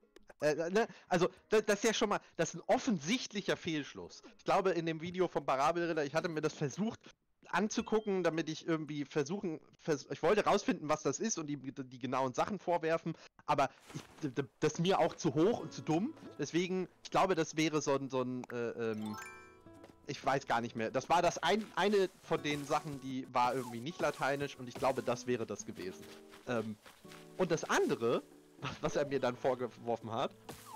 S3: Also, das ist ja schon mal, das ist ein offensichtlicher Fehlschluss. Ich glaube, in dem Video vom Parabelritter, ich hatte mir das versucht anzugucken, damit ich irgendwie ich wollte rausfinden, was das ist und die genauen Sachen vorwerfen, aber das ist mir auch zu hoch und zu dumm. Deswegen, ich glaube, das wäre so ein ich weiß gar nicht mehr. Das war eine von den Sachen, die war irgendwie nicht lateinisch und ich glaube, das wäre das gewesen. Und das andere, was er mir dann vorgeworfen hat,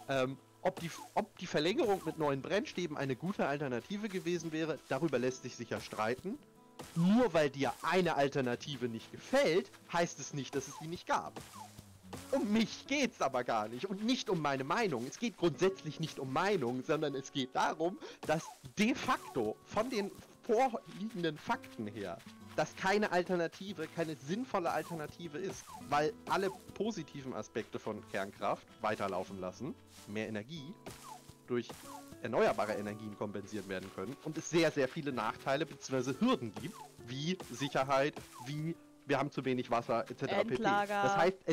S3: ob die Verlängerung mit neuen Brennstäben eine gute Alternative gewesen wäre, darüber lässt sich sicher streiten. Nur weil dir eine Alternative nicht gefällt, heißt es nicht, dass es die nicht gab. Um mich geht's aber gar nicht und nicht um meine Meinung. Es geht grundsätzlich nicht um Meinung, sondern es geht darum, dass de facto von den vorliegenden Fakten her, dass keine Alternative, keine sinnvolle Alternative ist, weil alle positiven Aspekte von Kernkraft weiterlaufen lassen, mehr Energie, durch erneuerbare Energien kompensiert werden können und es sehr, sehr viele Nachteile bzw. Hürden gibt, wie Sicherheit, wie wir haben zu wenig Wasser etc. pp. Das heißt, es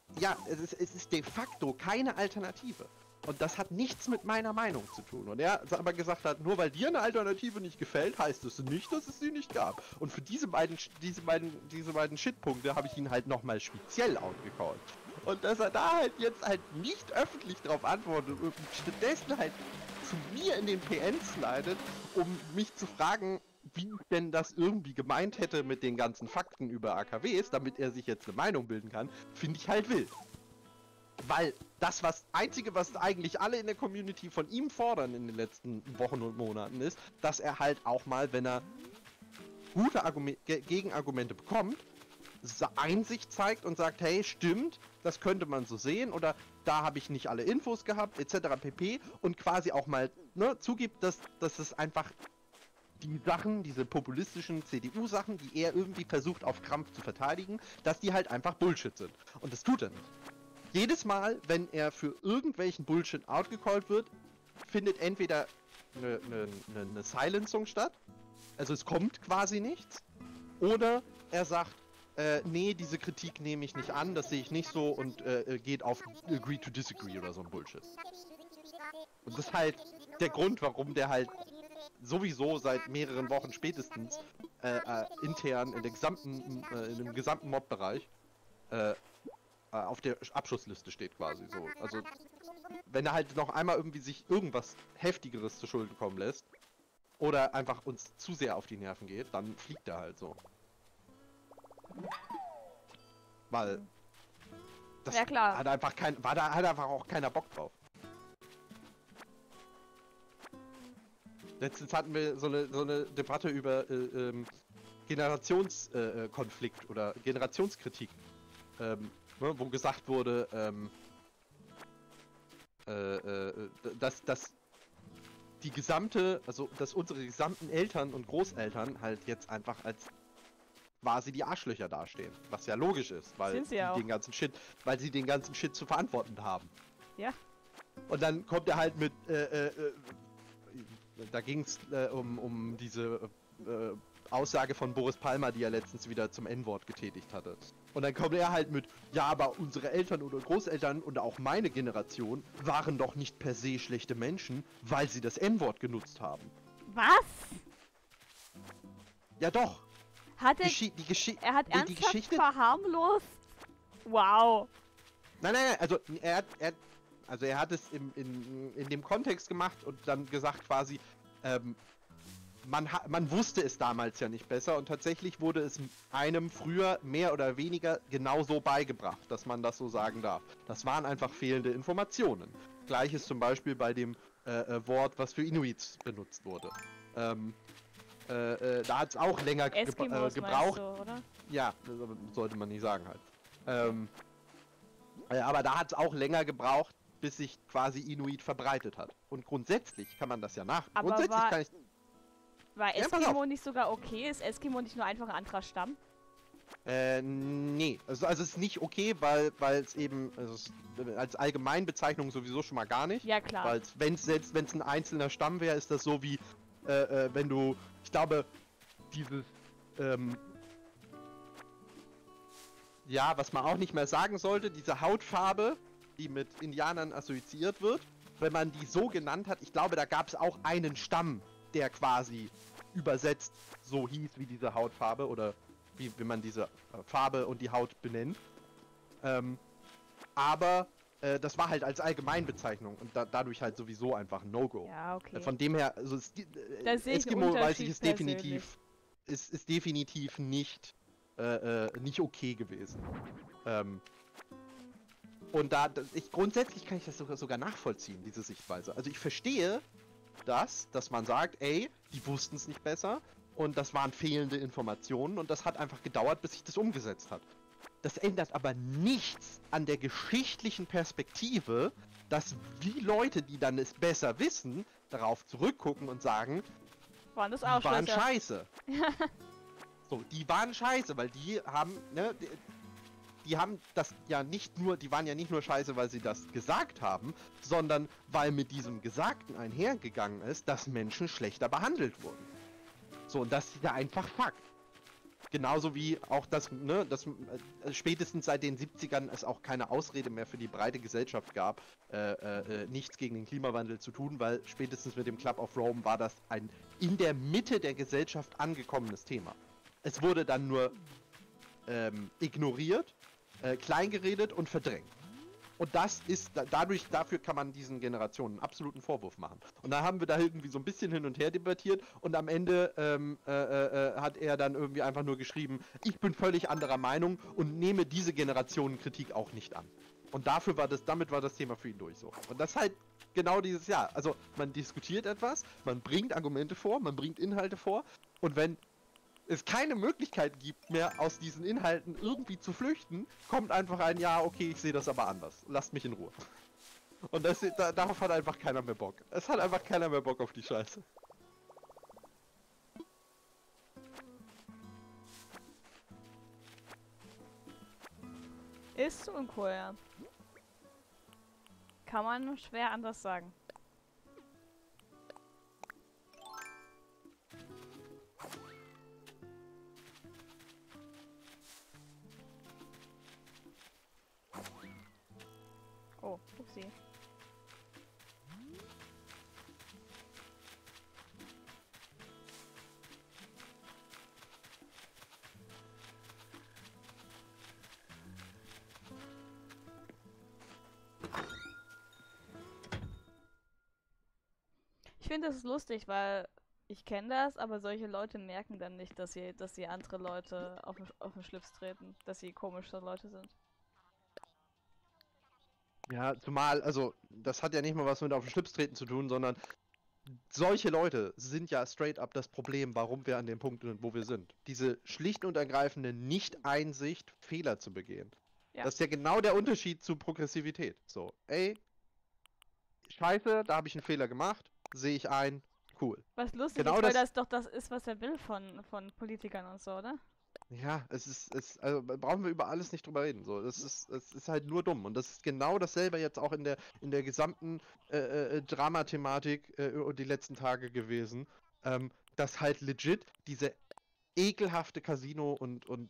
S3: ist de facto keine Alternative. Und das hat nichts mit meiner Meinung zu tun. Und er aber gesagt hat, nur weil dir eine Alternative nicht gefällt, heißt es nicht, dass es sie nicht gab. Und für diese beiden Shitpunkte habe ich ihn halt nochmal speziell outgecallt. Und dass er da halt jetzt halt nicht öffentlich drauf antwortet und stattdessen halt zu mir in den PN slidet, um mich zu fragen, wie ich denn das irgendwie gemeint hätte mit den ganzen Fakten über AKWs, damit er sich jetzt eine Meinung bilden kann, finde ich halt wild. Weil das Einzige, was eigentlich alle in der Community von ihm fordern in den letzten Wochen und Monaten ist, dass er halt auch mal, wenn er gute Gegenargumente bekommt, Einsicht zeigt und sagt, hey, stimmt, das könnte man so sehen oder da habe ich nicht alle Infos gehabt, etc. pp. Und quasi auch mal zugibt, dass es einfach die Sachen, diese populistischen CDU-Sachen, die er irgendwie versucht auf Krampf zu verteidigen, dass die halt einfach Bullshit sind. Und das tut er nicht. Jedes Mal, wenn er für irgendwelchen Bullshit outgecallt wird, findet entweder eine Silencing statt, also es kommt quasi nichts, oder er sagt, nee, diese Kritik nehme ich nicht an, das sehe ich nicht so und geht auf Agree to Disagree oder so ein Bullshit. Und das ist halt der Grund, warum der halt sowieso seit mehreren Wochen spätestens intern in dem gesamten Mod-Bereich auf der Abschussliste steht quasi so. Also wenn er halt noch einmal irgendwie sich irgendwas Heftigeres zu Schulden kommen lässt, oder einfach uns zu sehr auf die Nerven geht, dann fliegt er halt so. Weil das
S1: Ja, klar.
S3: hat einfach hat einfach auch keiner Bock drauf. Letztens hatten wir so eine Debatte über Generationskonflikt oder Generationskritik, ne, wo gesagt wurde, dass die gesamte, also dass unsere gesamten Eltern und Großeltern halt jetzt einfach als quasi die Arschlöcher dastehen. Was ja logisch ist, weil
S1: Sind sie ja auch.
S3: weil sie den ganzen Shit zu verantworten haben.
S1: Ja.
S3: Und dann kommt er halt mit, da ging es um diese Aussage von Boris Palmer, die er letztens wieder zum N-Wort getätigt hatte. Und dann kommt er halt mit, ja, aber unsere Eltern oder Großeltern und auch meine Generation waren doch nicht per se schlechte Menschen, weil sie das N-Wort genutzt haben.
S1: Was?
S3: Ja doch.
S1: Hat er... Er hat
S3: die
S1: ernsthaft
S3: Geschichte.
S1: verharmlost? Wow.
S3: Nein, also er hat es in dem Kontext gemacht und dann gesagt quasi, man wusste es damals ja nicht besser und tatsächlich wurde es einem früher mehr oder weniger genauso beigebracht, dass man das so sagen darf. Das waren einfach fehlende Informationen. Gleiches zum Beispiel bei dem Wort, was für Inuits benutzt wurde. Da hat es auch länger
S1: Eskimos
S3: gebraucht.
S1: meinst du, oder?
S3: Ja, sollte man nie sagen halt. Aber da hat es auch länger gebraucht, bis sich quasi Inuit verbreitet hat. Und grundsätzlich kann man das ja
S1: Aber
S3: grundsätzlich kann ich...
S1: war
S3: Ja, pass
S1: Eskimo nicht sogar okay? Ist Eskimo nicht nur einfach ein anderer Stamm?
S3: Nee. Also es ist nicht okay, weil es eben... als Allgemeinbezeichnung sowieso schon mal gar nicht.
S1: Ja, klar.
S3: Weil selbst wenn es ein einzelner Stamm wäre, ist das so wie... wenn du... Ich glaube, dieses... ja, was man auch nicht mehr sagen sollte, diese Hautfarbe, die mit Indianern assoziiert wird, wenn man die so genannt hat, ich glaube, da gab es auch einen Stamm, der quasi übersetzt so hieß wie diese Hautfarbe oder wie man diese Farbe und die Haut benennt. Aber das war halt als Allgemeinbezeichnung und dadurch halt sowieso einfach ein No-Go.
S1: Ja, okay.
S3: Von dem her, also
S1: Da sehe ich einen
S3: Eskimo, weiß ich,
S1: Unterschied
S3: ist definitiv nicht okay gewesen. Und grundsätzlich kann ich das sogar nachvollziehen, diese Sichtweise. Also ich verstehe dass man sagt, ey, die wussten es nicht besser und das waren fehlende Informationen und das hat einfach gedauert, bis sich das umgesetzt hat. Das ändert aber nichts an der geschichtlichen Perspektive, dass die Leute, die dann es besser wissen, darauf zurückgucken und sagen,
S1: Waren das
S3: die waren
S1: Arschlöcher?
S3: scheiße. So, die waren scheiße, weil die haben, ne, die haben das ja nicht nur, die waren ja nicht nur scheiße, weil sie das gesagt haben, sondern weil mit diesem Gesagten einhergegangen ist, dass Menschen schlechter behandelt wurden. So, und das ist ja einfach Fakt. Genauso wie auch das, ne, spätestens seit den 70ern es auch keine Ausrede mehr für die breite Gesellschaft gab, nichts gegen den Klimawandel zu tun, weil spätestens mit dem Club of Rome war das ein in der Mitte der Gesellschaft angekommenes Thema. Es wurde dann nur ignoriert, kleingeredet und verdrängt. Und das ist, dafür kann man diesen Generationen einen absoluten Vorwurf machen. Und da haben wir da irgendwie so ein bisschen hin und her debattiert und am Ende hat er dann irgendwie einfach nur geschrieben, ich bin völlig anderer Meinung und nehme diese Generationenkritik auch nicht an. Und damit war das Thema für ihn durch so. Und das ist halt genau dieses Jahr. Also man diskutiert etwas, man bringt Argumente vor, man bringt Inhalte vor und wenn es keine Möglichkeit gibt mehr, aus diesen Inhalten irgendwie zu flüchten, kommt einfach ein, ja, okay, ich sehe das aber anders. Lasst mich in Ruhe. Und darauf hat einfach keiner mehr Bock. Es hat einfach keiner mehr Bock auf die Scheiße.
S1: Ist uncool, ja. Kann man schwer anders sagen. Oh, upsie. Ich finde das ist lustig, weil Ich kenne das, aber solche Leute merken dann nicht, dass sie andere Leute auf den Schlips treten, dass sie komische Leute sind.
S3: Ja, zumal, also, das hat ja nicht mal was mit auf den Schlips treten zu tun, sondern solche Leute sind ja straight up das Problem, warum wir an dem Punkt sind, wo wir sind. Diese schlicht und ergreifende Nicht-Einsicht, Fehler zu begehen.
S1: Ja.
S3: Das ist ja genau der Unterschied zu Progressivität. So, ey, scheiße, da habe ich einen Fehler gemacht, sehe ich ein, cool.
S1: Was lustig
S3: Genau
S1: ist, weil
S3: das-
S1: das doch das ist, was er will von Politikern und so, oder?
S3: Ja, also brauchen wir über alles nicht drüber reden. So, es ist halt nur dumm. Und das ist genau dasselbe jetzt auch in der gesamten Dramathematik die letzten Tage gewesen. Dass halt legit diese ekelhafte Casino und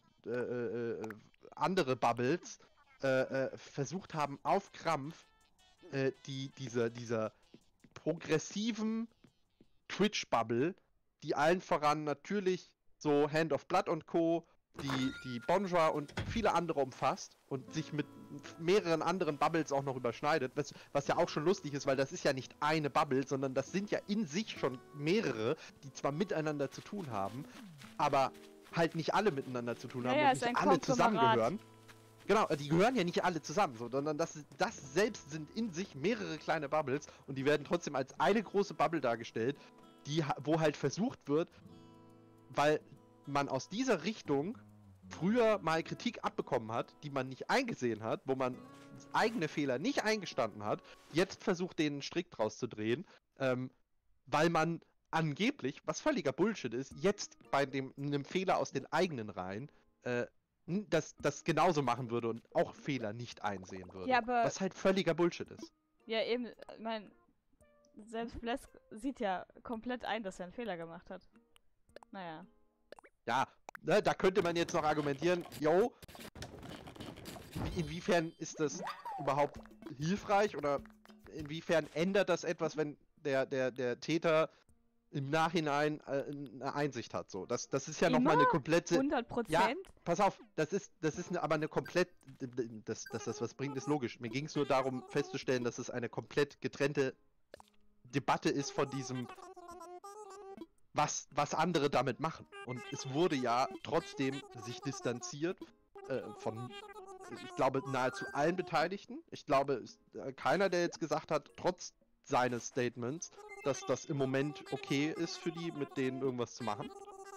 S3: andere Bubbles versucht haben, auf Krampf dieser progressiven Twitch-Bubble, die allen voran natürlich so Hand of Blood und Co., die Bonjour und viele andere umfasst und sich mit mehreren anderen Bubbles auch noch überschneidet, was ja auch schon lustig ist, weil das ist ja nicht eine Bubble, sondern das sind ja in sich schon mehrere, die zwar miteinander zu tun haben, aber halt nicht alle miteinander zu tun haben
S1: Ja,
S3: und
S1: ist ein
S3: nicht alle
S1: Konglomerat.
S3: zusammengehören. Genau, die gehören ja nicht alle zusammen, so, sondern das selbst sind in sich mehrere kleine Bubbles und die werden trotzdem als eine große Bubble dargestellt, wo halt versucht wird, weil man aus dieser Richtung früher mal Kritik abbekommen hat, die man nicht eingesehen hat, wo man eigene Fehler nicht eingestanden hat, jetzt versucht, den Strick draus zu drehen, weil man angeblich, was völliger Bullshit ist, jetzt bei einem Fehler aus den eigenen Reihen das genauso machen würde und auch Fehler nicht einsehen würde.
S1: Ja, aber-
S3: was halt völliger Bullshit ist.
S1: Ja, eben, ich mein, selbst Blesk sieht ja komplett ein, dass er einen Fehler gemacht hat. Naja.
S3: Ja, ne, da könnte man jetzt noch argumentieren, yo, inwiefern ist das überhaupt hilfreich oder inwiefern ändert das etwas, wenn der Täter im Nachhinein eine Einsicht hat, so. Das ist ja nochmal eine
S1: Immer?
S3: komplette...
S1: 100%?
S3: Ja, pass auf, das ist aber eine komplett... Dass das was bringt, ist logisch. Mir ging es nur darum festzustellen, dass es eine komplett getrennte Debatte ist von diesem, was andere damit machen. Und es wurde ja trotzdem sich distanziert von, ich glaube, nahezu allen Beteiligten. Ich glaube, keiner, der jetzt gesagt hat, trotz seines Statements, dass das im Moment okay ist für die, mit denen irgendwas zu machen.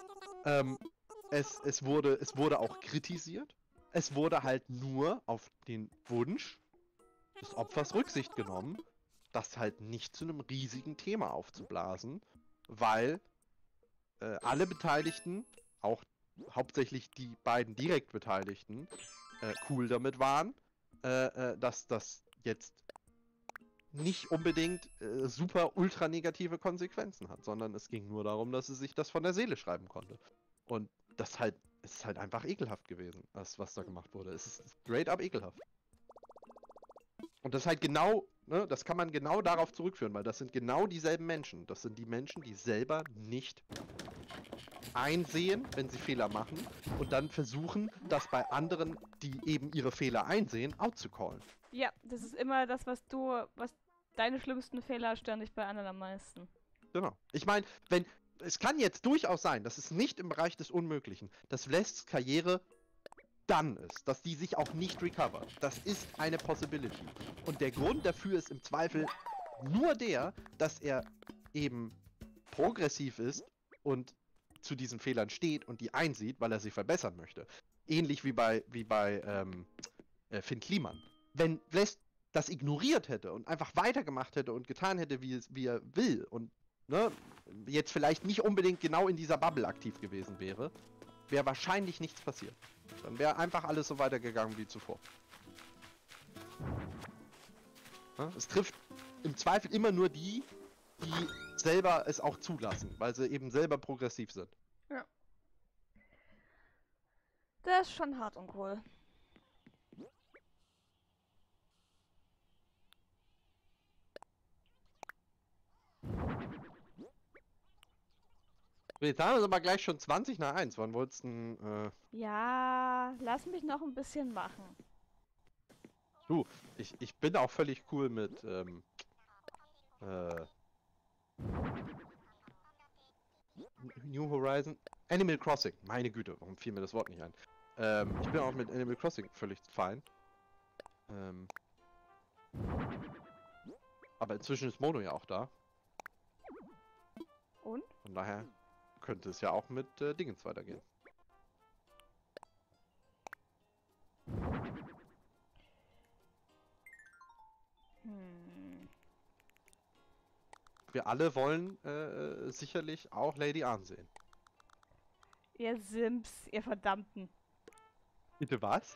S3: Es wurde auch kritisiert. Es wurde halt nur auf den Wunsch des Opfers Rücksicht genommen, das halt nicht zu einem riesigen Thema aufzublasen, weil alle Beteiligten, auch hauptsächlich die beiden direkt Beteiligten, cool damit waren, dass das jetzt nicht unbedingt super ultra negative Konsequenzen hat, sondern es ging nur darum, dass sie sich das von der Seele schreiben konnte. Und das halt, es ist halt einfach ekelhaft gewesen, was da gemacht wurde. Es ist straight up ekelhaft. Und das halt genau, ne, das kann man genau darauf zurückführen, weil das sind genau dieselben Menschen. Das sind die Menschen, die selber nicht einsehen, wenn sie Fehler machen und dann versuchen, das bei anderen, die eben ihre Fehler einsehen, outzucallen.
S1: Ja, das ist immer das, was deine schlimmsten Fehler stören dich bei anderen am meisten.
S3: Genau. Ich meine, es kann jetzt durchaus sein, das ist nicht im Bereich des Unmöglichen, dass Wlests Karriere done ist, dass die sich auch nicht recovert. Das ist eine Possibility. Und der Grund dafür ist im Zweifel nur der, dass er eben progressiv ist und zu diesen Fehlern steht und die einsieht, weil er sie verbessern möchte. Ähnlich wie bei Finn Kliman. Wenn Wlest das ignoriert hätte und einfach weitergemacht hätte und getan hätte, wie er will und ne, jetzt vielleicht nicht unbedingt genau in dieser Bubble aktiv gewesen wäre, wäre wahrscheinlich nichts passiert. Dann wäre einfach alles so weitergegangen wie zuvor. Ja, es trifft im Zweifel immer nur die selber es auch zulassen, weil sie eben selber progressiv sind.
S1: Ja. Das ist schon hart und cool.
S3: Jetzt haben wir es aber gleich schon 20 nach 1. Wann wolltest du denn,
S1: Ja, lass mich noch ein bisschen machen.
S3: Du, ich bin auch völlig cool mit, New Horizon. Animal Crossing. Meine Güte, warum fiel mir das Wort nicht ein? Ich bin auch mit Animal Crossing völlig fein. Aber inzwischen ist Mono ja auch da.
S1: Und?
S3: Von daher könnte es ja auch mit Dingens weitergehen.
S1: Hm.
S3: Wir alle wollen sicherlich auch Lady Anne sehen.
S1: Ihr Sims, ihr Verdammten.
S3: Bitte was?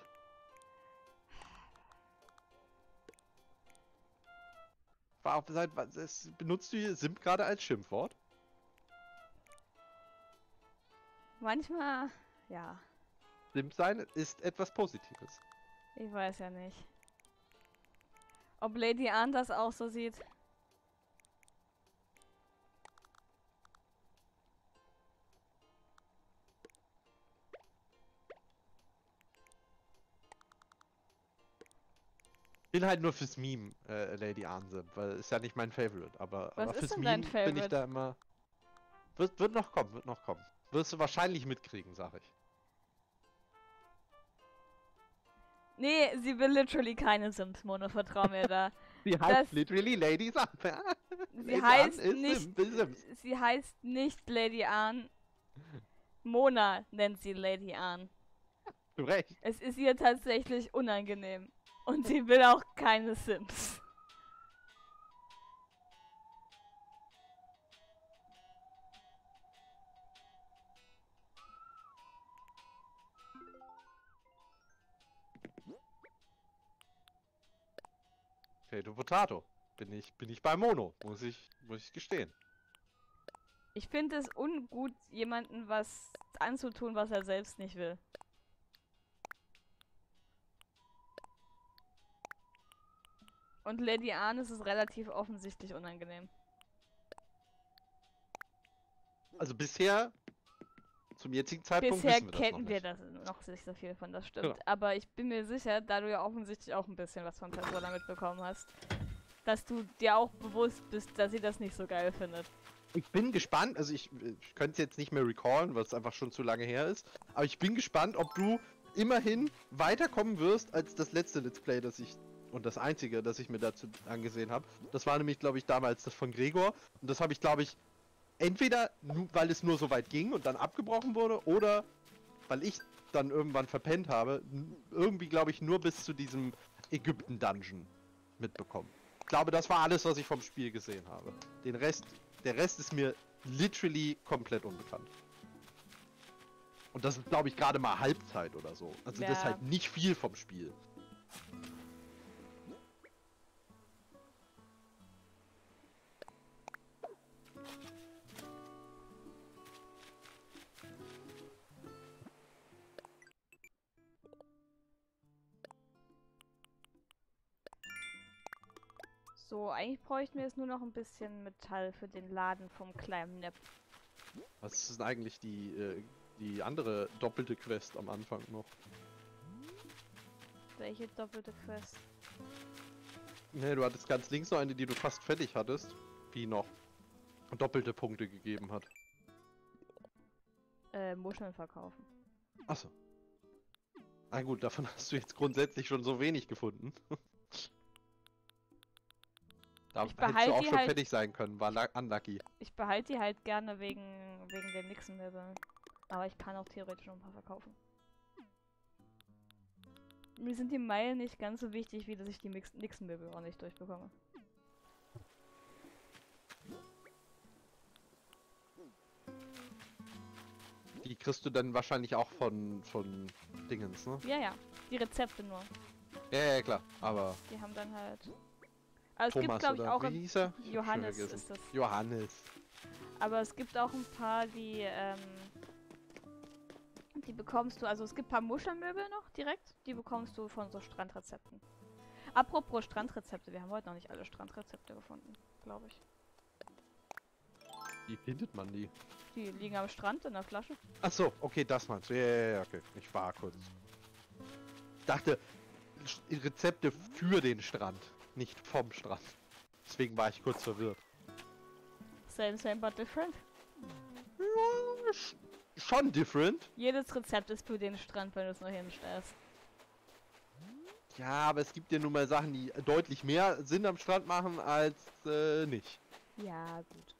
S3: Benutzt du hier Simp gerade als Schimpfwort?
S1: Manchmal, ja.
S3: Simp sein ist etwas Positives.
S1: Ich weiß ja nicht. Ob Lady Anne das auch so sieht?
S3: Ich bin halt nur fürs Meme Lady Anne Simp, weil ist ja nicht mein Favorite, aber
S1: Was ist
S3: fürs
S1: denn
S3: Meme
S1: dein
S3: bin ich
S1: Favorite?
S3: da immer. Wird noch kommen, wird noch kommen. Wirst du wahrscheinlich mitkriegen, sag ich.
S1: Nee, sie will literally keine Sims, Mono, vertrau mir da.
S3: Sie heißt literally Lady Simp.
S1: Sie heißt nicht, sie heißt nicht Lady Anne. Mona nennt sie Lady Anne.
S3: Du recht.
S1: Es ist ihr tatsächlich unangenehm. Und sie will auch keine Sims.
S3: Potato Potato. Bin ich bei Mono, muss ich gestehen.
S1: Ich finde es ungut, jemandem was anzutun, was er selbst nicht will. Und Lady Anne ist es relativ offensichtlich unangenehm.
S3: Also bisher, zum jetzigen Zeitpunkt
S1: Bisher
S3: wissen wir das noch
S1: kennen wir
S3: nicht.
S1: das noch nicht so viel von, das stimmt.
S3: Genau.
S1: Aber ich bin mir sicher, da du ja offensichtlich auch ein bisschen was von Persona mitbekommen hast, dass du dir auch bewusst bist, dass sie das nicht so geil findet.
S3: Ich bin gespannt, also ich könnte es jetzt nicht mehr recallen, weil es einfach schon zu lange her ist. Aber ich bin gespannt, ob du immerhin weiterkommen wirst als das letzte Let's Play, das ich und das einzige, das ich mir dazu angesehen habe. Das war nämlich, glaube ich, damals das von Gregor. Und das habe ich, glaube ich, entweder weil es nur so weit ging und dann abgebrochen wurde, oder weil ich dann irgendwann verpennt habe, irgendwie, glaube ich, nur bis zu diesem Ägypten-Dungeon mitbekommen. Ich glaube, das war alles, was ich vom Spiel gesehen habe. Der Rest ist mir literally komplett unbekannt. Und das ist, glaube ich, gerade mal Halbzeit oder so. Also das ist
S1: Ja.
S3: halt nicht viel vom Spiel.
S1: So, eigentlich bräuchten wir jetzt nur noch ein bisschen Metall für den Laden vom kleinen Nap.
S3: Was ist denn eigentlich die andere doppelte Quest am Anfang noch?
S1: Welche doppelte Quest?
S3: Ne, du hattest ganz links noch eine, die du fast fertig hattest, die noch doppelte Punkte gegeben hat.
S1: Muscheln verkaufen.
S3: Achso. Na gut, davon hast du jetzt grundsätzlich schon so wenig gefunden. Da
S1: Ich
S3: hättest
S1: behalte
S3: du auch
S1: die
S3: schon
S1: halt-
S3: fertig sein können, war unlucky.
S1: Ich behalte die halt gerne wegen den Nixon-Möbeln. Aber ich kann auch theoretisch noch ein paar verkaufen. Mir sind die Meilen nicht ganz so wichtig, wie dass ich die Nixon-Möbel auch nicht durchbekomme.
S3: Die kriegst du dann wahrscheinlich auch von Dingens, ne?
S1: Ja, ja. Die Rezepte nur.
S3: Ja, klar. Aber
S1: Die haben dann halt... Aber es gibt,
S3: Thomas
S1: glaube ich,
S3: oder
S1: auch...
S3: wie hieß er? Ich hab's schon
S1: Johannes
S3: vergessen.
S1: ist das.
S3: Johannes.
S1: Aber es gibt auch ein paar, die bekommst du, also es gibt ein paar Muschelmöbel noch direkt, die bekommst du von so Strandrezepten. Apropos Strandrezepte, wir haben heute noch nicht alle Strandrezepte gefunden, glaube ich.
S3: Wie findet man die?
S1: Die liegen am Strand in der Flasche.
S3: Achso, okay, das meinst du. Ja, okay. Ich war kurz. Ich dachte, Rezepte für den Strand, nicht vom Strand. Deswegen war ich kurz verwirrt.
S1: Same, same, but different.
S3: Schon different.
S1: Jedes Rezept ist für den Strand, wenn du es nur hinstellst.
S3: Ja, aber es gibt ja nun mal Sachen, die deutlich mehr Sinn am Strand machen als nicht.
S1: Ja, gut.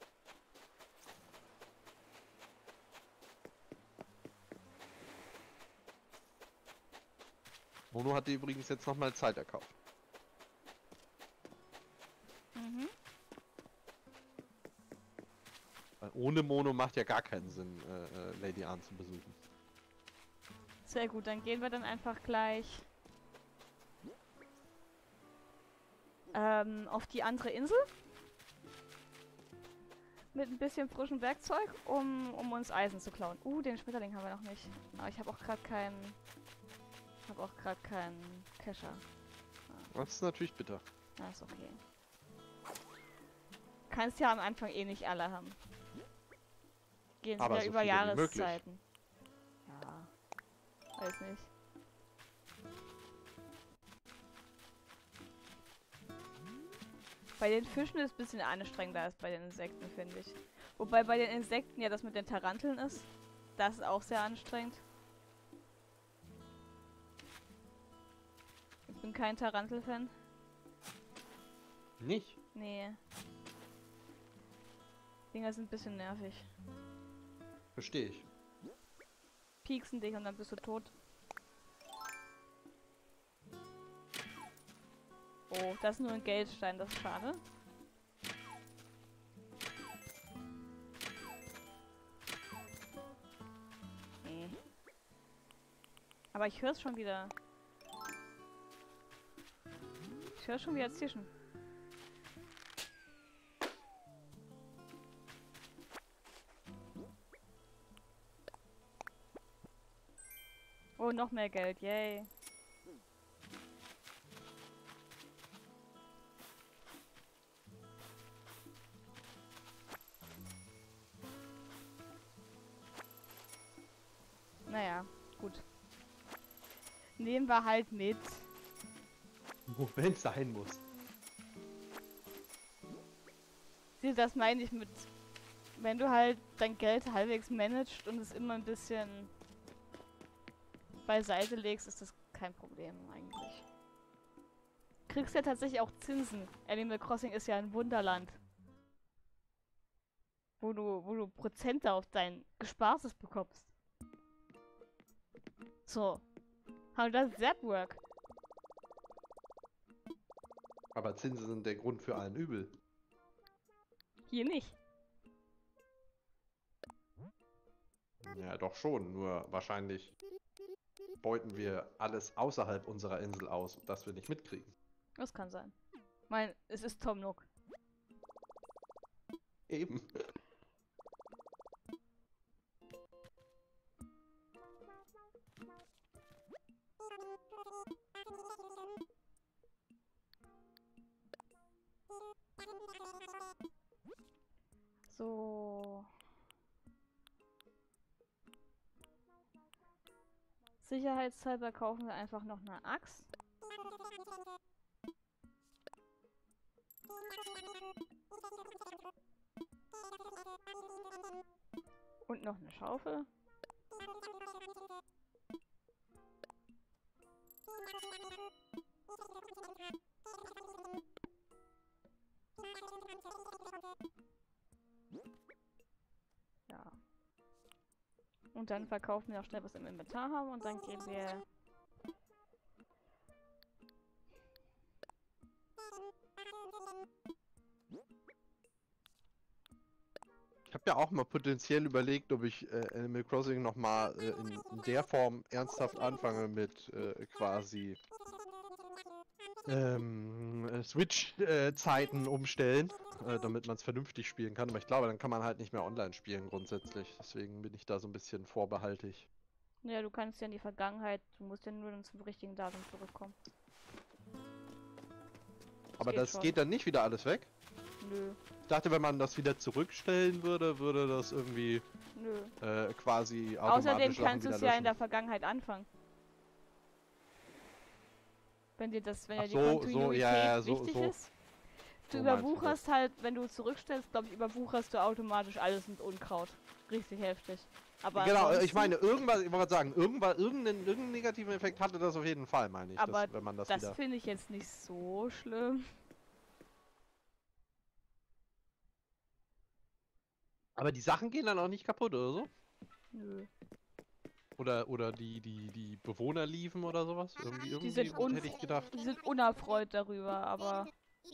S3: Mono hat dir übrigens jetzt nochmal Zeit erkauft.
S1: Mhm.
S3: Weil ohne Mono macht ja gar keinen Sinn, Lady Arn zu besuchen.
S1: Sehr gut, dann gehen wir dann einfach gleich auf die andere Insel. Mit ein bisschen frischem Werkzeug, um uns Eisen zu klauen. Den Schmetterling haben wir noch nicht. Aber ich habe auch gerade keinen... Ich habe auch gerade keinen Kescher.
S3: Das ist natürlich bitter.
S1: Na, ist okay. Kannst ja am Anfang eh nicht alle haben. Gehen
S3: Aber
S1: ja
S3: so
S1: über
S3: viele wie möglich.
S1: Jahreszeiten. Ja. Weiß nicht. Bei den Fischen ist es ein bisschen anstrengender als bei den Insekten, finde ich. Wobei bei den Insekten ja das mit den Taranteln ist. Das ist auch sehr anstrengend. Ich bin kein Tarantel-Fan.
S3: Nicht?
S1: Nee. Dinger sind ein bisschen nervig.
S3: Verstehe ich.
S1: Pieksen dich und dann bist du tot. Oh, das ist nur ein Geldstein, das ist schade. Nee. Aber ich höre es schon wieder. Ich höre schon wieder zischen. Oh, noch mehr Geld, yay. Naja, gut. Nehmen wir halt mit.
S3: Wenn es sein muss.
S1: Sieh, das meine ich mit... Wenn du halt dein Geld halbwegs managst und es immer ein bisschen beiseite legst, ist das kein Problem eigentlich. Kriegst ja tatsächlich auch Zinsen. Animal Crossing ist ja ein Wunderland. Wo du Prozente auf dein Gespartes bekommst. So. How does that work?
S3: Aber Zinsen sind der Grund für allen Übel.
S1: Hier nicht.
S3: Ja, doch schon. Nur wahrscheinlich beuten wir alles außerhalb unserer Insel aus, das wir nicht mitkriegen.
S1: Das kann sein. Ich meine, es ist Tom Nook.
S3: Eben.
S1: So. Sicherheitshalber kaufen wir einfach noch eine Axt. Und noch eine Schaufel. Ja. Und dann verkaufen wir auch schnell, was wir im Inventar haben und dann gehen wir...
S3: Ich habe ja auch mal potenziell überlegt, ob ich Animal Crossing nochmal in der Form ernsthaft anfange mit quasi Switch-Zeiten umstellen, damit man es vernünftig spielen kann. Aber ich glaube, dann kann man halt nicht mehr online spielen grundsätzlich. Deswegen bin ich da so ein bisschen vorbehaltig.
S1: Ja, du kannst ja in die Vergangenheit, du musst ja nur dann zum richtigen Datum zurückkommen.
S3: Aber
S1: geht
S3: das
S1: schon.
S3: geht dann nicht wieder alles weg?
S1: Nö,
S3: Ich dachte, wenn man das wieder zurückstellen würde, würde das irgendwie
S1: nö.
S3: quasi
S1: Außerdem
S3: automatisch Sachen
S1: kannst du
S3: wieder
S1: es ja in
S3: löschen.
S1: der Vergangenheit anfangen. Wenn dir das, wenn
S3: Ach
S1: ja die
S3: so,
S1: Kontinuität
S3: ja, so,
S1: wichtig
S3: so.
S1: ist. Du
S3: So meinst du
S1: überwucherst halt, wenn du zurückstellst, glaube ich, überwucherst du automatisch alles mit Unkraut. Richtig heftig. Aber
S3: Genau, ich
S1: ansonsten-
S3: meine, irgendwas, ich wollte sagen, irgendeinen negativen Effekt hatte das auf jeden Fall, meine ich,
S1: aber
S3: wenn man das
S1: das
S3: wieder...
S1: finde ich jetzt nicht so schlimm.
S3: Aber die Sachen gehen dann auch nicht kaputt, oder so?
S1: Nö.
S3: Oder die Bewohner liefen oder sowas?
S1: Die sind,
S3: Hätte ich gedacht.
S1: die sind unerfreut darüber, aber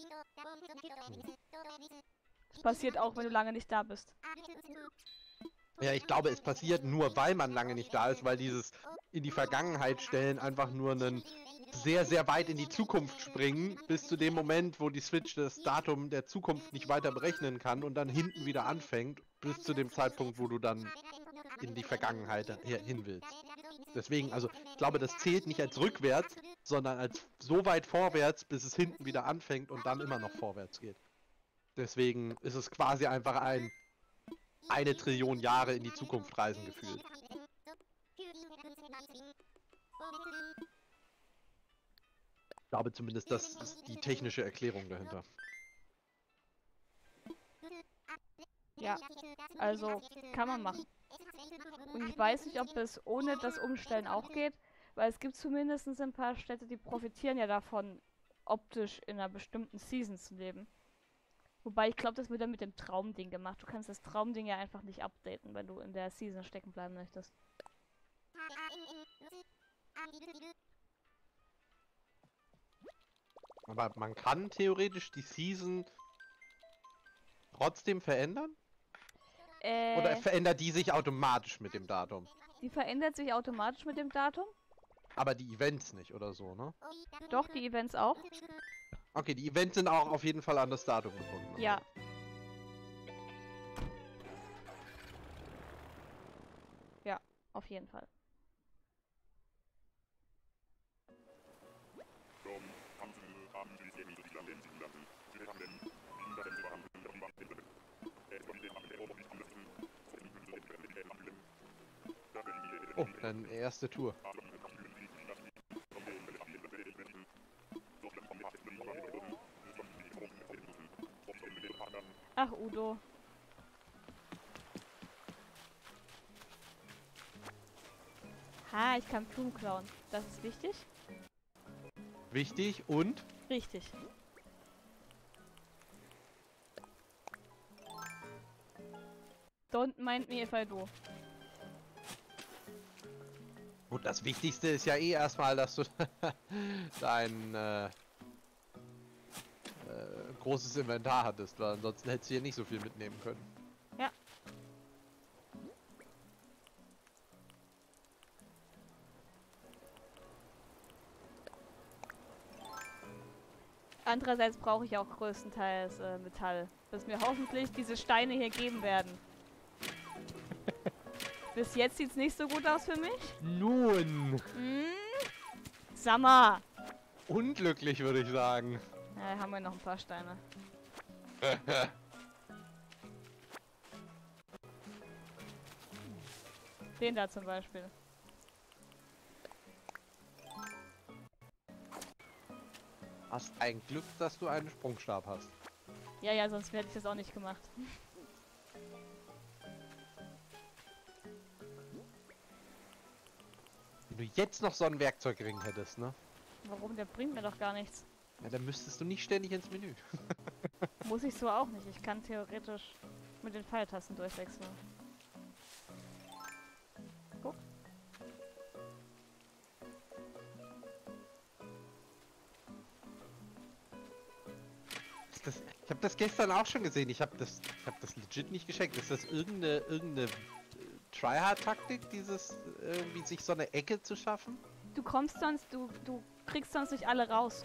S1: es passiert auch, wenn du lange nicht da bist.
S3: Ja, ich glaube, es passiert nur, weil man lange nicht da ist, weil dieses in die Vergangenheit stellen einfach nur einen sehr, sehr weit in die Zukunft springen, bis zu dem Moment, wo die Switch das Datum der Zukunft nicht weiter berechnen kann und dann hinten wieder anfängt, bis zu dem Zeitpunkt, wo du dann in die Vergangenheit hin willst. Deswegen, also, ich glaube, das zählt nicht als rückwärts, sondern als so weit vorwärts, bis es hinten wieder anfängt und dann immer noch vorwärts geht. Deswegen ist es quasi einfach eine Trillion Jahre in die Zukunft reisen gefühlt. Ich glaube zumindest, das ist die technische Erklärung dahinter.
S1: Ja, also kann man machen. Und ich weiß nicht, ob es ohne das Umstellen auch geht, weil es gibt zumindest ein paar Städte, die profitieren ja davon, optisch in einer bestimmten Season zu leben. Wobei ich glaube, das wird dann mit dem Traumding gemacht. Du kannst das Traumding ja einfach nicht updaten, wenn du in der Season stecken bleiben möchtest.
S3: Aber man kann theoretisch die Season trotzdem verändern? Oder verändert die sich automatisch mit dem Datum?
S1: Die verändert sich automatisch mit dem Datum.
S3: Aber die Events nicht oder so, ne?
S1: Doch, die Events auch.
S3: Okay, die Events sind auch auf jeden Fall an das Datum gebunden.
S1: Ja. Ja, auf jeden Fall.
S3: Oh, dann erste Tour.
S1: Ach, Udo. Ha, ich kann Blumen klauen. Das ist wichtig?
S3: Wichtig und?
S1: Richtig. Don't mind me if I do.
S3: Und das Wichtigste ist ja eh erstmal, dass du dein großes Inventar hattest, weil ansonsten hättest du hier nicht so viel mitnehmen können.
S1: Ja. Andererseits brauche ich auch größtenteils Metall, bis mir hoffentlich diese Steine hier geben werden. Bis jetzt sieht's nicht so gut aus für mich.
S3: Nun!
S1: Hm? Sag mal.
S3: Unglücklich, würde ich sagen.
S1: Ja, haben wir noch ein paar Steine. Den da zum Beispiel.
S3: Hast ein Glück, dass du einen Sprungstab hast.
S1: Ja, ja, sonst hätte ich das auch nicht gemacht.
S3: Wenn du jetzt noch so einen Werkzeugring hättest, ne?
S1: Warum? Der bringt mir doch gar nichts.
S3: Ja, dann müsstest du nicht ständig ins Menü.
S1: Muss ich so auch nicht. Ich kann theoretisch mit den Pfeiltasten durchwechseln. Guck.
S3: Ich habe das gestern auch schon gesehen. Ich habe das legit nicht gescheckt. Ist das irgendeine Tryhard-Taktik, dieses irgendwie sich so eine Ecke zu schaffen?
S1: Du kommst sonst, du kriegst sonst nicht alle raus.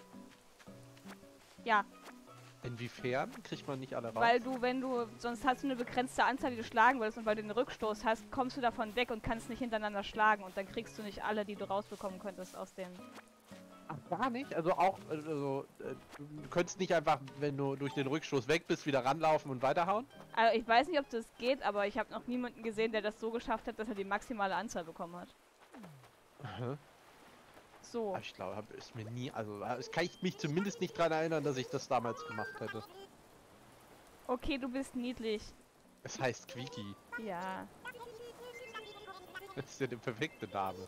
S1: Ja,
S3: Inwiefern kriegt man nicht alle raus?
S1: weil sonst hast du eine begrenzte Anzahl, die du schlagen willst und weil du den Rückstoß hast, kommst du davon weg und kannst nicht hintereinander schlagen und dann kriegst du nicht alle, die du rausbekommen könntest aus den...
S3: Ach, gar nicht? Also auch, du könntest nicht einfach, wenn du durch den Rückstoß weg bist, wieder ranlaufen und weiterhauen?
S1: Also ich weiß nicht, ob das geht, aber ich habe noch niemanden gesehen, der das so geschafft hat, dass er die maximale Anzahl bekommen hat.
S3: Aha.
S1: so.
S3: Aber ich glaube, ist mir nie, also es kann ich mich zumindest nicht dran erinnern, dass ich das damals gemacht hätte.
S1: Okay, du bist niedlich.
S3: Es heißt Quiki.
S1: Ja.
S3: Das ist ja der perfekte Name.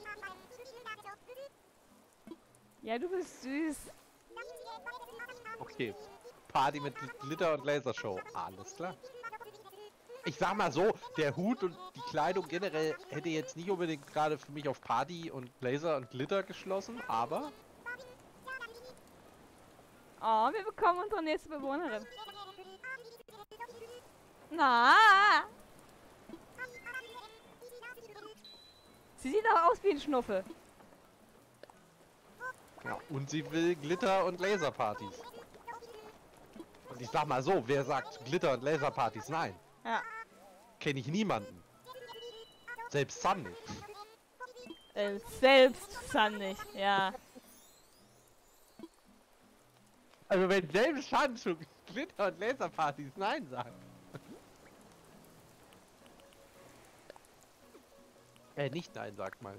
S1: Ja, du bist süß.
S3: Okay. Party mit Glitter und Lasershow. Alles klar. Ich sag mal so, der Hut und die Kleidung generell hätte jetzt nicht unbedingt gerade für mich auf Party und Laser und Glitter geschlossen, aber
S1: Oh, wir bekommen unsere nächste Bewohnerin. Na. Sie sieht auch aus wie ein Schnuffel.
S3: ja, und sie will Glitter und Laserpartys. Und ich sag mal so, wer sagt Glitter und Laserpartys nein?
S1: Ja.
S3: Kenne ich niemanden. Selbst Sun nicht.
S1: Selbst Sun nicht, ja.
S3: Also wenn selbst Sun zu Glitter und Laserpartys nein sagt. Nicht nein sagt mal.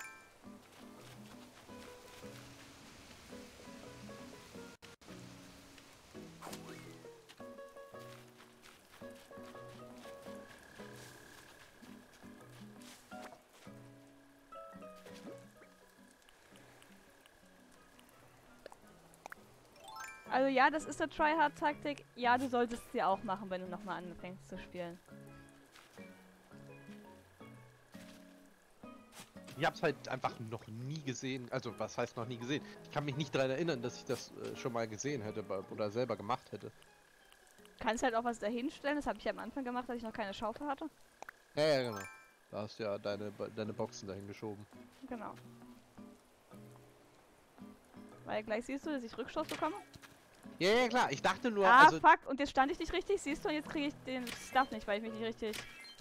S1: Also ja, das ist eine Tryhard-Taktik. Ja, du solltest sie auch machen, wenn du nochmal anfängst zu spielen.
S3: Ich hab's halt einfach noch nie gesehen. Also was heißt noch nie gesehen? Ich kann mich nicht daran erinnern, dass ich das schon mal gesehen hätte oder selber gemacht hätte.
S1: Kannst halt auch was dahinstellen. Das habe ich am Anfang gemacht, als ich noch keine Schaufel hatte.
S3: Ja, ja, genau. Da hast du ja deine Boxen dahin geschoben.
S1: Genau. Weil gleich siehst du, dass ich Rückstoß bekomme.
S3: Ja, ja, klar. Ich dachte nur,
S1: Ah,
S3: also...
S1: fuck. Und jetzt stand ich nicht richtig. Siehst du, und jetzt kriege ich den Stuff nicht, weil ich mich nicht richtig...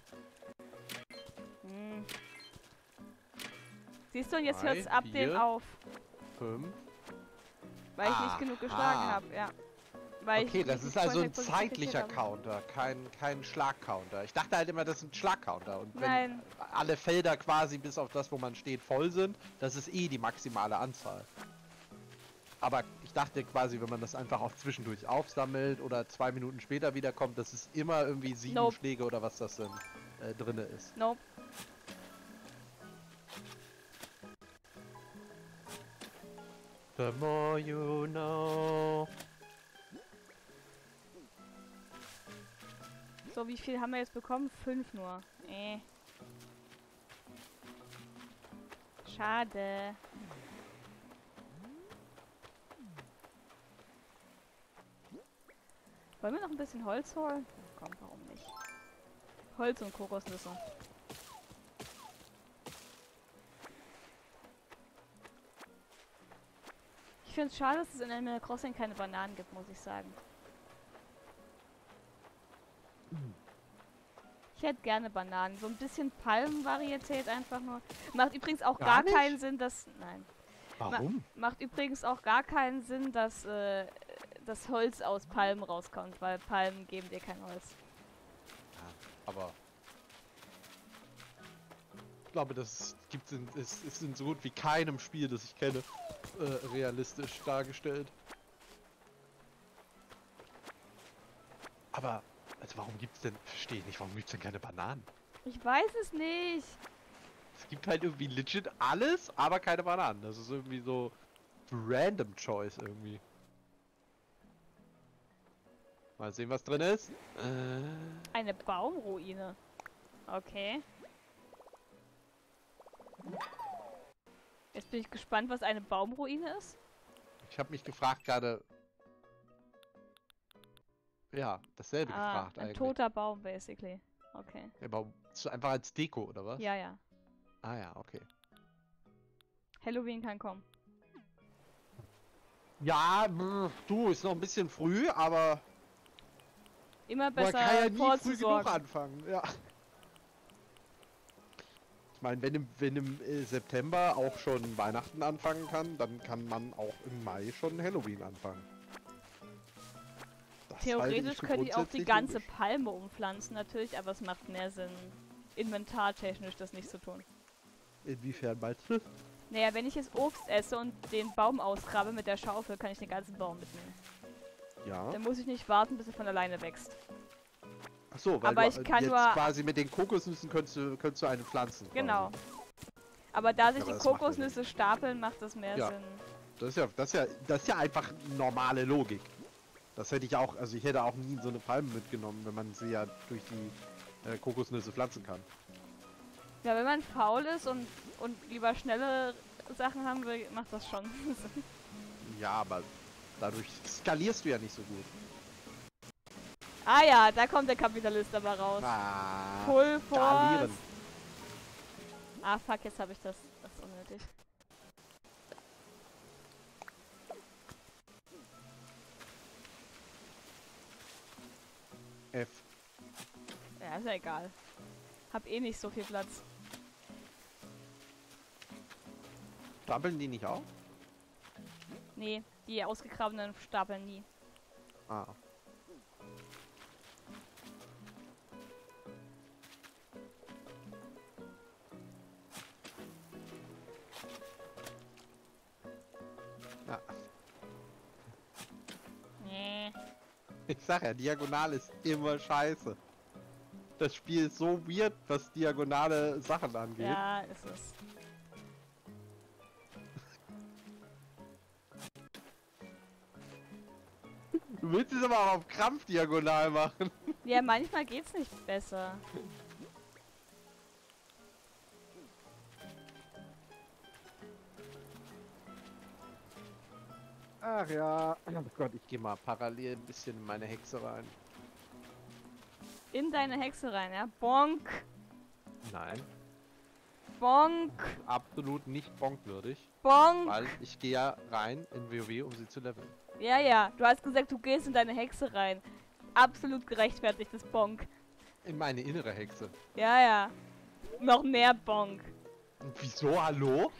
S1: Hm. Siehst du, und jetzt hört es
S3: 3,
S1: ab dem
S3: 4,
S1: auf.
S3: 5.
S1: Weil ich nicht genug geschlagen habe, ja. Weil
S3: Okay,
S1: ich
S3: das
S1: nicht
S3: ist also
S1: voll
S3: ein
S1: positioniert
S3: zeitlicher
S1: habe.
S3: Counter, kein Schlag-Counter. Ich dachte halt immer, das ist ein Schlag-Counter. Und wenn
S1: Nein.
S3: alle Felder quasi bis auf das, wo man steht, voll sind, das ist eh die maximale Anzahl. Aber ich dachte quasi, wenn man das einfach auch zwischendurch aufsammelt oder 2 Minuten später wiederkommt, dass es immer irgendwie 7
S1: Nope.
S3: Schläge oder was das denn drinne ist.
S1: Nope.
S3: The more you know.
S1: So, wie viel haben wir jetzt bekommen? 5 nur. Schade. Wollen wir noch ein bisschen Holz holen? Komm, warum nicht? Holz und Kokosnüsse. Ich finde es schade, dass es in Animal Crossing keine Bananen gibt, muss ich sagen. Ich hätte gerne Bananen. So ein bisschen Palmenvarietät einfach nur. Macht übrigens auch gar
S3: Gar
S1: keinen
S3: nicht?
S1: Sinn, dass... Nein.
S3: Warum?
S1: Macht übrigens auch gar keinen Sinn, dass das Holz aus Palmen rauskommt, weil Palmen geben dir kein Holz.
S3: Ja, aber ich glaube, das gibt es ist in so gut wie keinem Spiel, das ich kenne, realistisch dargestellt. Aber, also warum gibt's denn, verstehe ich nicht, warum gibt's denn keine Bananen?
S1: Ich weiß es nicht.
S3: Es gibt halt irgendwie legit alles, aber keine Bananen. Das ist irgendwie so random choice irgendwie. Mal sehen, was drin ist.
S1: Eine Baumruine. Okay. Jetzt bin ich gespannt, was eine Baumruine ist.
S3: Ich habe mich gefragt gerade. Ja, dasselbe gefragt
S1: Ein
S3: eigentlich.
S1: toter Baum, basically. Okay.
S3: Ja, aber so einfach als Deko, oder was?
S1: Ja, ja.
S3: Ah ja, okay.
S1: Halloween kann kommen.
S3: Ja, du, ist noch ein bisschen früh, aber
S1: Immer
S3: man
S1: besser
S3: kann ja nie früh genug
S1: vorzusorgen.
S3: anfangen. Ja. Ich meine, wenn im September auch schon Weihnachten anfangen kann, dann kann man auch im Mai schon Halloween anfangen. Das halte
S1: Theoretisch
S3: für
S1: könnte ich auch die
S3: grundsätzlich
S1: ganze
S3: logisch.
S1: Palme umpflanzen, natürlich, aber es macht mehr Sinn, inventartechnisch das nicht zu tun.
S3: Inwiefern meinst du?
S1: Naja, wenn ich jetzt Obst esse und den Baum ausgrabe mit der Schaufel, kann ich den ganzen Baum mitnehmen.
S3: Ja.
S1: Dann muss ich nicht warten, bis er von alleine wächst.
S3: Achso, weil
S1: Aber
S3: du
S1: ich kann
S3: jetzt
S1: nur-
S3: quasi mit den Kokosnüssen könntest du eine pflanzen. Quasi.
S1: Genau. Aber da sich
S3: Ja, aber
S1: die
S3: das macht ja
S1: Kokosnüsse stapeln, macht das mehr
S3: Ja.
S1: Sinn.
S3: Das ist ja einfach normale Logik. Das hätte ich auch, also ich hätte auch nie so eine Palme mitgenommen, wenn man sie ja durch die Kokosnüsse pflanzen kann.
S1: Ja, wenn man faul ist und lieber schnelle Sachen haben will, macht das schon Sinn.
S3: Ja, aber dadurch skalierst du ja nicht so gut.
S1: Ah ja, da kommt der Kapitalist aber raus.
S3: Ah,
S1: Full Force.
S3: skalieren.
S1: Ah fuck, jetzt habe ich das. Das ist unnötig.
S3: F.
S1: Ja, ist ja egal. Hab eh nicht so viel Platz.
S3: Stapeln die nicht auf?
S1: Nee, die ausgegrabenen stapeln nie.
S3: Ah. Ja.
S1: Nee.
S3: Ich sag ja, diagonal ist immer scheiße. Das Spiel ist so weird, was diagonale Sachen angeht.
S1: Ja, ist es.
S3: Du willst es aber auch auf Krampf diagonal machen.
S1: Ja, manchmal geht's nicht besser.
S3: Ach ja. Oh Gott, ich gehe mal parallel ein bisschen in meine Hexe rein.
S1: In deine Hexe rein, ja? Bonk!
S3: Nein,
S1: Bonk!
S3: absolut nicht bonkwürdig.
S1: Bonk!
S3: Weil ich gehe ja rein in WoW, um sie zu leveln.
S1: Ja, ja, du hast gesagt, du gehst in deine Hexe rein. Absolut gerechtfertigtes Bonk.
S3: In meine innere Hexe.
S1: Ja, ja. Noch mehr Bonk.
S3: Und wieso, hallo?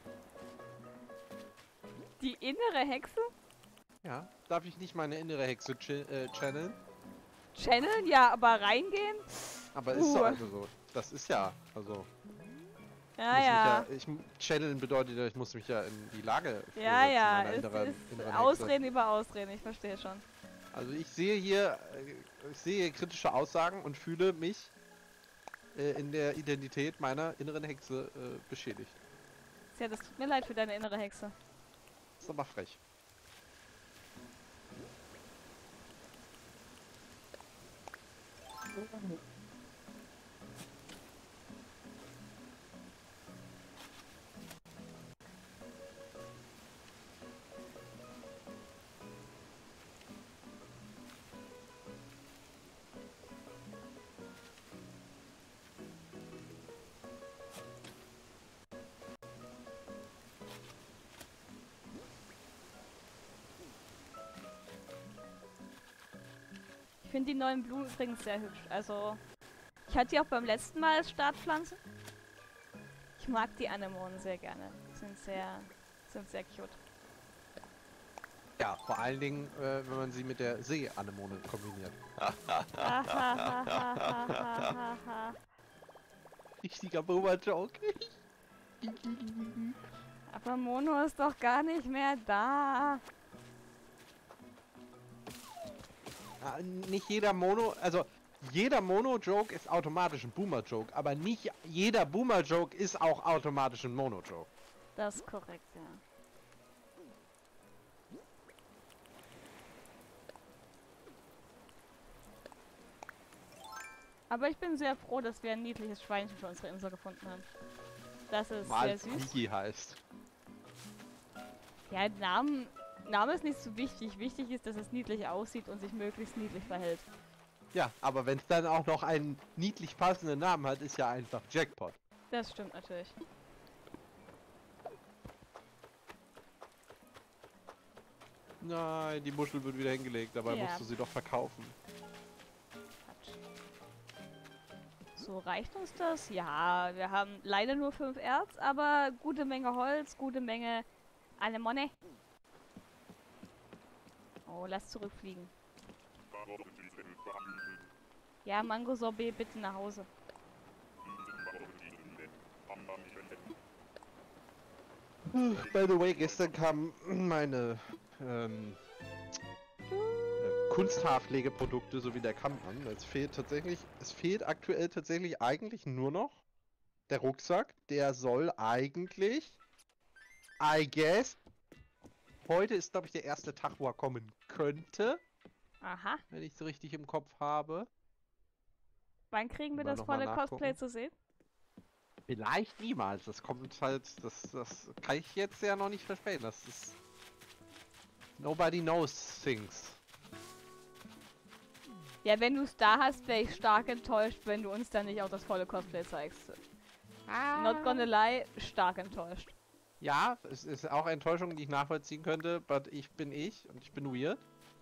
S1: Die innere Hexe?
S3: Ja, darf ich nicht meine innere Hexe channeln?
S1: Channeln? Ja, aber reingehen?
S3: Aber ist so, also so. Das ist ja, also.
S1: Ja, ja.
S3: Channeln bedeutet ja, ich muss mich ja in die Lage
S1: Ja, ja.
S3: meiner
S1: Es
S3: inneren
S1: ist
S3: Hexe.
S1: Ausreden über Ausreden, ich verstehe schon.
S3: Also ich sehe hier kritische Aussagen und fühle mich in der Identität meiner inneren Hexe beschädigt.
S1: Ja, das tut mir leid für deine innere Hexe.
S3: Ist aber frech.
S1: Ich finde die neuen Blumen übrigens sehr hübsch. Also, ich hatte die auch beim letzten Mal als Startpflanze. Ich mag die Anemonen sehr gerne. Sind sehr cute.
S3: Ja, vor allen Dingen, wenn man sie mit der See-Anemone kombiniert. Richtiger Boomer-Joke.
S1: Aber Mono ist doch gar nicht mehr da.
S3: Nicht jeder also jeder Mono-Joke ist automatisch ein Boomer-Joke, aber nicht jeder Boomer-Joke ist auch automatisch ein Mono-Joke.
S1: Das ist korrekt, ja. Aber ich bin sehr froh, dass wir ein niedliches Schweinchen für unsere Insel gefunden haben. Das ist
S3: Mal
S1: sehr süß.
S3: Niki heißt.
S1: Ja, Name ist nicht so wichtig. Wichtig ist, dass es niedlich aussieht und sich möglichst niedlich verhält.
S3: Ja, aber wenn es dann auch noch einen niedlich passenden Namen hat, ist ja einfach Jackpot.
S1: Das stimmt natürlich.
S3: Nein, die Muschel wird wieder hingelegt, dabei
S1: Ja.
S3: musst du sie doch verkaufen.
S1: Quatsch. So, reicht uns das? Ja, wir haben leider nur 5 Erz, aber gute Menge Holz, gute Menge Anemone. Oh, lass zurückfliegen. Ja, Mango Sorbet, bitte nach Hause.
S3: By the way, gestern kam meine Kunsthaarpflegeprodukte sowie der Kamm an. Es fehlt aktuell tatsächlich eigentlich nur noch der Rucksack. Der soll eigentlich, I guess, heute ist, glaube ich, der erste Tag, wo er kommen könnte.
S1: Aha.
S3: Wenn ich es richtig im Kopf habe.
S1: Wann kriegen wir
S3: Mal
S1: das
S3: noch mal
S1: volle Cosplay
S3: nachgucken.
S1: zu sehen?
S3: Vielleicht niemals. Das kommt halt, das kann ich jetzt ja noch nicht versprechen. Das ist... Nobody knows things.
S1: Ja, wenn du es da hast, wäre ich stark enttäuscht, wenn du uns dann nicht auch das volle Cosplay zeigst. Not gonna lie, stark enttäuscht.
S3: Ja, es ist auch Enttäuschung, die ich nachvollziehen könnte, but ich bin ich und ich bin weird.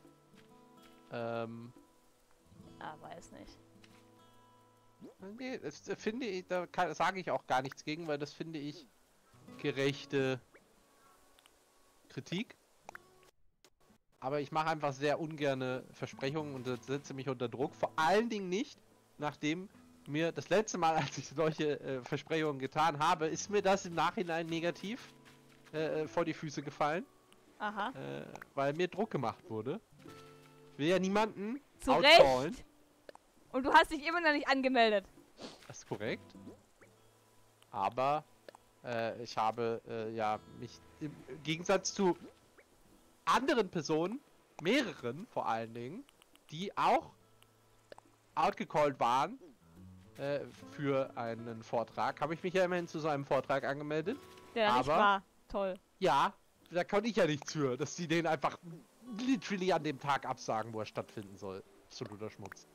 S1: Weiß nicht.
S3: Nee, das finde ich, sage ich auch gar nichts gegen, weil das finde ich gerechte Kritik. Aber ich mache einfach sehr ungerne Versprechungen und setze mich unter Druck. Vor allen Dingen nicht, nachdem mir das letzte Mal, als ich solche Versprechungen getan habe, ist mir das im Nachhinein negativ vor die Füße gefallen.
S1: Aha.
S3: Weil mir Druck gemacht wurde. Ich will ja niemanden
S1: Zu
S3: outcallen.
S1: Recht. Und du hast dich immer noch nicht angemeldet.
S3: Das ist korrekt. Aber ich habe ja mich im Gegensatz zu anderen Personen, mehreren vor allen Dingen, die auch outgecallt waren für einen Vortrag, habe ich mich ja immerhin zu so einem Vortrag angemeldet.
S1: Der nicht war. Toll.
S3: Ja, da konnte ich ja nichts für, dass sie den einfach literally an dem Tag absagen, wo er stattfinden soll. Absoluter Schmutz.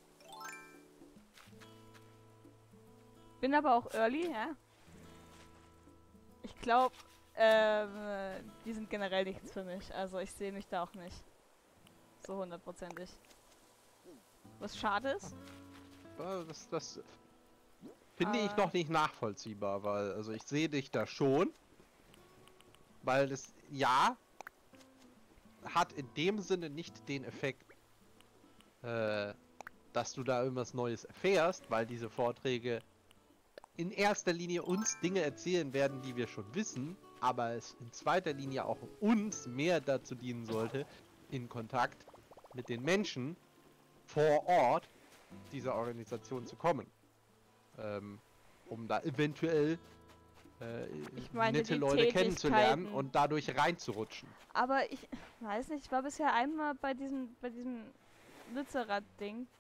S1: Bin aber auch early, ja. Ich glaube, die sind generell nichts für mich. Also ich sehe mich da auch nicht. So hundertprozentig. Was schade ist.
S3: Das finde ich noch nicht nachvollziehbar, weil, also ich sehe dich da schon. Weil es, ja, hat in dem Sinne nicht den Effekt, dass du da irgendwas Neues erfährst, weil diese Vorträge in erster Linie uns Dinge erzählen werden, die wir schon wissen, aber es in zweiter Linie auch uns mehr dazu dienen sollte, in Kontakt mit den Menschen vor Ort dieser Organisation zu kommen. Um da eventuell
S1: Ich meine,
S3: nette
S1: die
S3: Leute kennenzulernen
S1: Tätigkeiten.
S3: und dadurch reinzurutschen.
S1: Aber ich weiß nicht, ich war bisher einmal bei diesem Lützerath-Ding.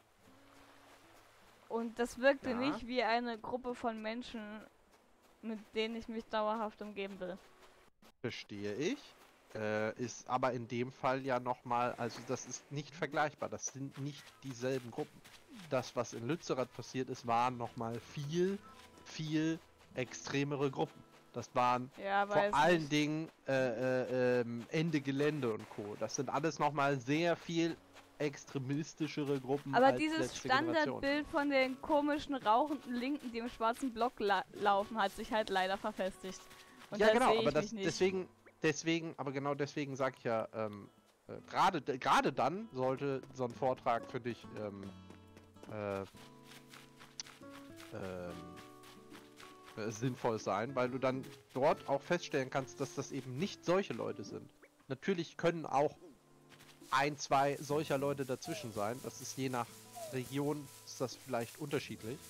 S1: Und das wirkte
S3: Ja.
S1: nicht wie eine Gruppe von Menschen, mit denen ich mich dauerhaft umgeben will.
S3: Verstehe ich. Ist aber in dem Fall ja nochmal, also das ist nicht vergleichbar. Das sind nicht dieselben Gruppen. Das, was in Lützerath passiert ist, waren nochmal viel, viel extremere Gruppen. Das waren
S1: Ja,
S3: vor
S1: weiß
S3: allen
S1: nicht.
S3: Dingen Ende Gelände und Co. Das sind alles nochmal sehr viel extremistischere Gruppen.
S1: Aber
S3: als
S1: dieses
S3: letzte Generation.
S1: Standardbild von den komischen, rauchenden Linken, die im schwarzen Block laufen, hat sich halt leider verfestigt. Und
S3: Ja,
S1: da
S3: genau,
S1: sehe
S3: aber
S1: ich mich nicht.
S3: deswegen sage ich ja, gerade dann sollte so ein Vortrag für dich sinnvoll sein, weil du dann dort auch feststellen kannst, dass das eben nicht solche Leute sind. Natürlich können auch ein, zwei solcher Leute dazwischen sein. Das ist je nach Region ist das vielleicht unterschiedlich.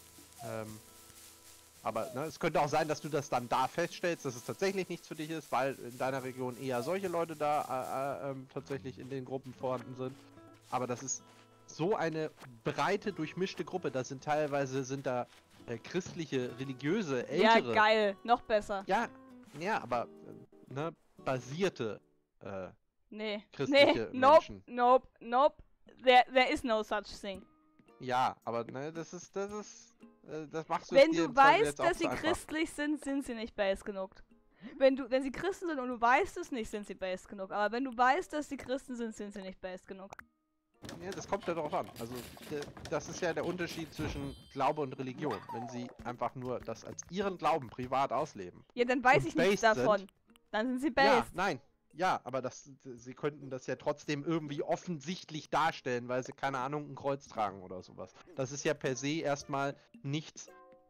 S3: Aber ne, es könnte auch sein, dass du das dann da feststellst, dass es tatsächlich nichts für dich ist, weil in deiner Region eher solche Leute da tatsächlich in den Gruppen vorhanden sind. Aber das ist so eine breite, durchmischte Gruppe. Da sind teilweise christliche, religiöse,
S1: Ja,
S3: ältere.
S1: geil. Noch besser.
S3: Ja, aber ne, basierte
S1: Nee.
S3: christliche
S1: Nee. Nope.
S3: Menschen.
S1: Nope. There is no such thing.
S3: Ja, aber ne, das machst du
S1: Wenn
S3: dir
S1: du
S3: im Zweifel
S1: weißt,
S3: jetzt auch
S1: dass
S3: zu
S1: sie
S3: einfach.
S1: christlich sind, sind sie nicht base genug. Wenn sie Christen sind und du weißt es nicht, sind sie base genug. Aber wenn du weißt, dass sie Christen sind, sind sie nicht base genug.
S3: Ja, das kommt ja darauf an. Also, das ist ja der Unterschied zwischen Glaube und Religion. Wenn sie einfach nur das als ihren Glauben privat ausleben.
S1: Ja, dann weiß
S3: Und
S1: ich nichts
S3: based
S1: davon.
S3: sind.
S1: Dann sind sie
S3: Ja,
S1: based.
S3: nein. Ja, aber sie könnten das ja trotzdem irgendwie offensichtlich darstellen, weil sie, keine Ahnung, ein Kreuz tragen oder sowas. Das ist ja per se erstmal nichts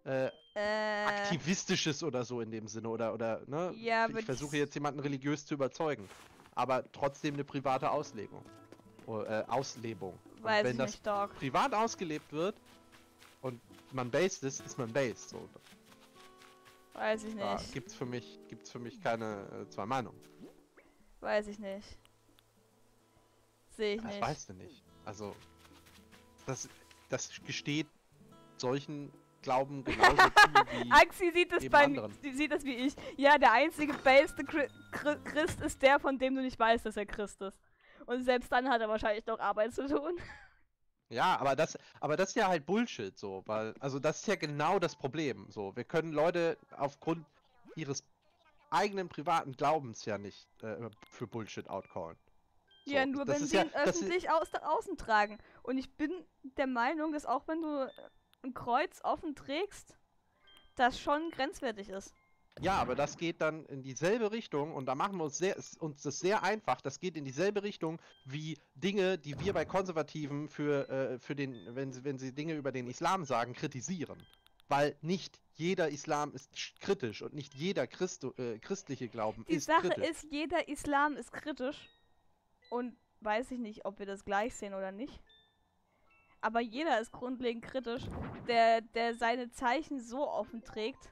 S3: Aktivistisches oder so in dem Sinne oder ne?
S1: Ja, aber
S3: Ich versuche jetzt jemanden religiös zu überzeugen, aber trotzdem eine private Auslegung. Auslebung. Und
S1: weiß
S3: wenn
S1: ich
S3: das
S1: nicht, Dog.
S3: privat ausgelebt wird und man based ist man based. So.
S1: Weiß ich
S3: Da
S1: nicht.
S3: gibt's für mich keine zwei Meinungen.
S1: Weiß ich nicht. Sehe ich
S3: Das
S1: nicht.
S3: weißt du nicht. Also, das gesteht solchen Glauben genauso zu wie
S1: Axi sieht das
S3: jedem
S1: bei
S3: anderen.
S1: mir, sieht das wie ich. Ja, der einzige beste Christ ist der, von dem du nicht weißt, dass er Christ ist. Und selbst dann hat er wahrscheinlich noch Arbeit zu tun.
S3: Ja, aber das ist ja halt Bullshit, so, weil, also das ist ja genau das Problem, so. Wir können Leute aufgrund ihres eigenen privaten Glaubens ja nicht für Bullshit outcallen. So,
S1: Ja, nur
S3: das
S1: wenn
S3: ist
S1: sie
S3: ja,
S1: ihn
S3: das ist,
S1: öffentlich außen tragen. Und ich bin der Meinung, dass auch wenn du ein Kreuz offen trägst, das schon grenzwertig ist.
S3: ja, aber das geht dann in dieselbe Richtung und da machen wir uns das sehr einfach. Das geht in dieselbe Richtung wie Dinge, die wir bei Konservativen wenn sie Dinge über den Islam sagen, kritisieren. Weil nicht jeder Islam ist kritisch und nicht jeder christliche Glauben
S1: Die
S3: ist
S1: Sache
S3: kritisch.
S1: ist, jeder Islam ist kritisch. Und weiß ich nicht, ob wir das gleich sehen oder nicht. Aber jeder ist grundlegend kritisch, der seine Zeichen so offen trägt,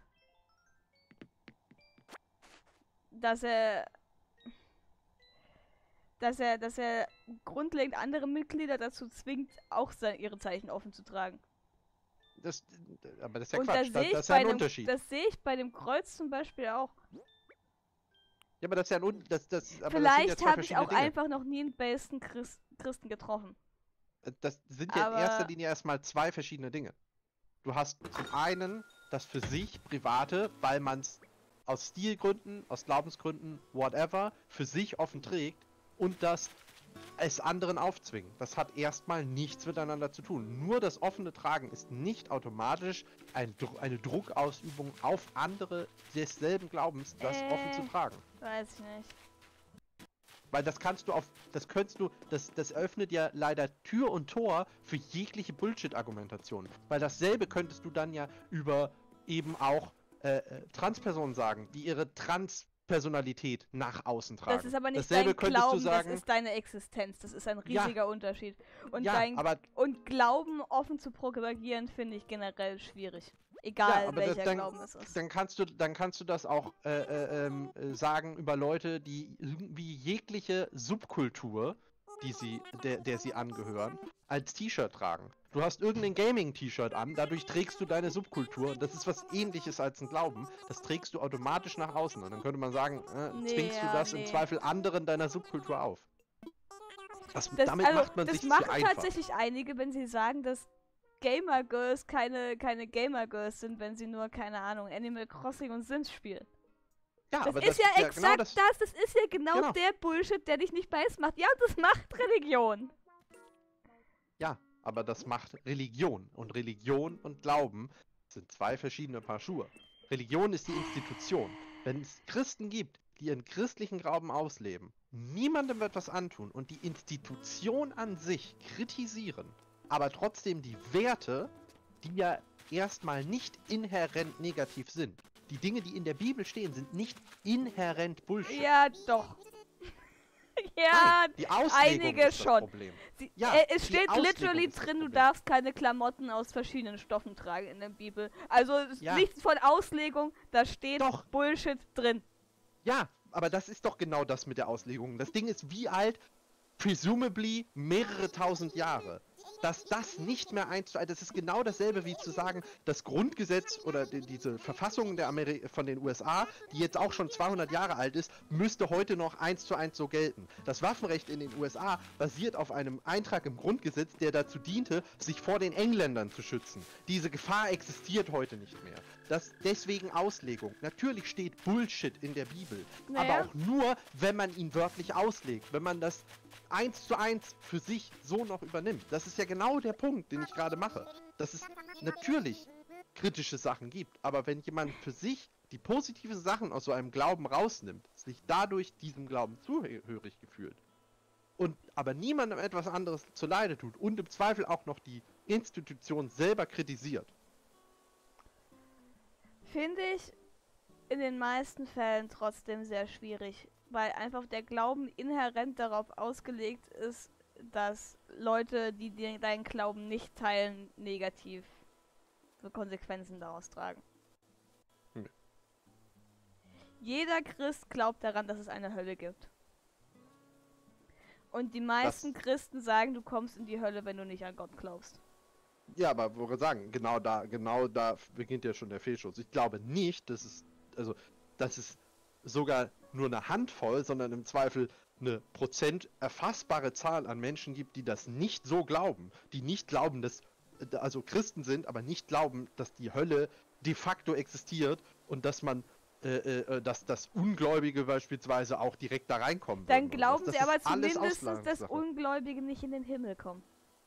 S1: dass er grundlegend andere Mitglieder dazu zwingt, auch ihre Zeichen offen zu tragen.
S3: Aber das ist ja
S1: Und
S3: Quatsch.
S1: das sehe
S3: Das
S1: ich
S3: ist ja
S1: bei
S3: ein
S1: dem,
S3: Unterschied.
S1: das sehe ich bei dem Kreuz zum Beispiel auch.
S3: Ja, aber das ist ja ein aber das sind ja
S1: Vielleicht
S3: zwei
S1: habe ich
S3: verschiedene
S1: auch
S3: Dinge.
S1: einfach noch nie einen besten Christen getroffen.
S3: Das sind ja in erster
S1: Aber-
S3: Linie erstmal zwei verschiedene Dinge. Du hast zum einen das für sich Private, weil man es aus Stilgründen, aus Glaubensgründen, whatever, für sich offen trägt und das es anderen aufzwingen. Das hat erstmal nichts miteinander zu tun. Nur das offene Tragen ist nicht automatisch eine Druckausübung auf andere desselben Glaubens, das offen zu tragen.
S1: Weiß ich nicht.
S3: Weil das das öffnet ja leider Tür und Tor für jegliche Bullshit-Argumentation. Weil dasselbe könntest du dann ja über eben auch Transpersonen sagen, die ihre Transpersonalität nach außen tragen.
S1: Das ist aber nicht
S3: Dasselbe
S1: dein
S3: könntest
S1: Glauben,
S3: du sagen,
S1: das ist deine Existenz. Das ist ein
S3: Ja.
S1: riesiger Unterschied. Und,
S3: ja, aber
S1: und Glauben offen zu propagieren, finde ich generell schwierig. Egal
S3: aber
S1: welcher Glauben es ist.
S3: dann kannst du das auch sagen über Leute, die irgendwie jegliche Subkultur, der sie angehören, als T-Shirt tragen. Du hast irgendein Gaming-T-Shirt an, dadurch trägst du deine Subkultur. Das ist was Ähnliches als ein Glauben. Das trägst du automatisch nach außen. Und dann könnte man sagen, zwingst du das im Zweifel anderen deiner Subkultur auf. Damit macht man sich zu
S1: machen
S3: einfach.
S1: tatsächlich einige, wenn sie sagen, dass Gamer-Girls keine Gamer-Girls sind, wenn sie nur, keine Ahnung, Animal Crossing und Sims spielen.
S3: Ja,
S1: Das
S3: aber
S1: ist ja
S3: genau
S1: exakt das ist ja genau
S3: Genau.
S1: der Bullshit, der dich nicht weiß macht. Ja, das macht Religion.
S3: Ja, aber das macht Religion. Und Religion und Glauben sind zwei verschiedene Paar Schuhe. Religion ist die Institution. Wenn es Christen gibt, die ihren christlichen Glauben ausleben, niemandem wird was antun und die Institution an sich kritisieren, aber trotzdem die Werte, die ja erstmal nicht inhärent negativ sind. Die Dinge, die in der Bibel stehen, sind nicht inhärent Bullshit.
S1: Ja, doch. Ja,
S3: Nein, die Auslegung
S1: einige
S3: ist das
S1: schon.
S3: Problem.
S1: Ja, es
S3: die
S1: steht
S3: Auslegung
S1: literally
S3: ist das
S1: drin, du
S3: Problem.
S1: darfst keine Klamotten aus verschiedenen Stoffen tragen in der Bibel. Also
S3: Ja.
S1: nichts von Auslegung, da steht
S3: Doch.
S1: Bullshit drin.
S3: Ja, aber das ist doch genau das mit der Auslegung. Das Ding ist wie alt? Presumably mehrere tausend Jahre. Dass das nicht mehr das ist genau dasselbe wie zu sagen, das Grundgesetz oder diese Verfassung von den USA, die jetzt auch schon 200 Jahre alt ist, müsste heute noch 1:1 so gelten. Das Waffenrecht in den USA basiert auf einem Eintrag im Grundgesetz, der dazu diente, sich vor den Engländern zu schützen. Diese Gefahr existiert heute nicht mehr. Deswegen Auslegung. Natürlich steht Bullshit in der Bibel,
S1: Naja.
S3: aber auch nur, wenn man ihn wörtlich auslegt, wenn man das 1:1 für sich so noch übernimmt. Das ist ja genau der Punkt, den ich gerade mache. Dass es natürlich kritische Sachen gibt, aber wenn jemand für sich die positiven Sachen aus so einem Glauben rausnimmt, sich dadurch diesem Glauben zugehörig gefühlt und aber niemandem etwas anderes zuleide tut und im Zweifel auch noch die Institution selber kritisiert,
S1: Finde ich in den meisten Fällen trotzdem sehr schwierig, weil einfach der Glauben inhärent darauf ausgelegt ist, dass Leute, die deinen Glauben nicht teilen, negativ so Konsequenzen daraus tragen.
S3: Hm.
S1: Jeder Christ glaubt daran, dass es eine Hölle gibt. Und die meisten Christen sagen, du kommst in die Hölle, wenn du nicht an Gott glaubst.
S3: Ja, aber wo wir sagen, genau da beginnt ja schon der Fehlschluss. Ich glaube nicht, dass es sogar nur eine Handvoll, sondern im Zweifel eine erfassbare Zahl an Menschen gibt, die das nicht so glauben. Die nicht glauben, also Christen sind, aber nicht glauben, dass die Hölle de facto existiert und dass man dass das Ungläubige beispielsweise auch direkt da reinkommen
S1: Dann
S3: würden.
S1: glauben
S3: Das
S1: sie
S3: ist
S1: aber
S3: alles
S1: zumindest, dass
S3: Auslegungssache.
S1: Ungläubige nicht in den Himmel kommen.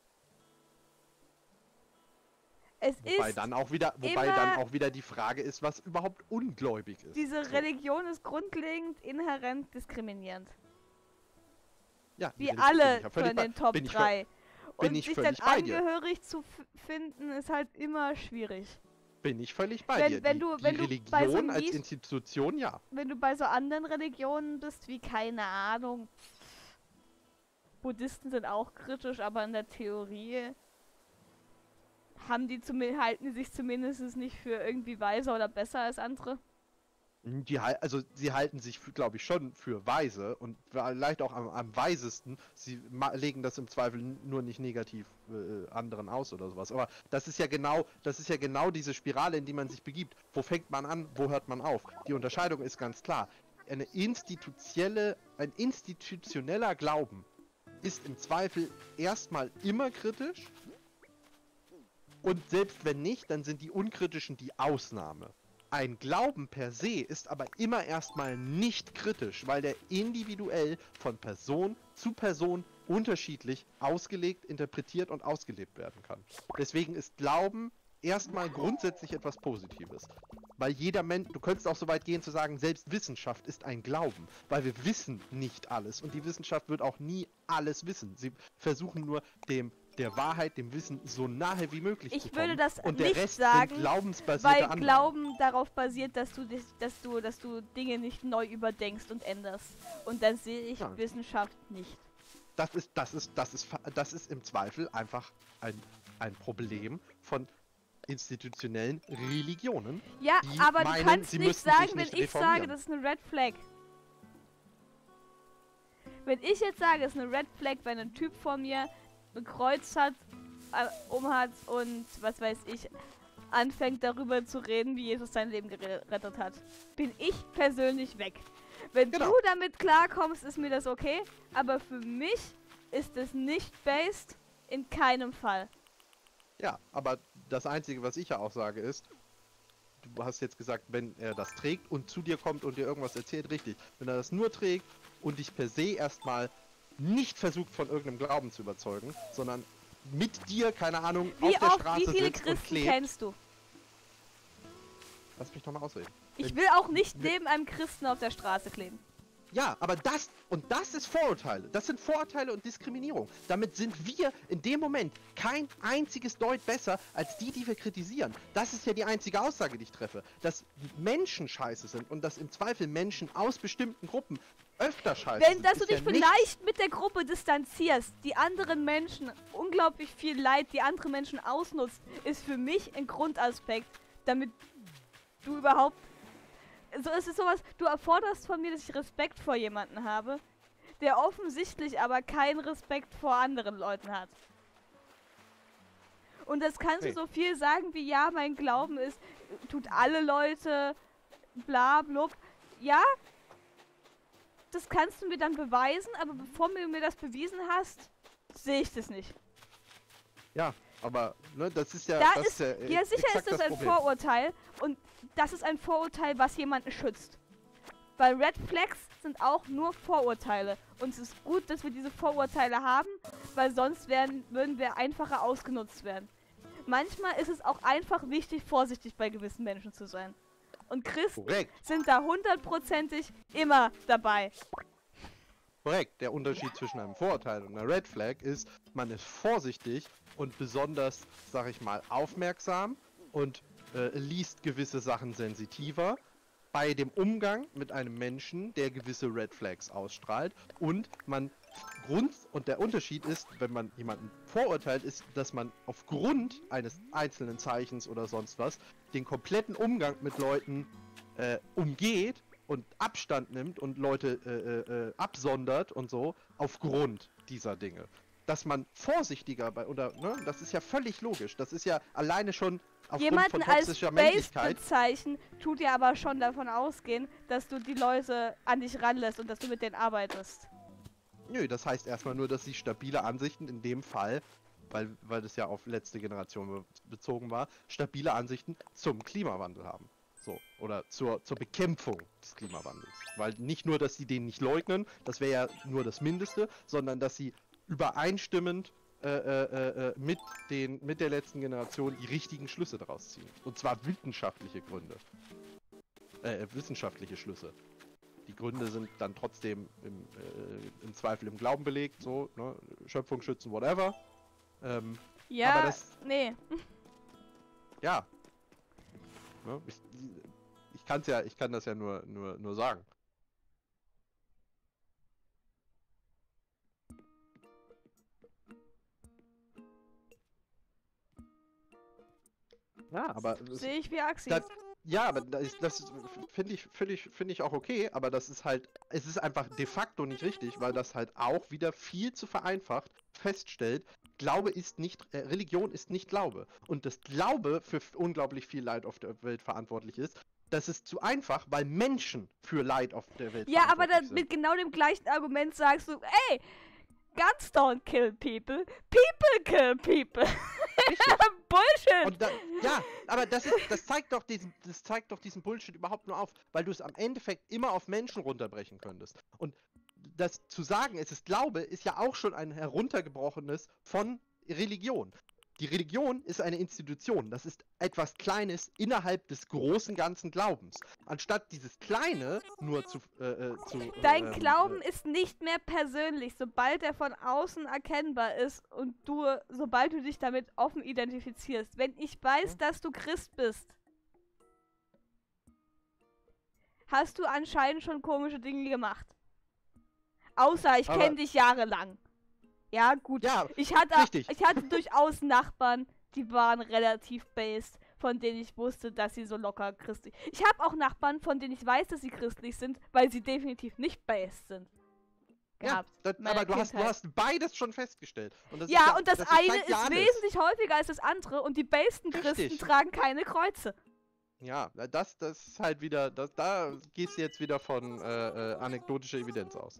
S1: Es
S3: Wobei
S1: ist
S3: dann auch wieder die Frage ist, was überhaupt ungläubig ist.
S1: Diese
S3: So.
S1: Religion ist grundlegend inhärent diskriminierend.
S3: Ja,
S1: Wie
S3: bin
S1: alle
S3: ich ja völlig
S1: von
S3: bei-
S1: den Top
S3: bin ich
S1: 3.
S3: bin
S1: Und
S3: ich
S1: sich dann
S3: völlig bei dir.
S1: angehörig zu finden, ist halt immer schwierig.
S3: Bin ich völlig bei
S1: Wenn-
S3: dir.
S1: wenn
S3: Die
S1: du bei so
S3: Religion als
S1: Nis-
S3: Institution, ja.
S1: Wenn du bei so anderen Religionen bist, wie keine Ahnung, Buddhisten sind auch kritisch, aber in der Theorie halten die sich zumindest nicht für irgendwie weiser oder besser als andere.
S3: Sie halten sich, glaube ich, schon für weise und vielleicht auch am weisesten. Sie legen das im Zweifel nur nicht negativ anderen aus oder sowas. Aber das ist ja genau diese Spirale, in die man sich begibt. Wo fängt man an, wo hört man auf? Die Unterscheidung ist ganz klar. Ein institutioneller Glauben ist im Zweifel erstmal immer kritisch. Und selbst wenn nicht, dann sind die Unkritischen die Ausnahme. Ein Glauben per se ist aber immer erstmal nicht kritisch, weil der individuell von Person zu Person unterschiedlich ausgelegt, interpretiert und ausgelebt werden kann. Deswegen ist Glauben erstmal grundsätzlich etwas Positives. Weil jeder Mensch, du könntest auch so weit gehen zu sagen, selbst Wissenschaft ist ein Glauben, weil wir wissen nicht alles und die Wissenschaft wird auch nie alles wissen. Sie versuchen nur der Wahrheit, dem Wissen so nahe wie möglich zu kommen.
S1: Ich würde das
S3: und
S1: nicht
S3: der Rest
S1: sagen,
S3: sind glaubensbasierte
S1: weil
S3: Annahmen.
S1: Glauben darauf basiert, dass du Dinge nicht neu überdenkst und änderst. Und dann sehe ich
S3: Ja.
S1: Wissenschaft nicht.
S3: Das ist im Zweifel einfach ein Problem von institutionellen Religionen.
S1: Ja,
S3: Die
S1: aber du
S3: meinen,
S1: kannst
S3: sie
S1: nicht
S3: müssten
S1: sagen,
S3: sich
S1: wenn
S3: nicht
S1: ich sage,
S3: reformieren.
S1: das ist eine Red Flag. Wenn ich jetzt sage, es ist eine Red Flag, wenn ein Typ vor mir ein Kreuz hat, umhat und was weiß ich, anfängt darüber zu reden, wie Jesus sein Leben gerettet hat, bin ich persönlich weg. Wenn
S3: Genau.
S1: du damit klarkommst, ist mir das okay, aber für mich ist es nicht based, in keinem Fall.
S3: Ja, aber das Einzige, was ich ja auch sage, ist, du hast jetzt gesagt, wenn er das trägt und zu dir kommt und dir irgendwas erzählt, richtig. Wenn er das nur trägt und dich per se erstmal nicht versucht, von irgendeinem Glauben zu überzeugen, sondern mit dir, keine Ahnung, auf der Straße
S1: Wie viele
S3: sitzt und
S1: Christen
S3: klebt.
S1: kennst du?
S3: Lass mich doch mal ausreden.
S1: Ich will auch nicht neben einem Christen auf der Straße kleben.
S3: Ja, aber das ist Vorurteile. Das sind Vorurteile und Diskriminierung. Damit sind wir in dem Moment kein einziges Deut besser als die wir kritisieren. Das ist ja die einzige Aussage, die ich treffe. Dass Menschen scheiße sind und dass im Zweifel Menschen aus bestimmten Gruppen öfter scheiße sind.
S1: Dass du
S3: ist
S1: dich
S3: ja nichts-
S1: vielleicht mit der Gruppe distanzierst, die anderen Menschen unglaublich viel Leid, die andere Menschen ausnutzt, ist für mich ein Grundaspekt, damit du überhaupt... So ist es sowas, du erforderst von mir, dass ich Respekt vor jemanden habe, der offensichtlich aber keinen Respekt vor anderen Leuten hat. Und das kannst
S3: Hey.
S1: du so viel sagen wie, ja, mein Glauben ist, tut alle Leute, bla, blub. Ja, das kannst du mir dann beweisen, aber bevor du mir das bewiesen hast, sehe ich das nicht.
S3: Ja, aber ne, das ist ja...
S1: Ja,
S3: das
S1: sicher
S3: exakt
S1: ist das ein
S3: Problem.
S1: Vorurteil und das ist ein Vorurteil, was jemanden schützt. Weil Red Flags sind auch nur Vorurteile und es ist gut, dass wir diese Vorurteile haben, weil sonst würden wir einfacher ausgenutzt werden. Manchmal ist es auch einfach wichtig, vorsichtig bei gewissen Menschen zu sein. Und Christen
S3: Korrekt.
S1: sind da 100%ig immer dabei.
S3: Korrekt. Der Unterschied zwischen einem Vorurteil und einer Red Flag ist, man ist vorsichtig und besonders, sag ich mal, aufmerksam und liest gewisse Sachen sensitiver bei dem Umgang mit einem Menschen, der gewisse Red Flags ausstrahlt. Und und der Unterschied ist, wenn man jemanden vorurteilt, ist, dass man aufgrund eines einzelnen Zeichens oder sonst was den kompletten Umgang mit Leuten umgeht und Abstand nimmt und Leute absondert und so, aufgrund dieser Dinge. Dass man vorsichtiger das ist ja völlig logisch. Das ist ja alleine schon aufgrund
S1: Jemanden
S3: von
S1: als
S3: toxischer
S1: Base
S3: Männlichkeit.
S1: bezeichnen, tut ja aber schon davon ausgehen, dass du die Leute an dich ranlässt und dass du mit denen arbeitest.
S3: Nö, das heißt erstmal nur, dass sie stabile Ansichten in dem Fall, weil das ja auf letzte Generation bezogen war, stabile Ansichten zum Klimawandel haben. So, oder zur Bekämpfung des Klimawandels. Weil nicht nur, dass sie den nicht leugnen, das wäre ja nur das Mindeste, sondern dass sie übereinstimmend mit der letzten Generation die richtigen Schlüsse daraus ziehen. Und zwar wissenschaftliche Gründe. Wissenschaftliche Schlüsse. Die Gründe sind dann trotzdem im Zweifel im Glauben belegt, so, ne? Schöpfung schützen, whatever.
S1: Ja,
S3: aber das,
S1: nee.
S3: ja. Ne? Ich kann das ja nur sagen. Ja, aber
S1: Sehe ich wie Axi.
S3: ja, aber das finde ich auch okay, aber das ist halt, es ist einfach de facto nicht richtig, weil das halt auch wieder viel zu vereinfacht feststellt, Religion ist nicht Glaube. Und das Glaube für unglaublich viel Leid auf der Welt verantwortlich ist, das ist zu einfach, weil Menschen für Leid auf der Welt
S1: Ja, aber dann
S3: verantwortlich sind.
S1: mit genau dem gleichen Argument sagst du, ey, Guns don't kill people, people kill people. Bullshit!
S3: Und ja, aber das zeigt doch diesen Bullshit überhaupt nur auf, weil du es am Endeffekt immer auf Menschen runterbrechen könntest. Und das zu sagen, es ist Glaube, ist ja auch schon ein heruntergebrochenes von Religion. Die Religion ist eine Institution, das ist etwas Kleines innerhalb des großen ganzen Glaubens. Anstatt dieses Kleine nur
S1: Dein Glauben ist nicht mehr persönlich, sobald er von außen erkennbar ist und sobald du dich damit offen identifizierst. Wenn ich weiß, dass du Christ bist, hast du anscheinend schon komische Dinge gemacht. Außer ich kenne dich jahrelang. Ja, gut.
S3: Ja,
S1: ich hatte
S3: richtig.
S1: durchaus Nachbarn, die waren relativ based, von denen ich wusste, dass sie so locker christlich. Ich habe auch Nachbarn, von denen ich weiß, dass sie christlich sind, weil sie definitiv nicht based sind.
S3: Ja, aber du hast beides schon festgestellt. Und das
S1: ja, und das eine
S3: zeigt
S1: ist wesentlich häufiger als das andere und die basten Christen tragen keine Kreuze.
S3: Ja, das ist halt wieder, da gehst du jetzt wieder von anekdotischer Evidenz aus.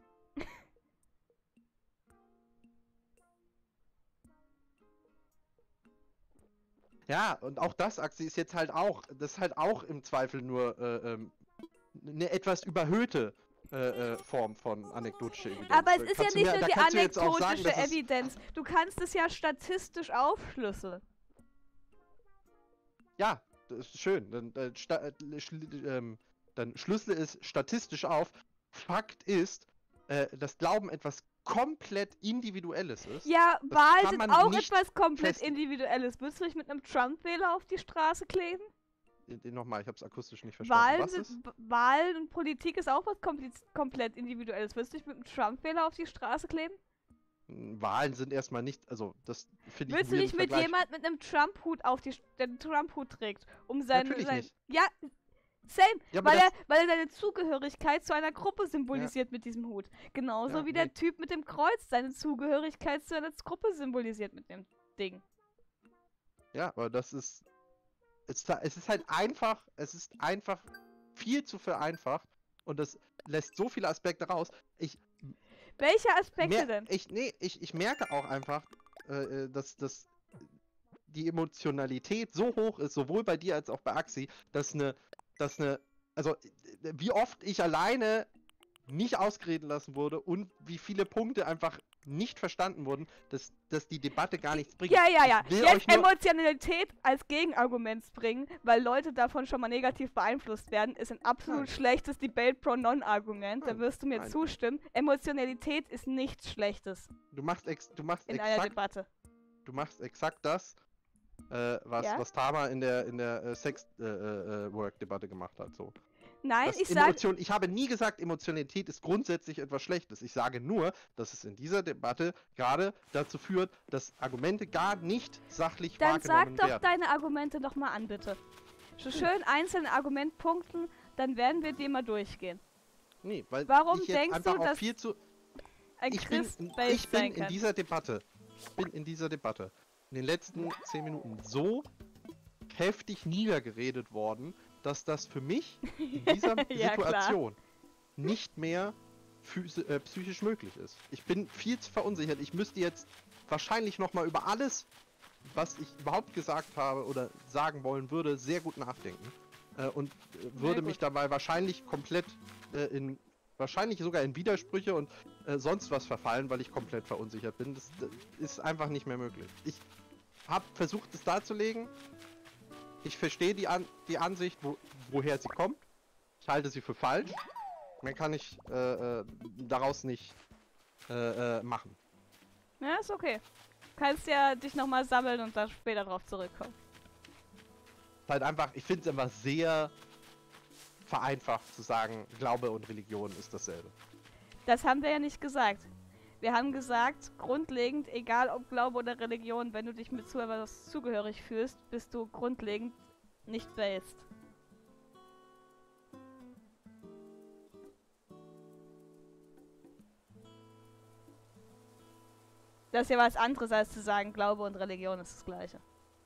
S3: Ja, und auch das, Axi, ist jetzt halt auch, das ist halt auch im Zweifel nur eine etwas überhöhte Form von anekdotischer Evidenz.
S1: Aber es ist ja nicht nur die anekdotische
S3: sagen,
S1: Evidenz. Du kannst es ja statistisch aufschlüsseln.
S3: Ja, das ist schön. Dann schlüssele es statistisch auf. Fakt ist, dass Glauben etwas komplett Individuelles ist.
S1: Ja, Wahlen sind auch etwas komplett Individuelles. Würdest du dich mit einem Trump-Wähler auf die Straße kleben?
S3: Nochmal, ich hab's akustisch nicht verstanden.
S1: Wahlen und Politik ist auch was komplett Individuelles. Würdest du dich mit einem Trump-Wähler auf die Straße kleben?
S3: Wahlen sind erstmal nicht, also das finde ich.
S1: Willst du dich mit jemand mit einem Trump-Hut der einen Trump-Hut trägt, um
S3: Natürlich nicht.
S1: Ja, same,
S3: ja,
S1: weil er seine Zugehörigkeit zu einer Gruppe symbolisiert mit diesem Hut. Genauso wie der Typ mit dem Kreuz seine Zugehörigkeit zu einer Gruppe symbolisiert mit dem Ding.
S3: Ja, aber das ist, es ist halt einfach, es ist einfach viel zu vereinfacht und das lässt so viele Aspekte raus.
S1: Welche Aspekte denn?
S3: Ich merke auch einfach, dass die Emotionalität so hoch ist, sowohl bei dir als auch bei Axi, also wie oft ich alleine nicht ausgereden lassen wurde und wie viele Punkte einfach nicht verstanden wurden, dass die Debatte gar nichts bringt.
S1: Ja. Jetzt Emotionalität als Gegenargument bringen, weil Leute davon schon mal negativ beeinflusst werden, ist ein absolut schlechtes Debate-Pro-Non-Argument. Da wirst du mir zustimmen. Emotionalität ist nichts Schlechtes.
S3: Du machst
S1: in einer Debatte.
S3: Du machst exakt das,
S1: Ja?
S3: was Tama in der Sex-Work-Debatte gemacht hat. So.
S1: Nein,
S3: Das
S1: ich sage,
S3: Ich habe nie gesagt, Emotionalität ist grundsätzlich etwas Schlechtes. Ich sage nur, dass es in dieser Debatte gerade dazu führt, dass Argumente gar nicht sachlich
S1: dann sag
S3: wahrgenommen
S1: doch
S3: werden.
S1: deine Argumente doch mal an, bitte. So schön einzelne Argumentpunkten, dann werden wir die mal durchgehen.
S3: Nee, weil
S1: Warum
S3: ich jetzt
S1: denkst
S3: einfach
S1: du,
S3: auch
S1: dass
S3: viel zu...
S1: ein
S3: Ich bin
S1: Christ-based sein
S3: in
S1: kann?
S3: dieser Debatte, in den letzten 10 Minuten so heftig niedergeredet worden, dass das für mich in dieser
S1: Ja,
S3: Situation nicht mehr psychisch möglich ist. Ich bin viel zu verunsichert. Ich müsste jetzt wahrscheinlich nochmal über alles, was ich überhaupt gesagt habe oder sagen wollen würde, sehr gut nachdenken. Und würde mich dabei wahrscheinlich komplett wahrscheinlich sogar in Widersprüche und sonst was verfallen, weil ich komplett verunsichert bin. Das ist einfach nicht mehr möglich. Ich habe versucht, es darzulegen. Ich verstehe die Ansicht, woher sie kommt. Ich halte sie für falsch. Mehr kann ich daraus nicht machen.
S1: Ja, ist okay. Du kannst ja dich nochmal sammeln und dann später drauf zurückkommen.
S3: Halt einfach, ich finde es einfach sehr vereinfacht zu sagen, Glaube und Religion ist dasselbe.
S1: Das haben wir ja nicht gesagt. Wir haben gesagt, grundlegend, egal ob Glaube oder Religion, wenn du dich mit zu etwas zugehörig fühlst, bist du grundlegend nicht based. Das ist ja was anderes, als zu sagen, Glaube und Religion ist das Gleiche.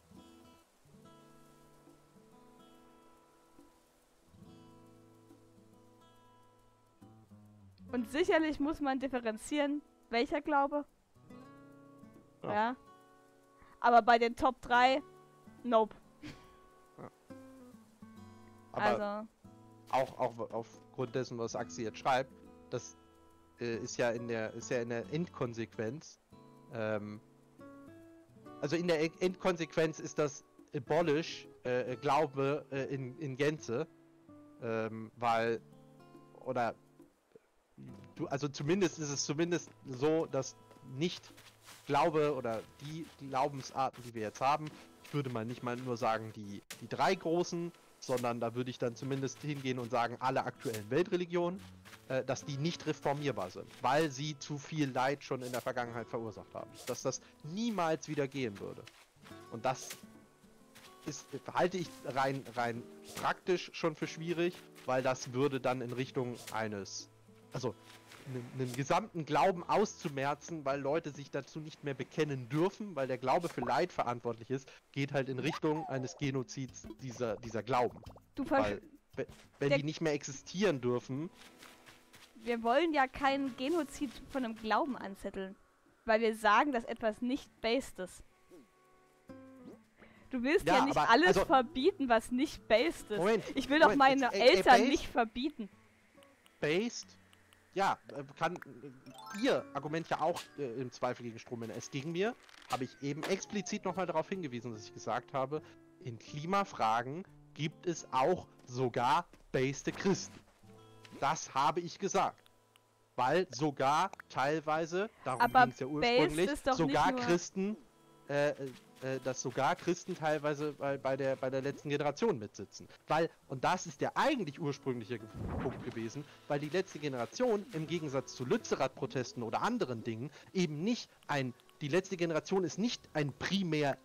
S1: Und sicherlich muss man differenzieren, welcher Glaube.
S3: Ja.
S1: Ja. Aber bei den Top 3, nope.
S3: Aber
S1: Also,
S3: auch aufgrund dessen, was Axi jetzt schreibt, das ist ja in der Endkonsequenz. Also in der Endkonsequenz ist das abolish Glaube in Gänze, weil also zumindest ist es so, dass nicht Glaube oder die Glaubensarten, die wir jetzt haben, ich würde mal nicht mal nur sagen die drei großen, sondern da würde ich dann zumindest hingehen und sagen, alle aktuellen Weltreligionen, dass die nicht reformierbar sind, weil sie zu viel Leid schon in der Vergangenheit verursacht haben. Dass das niemals wieder gehen würde. Und das halte ich rein praktisch schon für schwierig, weil das würde dann in Richtung einen gesamten Glauben auszumerzen, weil Leute sich dazu nicht mehr bekennen dürfen, weil der Glaube für Leid verantwortlich ist, geht halt in Richtung eines Genozids dieser Glauben. Weil, wenn die nicht mehr existieren dürfen...
S1: Wir wollen ja keinen Genozid von einem Glauben anzetteln, weil wir sagen, dass etwas nicht based ist. Du willst ja nicht alles verbieten, was nicht based ist.
S3: Moment,
S1: ich will doch meine Eltern nicht verbieten.
S3: Based? Ja, kann Ihr Argument ja auch im Zweifel gegen Strom in S. Gegen mir habe ich eben explizit nochmal darauf hingewiesen, dass ich gesagt habe, in Klimafragen gibt es auch sogar based Christen. Das habe ich gesagt. Weil sogar teilweise, darum ging es ja ursprünglich, sogar Christen, dass sogar Christen teilweise bei der letzten Generation mitsitzen. Und das ist der eigentlich ursprüngliche Punkt gewesen, weil die letzte Generation im Gegensatz zu Lützerath-Protesten oder anderen Dingen eben nicht die letzte Generation ist nicht ein primär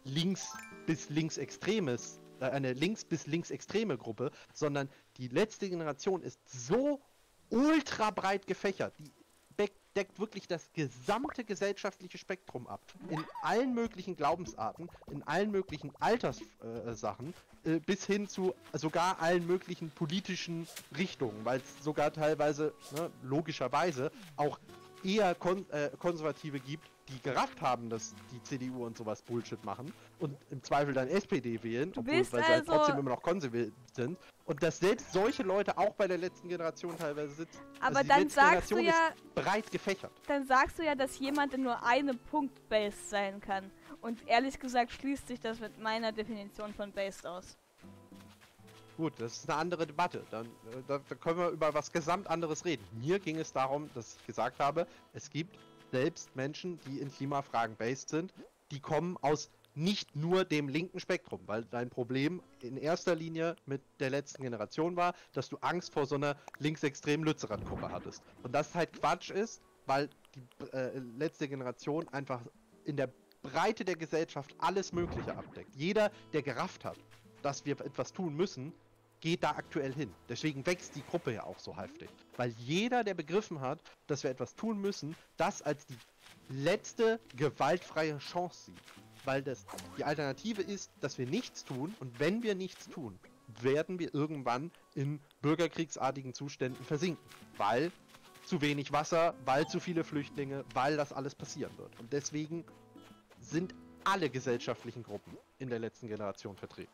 S3: eine links bis linksextreme Gruppe, sondern die letzte Generation ist so ultra breit gefächert. Die deckt wirklich das gesamte gesellschaftliche Spektrum ab. In allen möglichen Glaubensarten, in allen möglichen Alterssachen, bis hin zu sogar allen möglichen politischen Richtungen, weil es sogar teilweise, logischerweise, auch eher Konservative gibt, die gerafft haben, dass die CDU und sowas Bullshit machen und im Zweifel dann SPD wählen, weil sie halt trotzdem immer noch konservativ sind. Und dass selbst solche Leute auch bei der letzten Generation teilweise sitzen.
S1: Aber
S3: also
S1: dann sagst du ja,
S3: ist breit gefächert.
S1: Dann sagst du ja, dass jemand in nur einem Punkt based sein kann. Und ehrlich gesagt schließt sich das mit meiner Definition von based aus.
S3: Gut, das ist eine andere Debatte. Da können wir über was gesamt anderes reden. Mir ging es darum, dass ich gesagt habe, es gibt selbst Menschen, die in Klimafragen based sind, die kommen aus nicht nur dem linken Spektrum, weil dein Problem in erster Linie mit der letzten Generation war, dass du Angst vor so einer linksextremen Lützerath-Gruppe hattest. Und das halt Quatsch ist, weil die letzte Generation einfach in der Breite der Gesellschaft alles Mögliche abdeckt. Jeder, der gerafft hat, dass wir etwas tun müssen, geht da aktuell hin. Deswegen wächst die Gruppe ja auch so heftig. Weil jeder, der begriffen hat, dass wir etwas tun müssen, das als die letzte gewaltfreie Chance sieht. Weil die Alternative ist, dass wir nichts tun, und wenn wir nichts tun, werden wir irgendwann in bürgerkriegsartigen Zuständen versinken. Weil zu wenig Wasser, weil zu viele Flüchtlinge, weil das alles passieren wird. Und deswegen sind alle gesellschaftlichen Gruppen in der letzten Generation vertreten.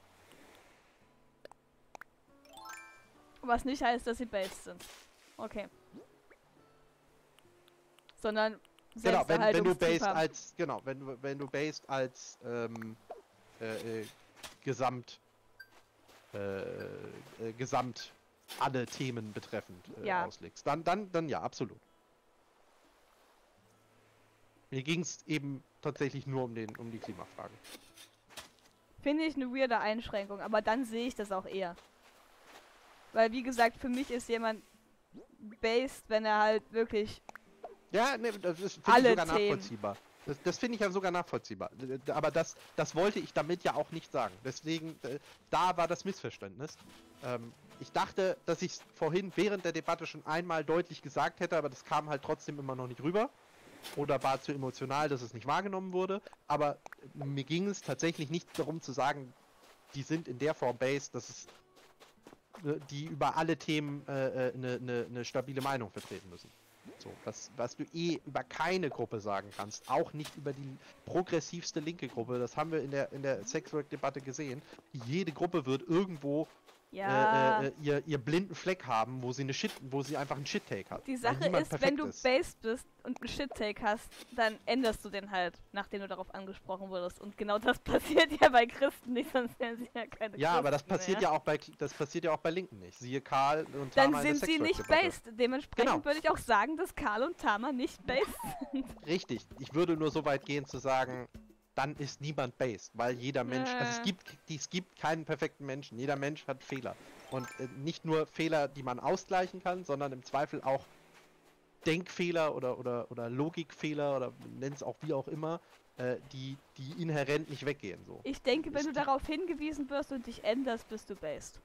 S1: Was nicht heißt, dass sie based sind. Okay. Sondern
S3: Genau, wenn du based
S1: haben.
S3: als, genau, wenn du based als gesamt alle Themen betreffend auslegst, dann ja, absolut. Mir ging es eben tatsächlich nur um die Klimafrage.
S1: Finde ich eine weirde Einschränkung, aber dann sehe ich das auch eher. Weil, wie gesagt, für mich ist jemand based, wenn er halt wirklich
S3: Ja, ne, das finde ich
S1: alle
S3: sogar
S1: Themen.
S3: nachvollziehbar. Das finde ich ja sogar nachvollziehbar. Aber das wollte ich damit ja auch nicht sagen. Deswegen, da war das Missverständnis. Ich dachte, dass ich es vorhin während der Debatte schon einmal deutlich gesagt hätte, aber das kam halt trotzdem immer noch nicht rüber. Oder war zu emotional, dass es nicht wahrgenommen wurde. Aber mir ging es tatsächlich nicht darum zu sagen, die sind in der Form based, dass es die über alle Themen eine stabile Meinung vertreten müssen. So, was du über keine Gruppe sagen kannst, auch nicht über die progressivste linke Gruppe, das haben wir in der Sexwork-Debatte gesehen. Jede Gruppe wird irgendwo ihr blinden Fleck haben, wo sie einfach einen Shit-Take hat.
S1: Die Sache ist, wenn du based bist und einen Shit-Take hast, dann änderst du den halt, nachdem du darauf angesprochen wurdest. Und genau das passiert ja bei Christen nicht, sonst wären sie ja keine Christen
S3: aber das passiert
S1: mehr.
S3: das passiert ja auch bei Linken nicht. Siehe Karl und
S1: Dann
S3: Tama in der
S1: sind sie nicht
S3: Sexwork-Debatte.
S1: based. Dementsprechend
S3: Genau.
S1: würde ich auch sagen, dass Karl und Tama nicht based sind.
S3: Richtig, ich würde nur so weit gehen zu sagen, dann ist niemand based, weil jeder Mensch, also es gibt keinen perfekten Menschen, jeder Mensch hat Fehler. Und nicht nur Fehler, die man ausgleichen kann, sondern im Zweifel auch Denkfehler oder Logikfehler oder nenn es auch wie auch immer, die inhärent nicht weggehen. So.
S1: Ich denke, wenn du darauf hingewiesen wirst und dich änderst, bist du based.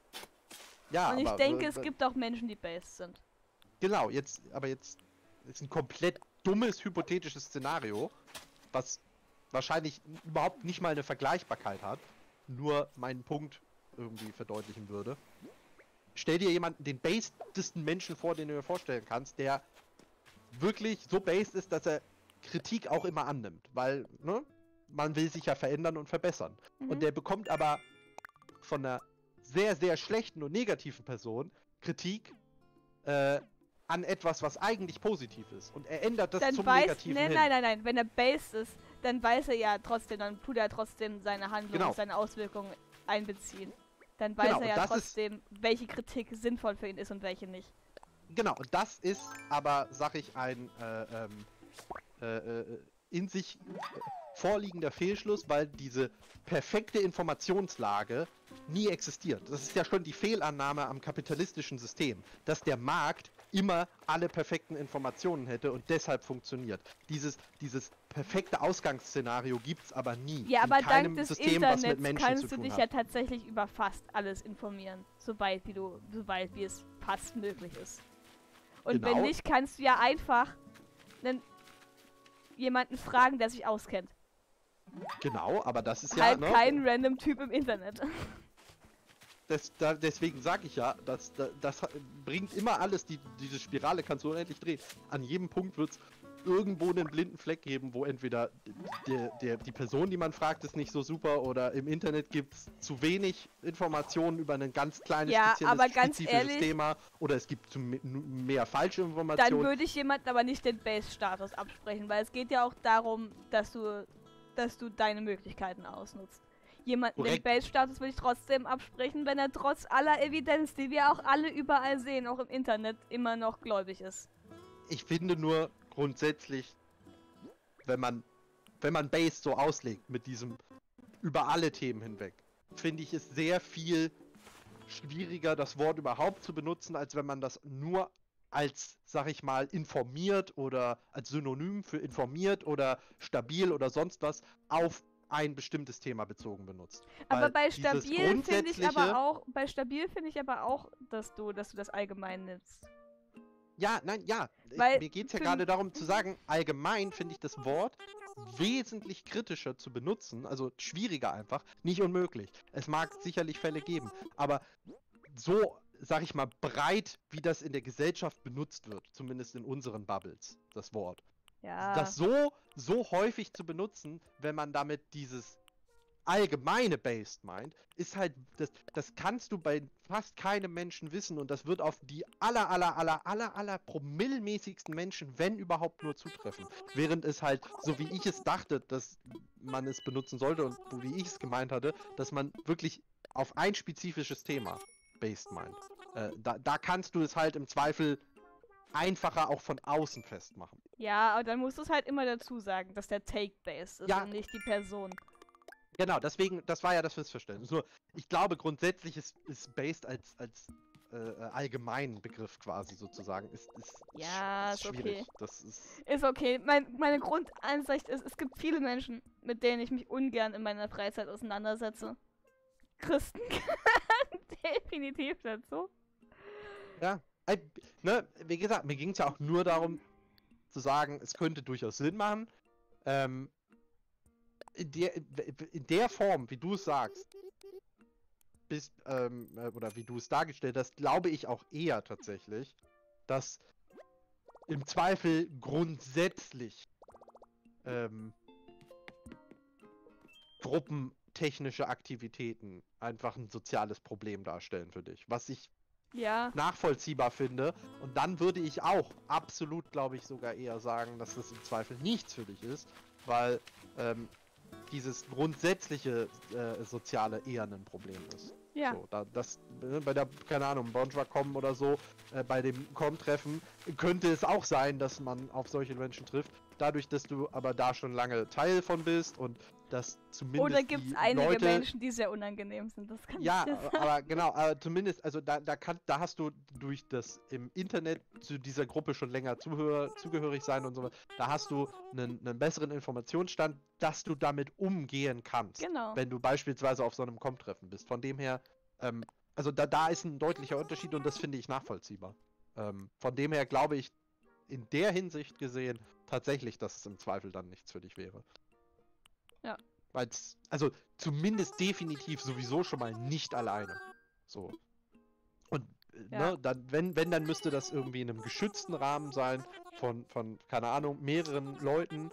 S3: Ja,
S1: und ich denke, es gibt auch Menschen, die based sind.
S3: Genau, jetzt ist ein komplett dummes hypothetisches Szenario, was wahrscheinlich überhaupt nicht mal eine Vergleichbarkeit hat, nur meinen Punkt irgendwie verdeutlichen würde. Stell dir jemanden, den basedesten Menschen vor, den du dir vorstellen kannst, der wirklich so based ist, dass er Kritik auch immer annimmt, weil, ne, man will sich ja verändern und verbessern. Und der bekommt aber von einer sehr, sehr schlechten und negativen Person Kritik an etwas, was eigentlich positiv ist. Und er ändert das zum Negativen hin.
S1: Nein, wenn er based ist, dann weiß er ja trotzdem, dann tut er trotzdem seine Handlungen und seine Auswirkungen einbeziehen. Dann weiß er ja trotzdem, welche Kritik sinnvoll für ihn ist und welche nicht.
S3: Genau, und das ist aber, sag ich, ein in sich vorliegender Fehlschluss, weil diese perfekte Informationslage nie existiert. Das ist ja schon die Fehlannahme am kapitalistischen System, dass der Markt immer alle perfekten Informationen hätte und deshalb funktioniert. Dieses perfekte Ausgangsszenario gibt's aber nie.
S1: Ja, aber dank des
S3: System,
S1: Internets kannst du dich ja tatsächlich über fast alles informieren, soweit wie es fast möglich ist. Und wenn nicht, kannst du ja einfach jemanden fragen, der sich auskennt.
S3: Genau, aber das ist
S1: halt ja kein random Typ im Internet.
S3: Deswegen sage ich ja, das bringt immer alles, diese Spirale kannst du unendlich drehen. An jedem Punkt wird es irgendwo einen blinden Fleck geben, wo entweder die Person, die man fragt, ist nicht so super, oder im Internet gibt es zu wenig Informationen über ein ganz kleines, spezifisches Thema, oder es gibt mehr falsche Informationen.
S1: Dann würde ich jemandem aber nicht den Base-Status absprechen, weil es geht ja auch darum, dass du deine Möglichkeiten ausnutzt. Jemanden den Base-Status würde ich trotzdem absprechen, wenn er trotz aller Evidenz, die wir auch alle überall sehen, auch im Internet, immer noch gläubig ist.
S3: Ich finde nur grundsätzlich, wenn man wenn man Based so auslegt, mit diesem über alle Themen hinweg, finde ich es sehr viel schwieriger, das Wort überhaupt zu benutzen, als wenn man das nur als, sag ich mal, informiert oder als Synonym für informiert oder stabil oder sonst was auf ein bestimmtes Thema bezogen benutzt.
S1: Aber
S3: Weil
S1: bei
S3: dieses
S1: stabil finde ich
S3: grundsätzliche-
S1: aber auch, dass du das allgemein nimmst.
S3: Ja, nein, ja.
S1: Weil
S3: Mir geht es ja
S1: für-
S3: gerade darum zu sagen, allgemein finde ich das Wort wesentlich kritischer zu benutzen, also schwieriger einfach, nicht unmöglich. Es mag sicherlich Fälle geben, aber so, sag ich mal, breit, wie das in der Gesellschaft benutzt wird, zumindest in unseren Bubbles, das Wort.
S1: Ja.
S3: Das so häufig zu benutzen, wenn man damit dieses allgemeine Based meint, ist halt, das kannst du bei fast keinem Menschen wissen und das wird auf die aller promillmäßigsten Menschen, wenn überhaupt, nur zutreffen. Während es halt, so wie ich es dachte, dass man es benutzen sollte und so wie ich es gemeint hatte, dass man wirklich auf ein spezifisches Thema Based meint. Da kannst du es halt im Zweifel einfacher auch von außen festmachen.
S1: Ja, aber dann musst du es halt immer dazu sagen, dass der Take-based ist
S3: Ja.
S1: und nicht die Person.
S3: Genau, deswegen, das war ja das Missverständnis. Nur, ich glaube, grundsätzlich ist Based als allgemeinen Begriff quasi sozusagen, ist
S1: Ja, ist
S3: schwierig.
S1: okay.
S3: Das ist.
S1: Ist okay. Meine Grundansicht ist, es gibt viele Menschen, mit denen ich mich ungern in meiner Freizeit auseinandersetze. Christen gehören definitiv dazu.
S3: Ja. Ne, wie gesagt, mir ging es ja auch nur darum zu sagen, es könnte durchaus Sinn machen. In der Form, wie du es sagst, oder wie du es dargestellt hast, glaube ich auch eher tatsächlich, dass im Zweifel grundsätzlich gruppentechnische Aktivitäten einfach ein soziales Problem darstellen für dich. Was ich
S1: Ja.
S3: nachvollziehbar finde. Und dann würde ich auch absolut, glaube ich, sogar eher sagen, dass das im Zweifel nichts für dich ist, weil dieses grundsätzliche Soziale eher ein Problem ist.
S1: Ja.
S3: So, bei der, keine Ahnung, Bonjwa-Com oder so, bei dem Com-Treffen, könnte es auch sein, dass man auf solche Menschen trifft. Dadurch, dass du aber da schon lange Teil von bist und dass zumindest
S1: Oder gibt es
S3: die
S1: einige
S3: Leute,
S1: Menschen, die sehr unangenehm sind? Das kann
S3: ja,
S1: ich dir sagen.
S3: aber genau, zumindest, also da hast du durch das im Internet zu dieser Gruppe schon länger zugehörig sein und so, da hast du einen besseren Informationsstand, dass du damit umgehen kannst.
S1: Genau.
S3: Wenn du beispielsweise auf so einem Com-Treffen bist. Von dem her, also da ist ein deutlicher Unterschied und das finde ich nachvollziehbar. Von dem her glaube ich, in der Hinsicht gesehen, tatsächlich, dass es im Zweifel dann nichts für dich wäre.
S1: Ja.
S3: Weil's, also zumindest definitiv sowieso schon mal nicht alleine. So. Und
S1: Ja.
S3: ne, dann, wenn, dann müsste das irgendwie in einem geschützten Rahmen sein, von keine Ahnung, mehreren Leuten,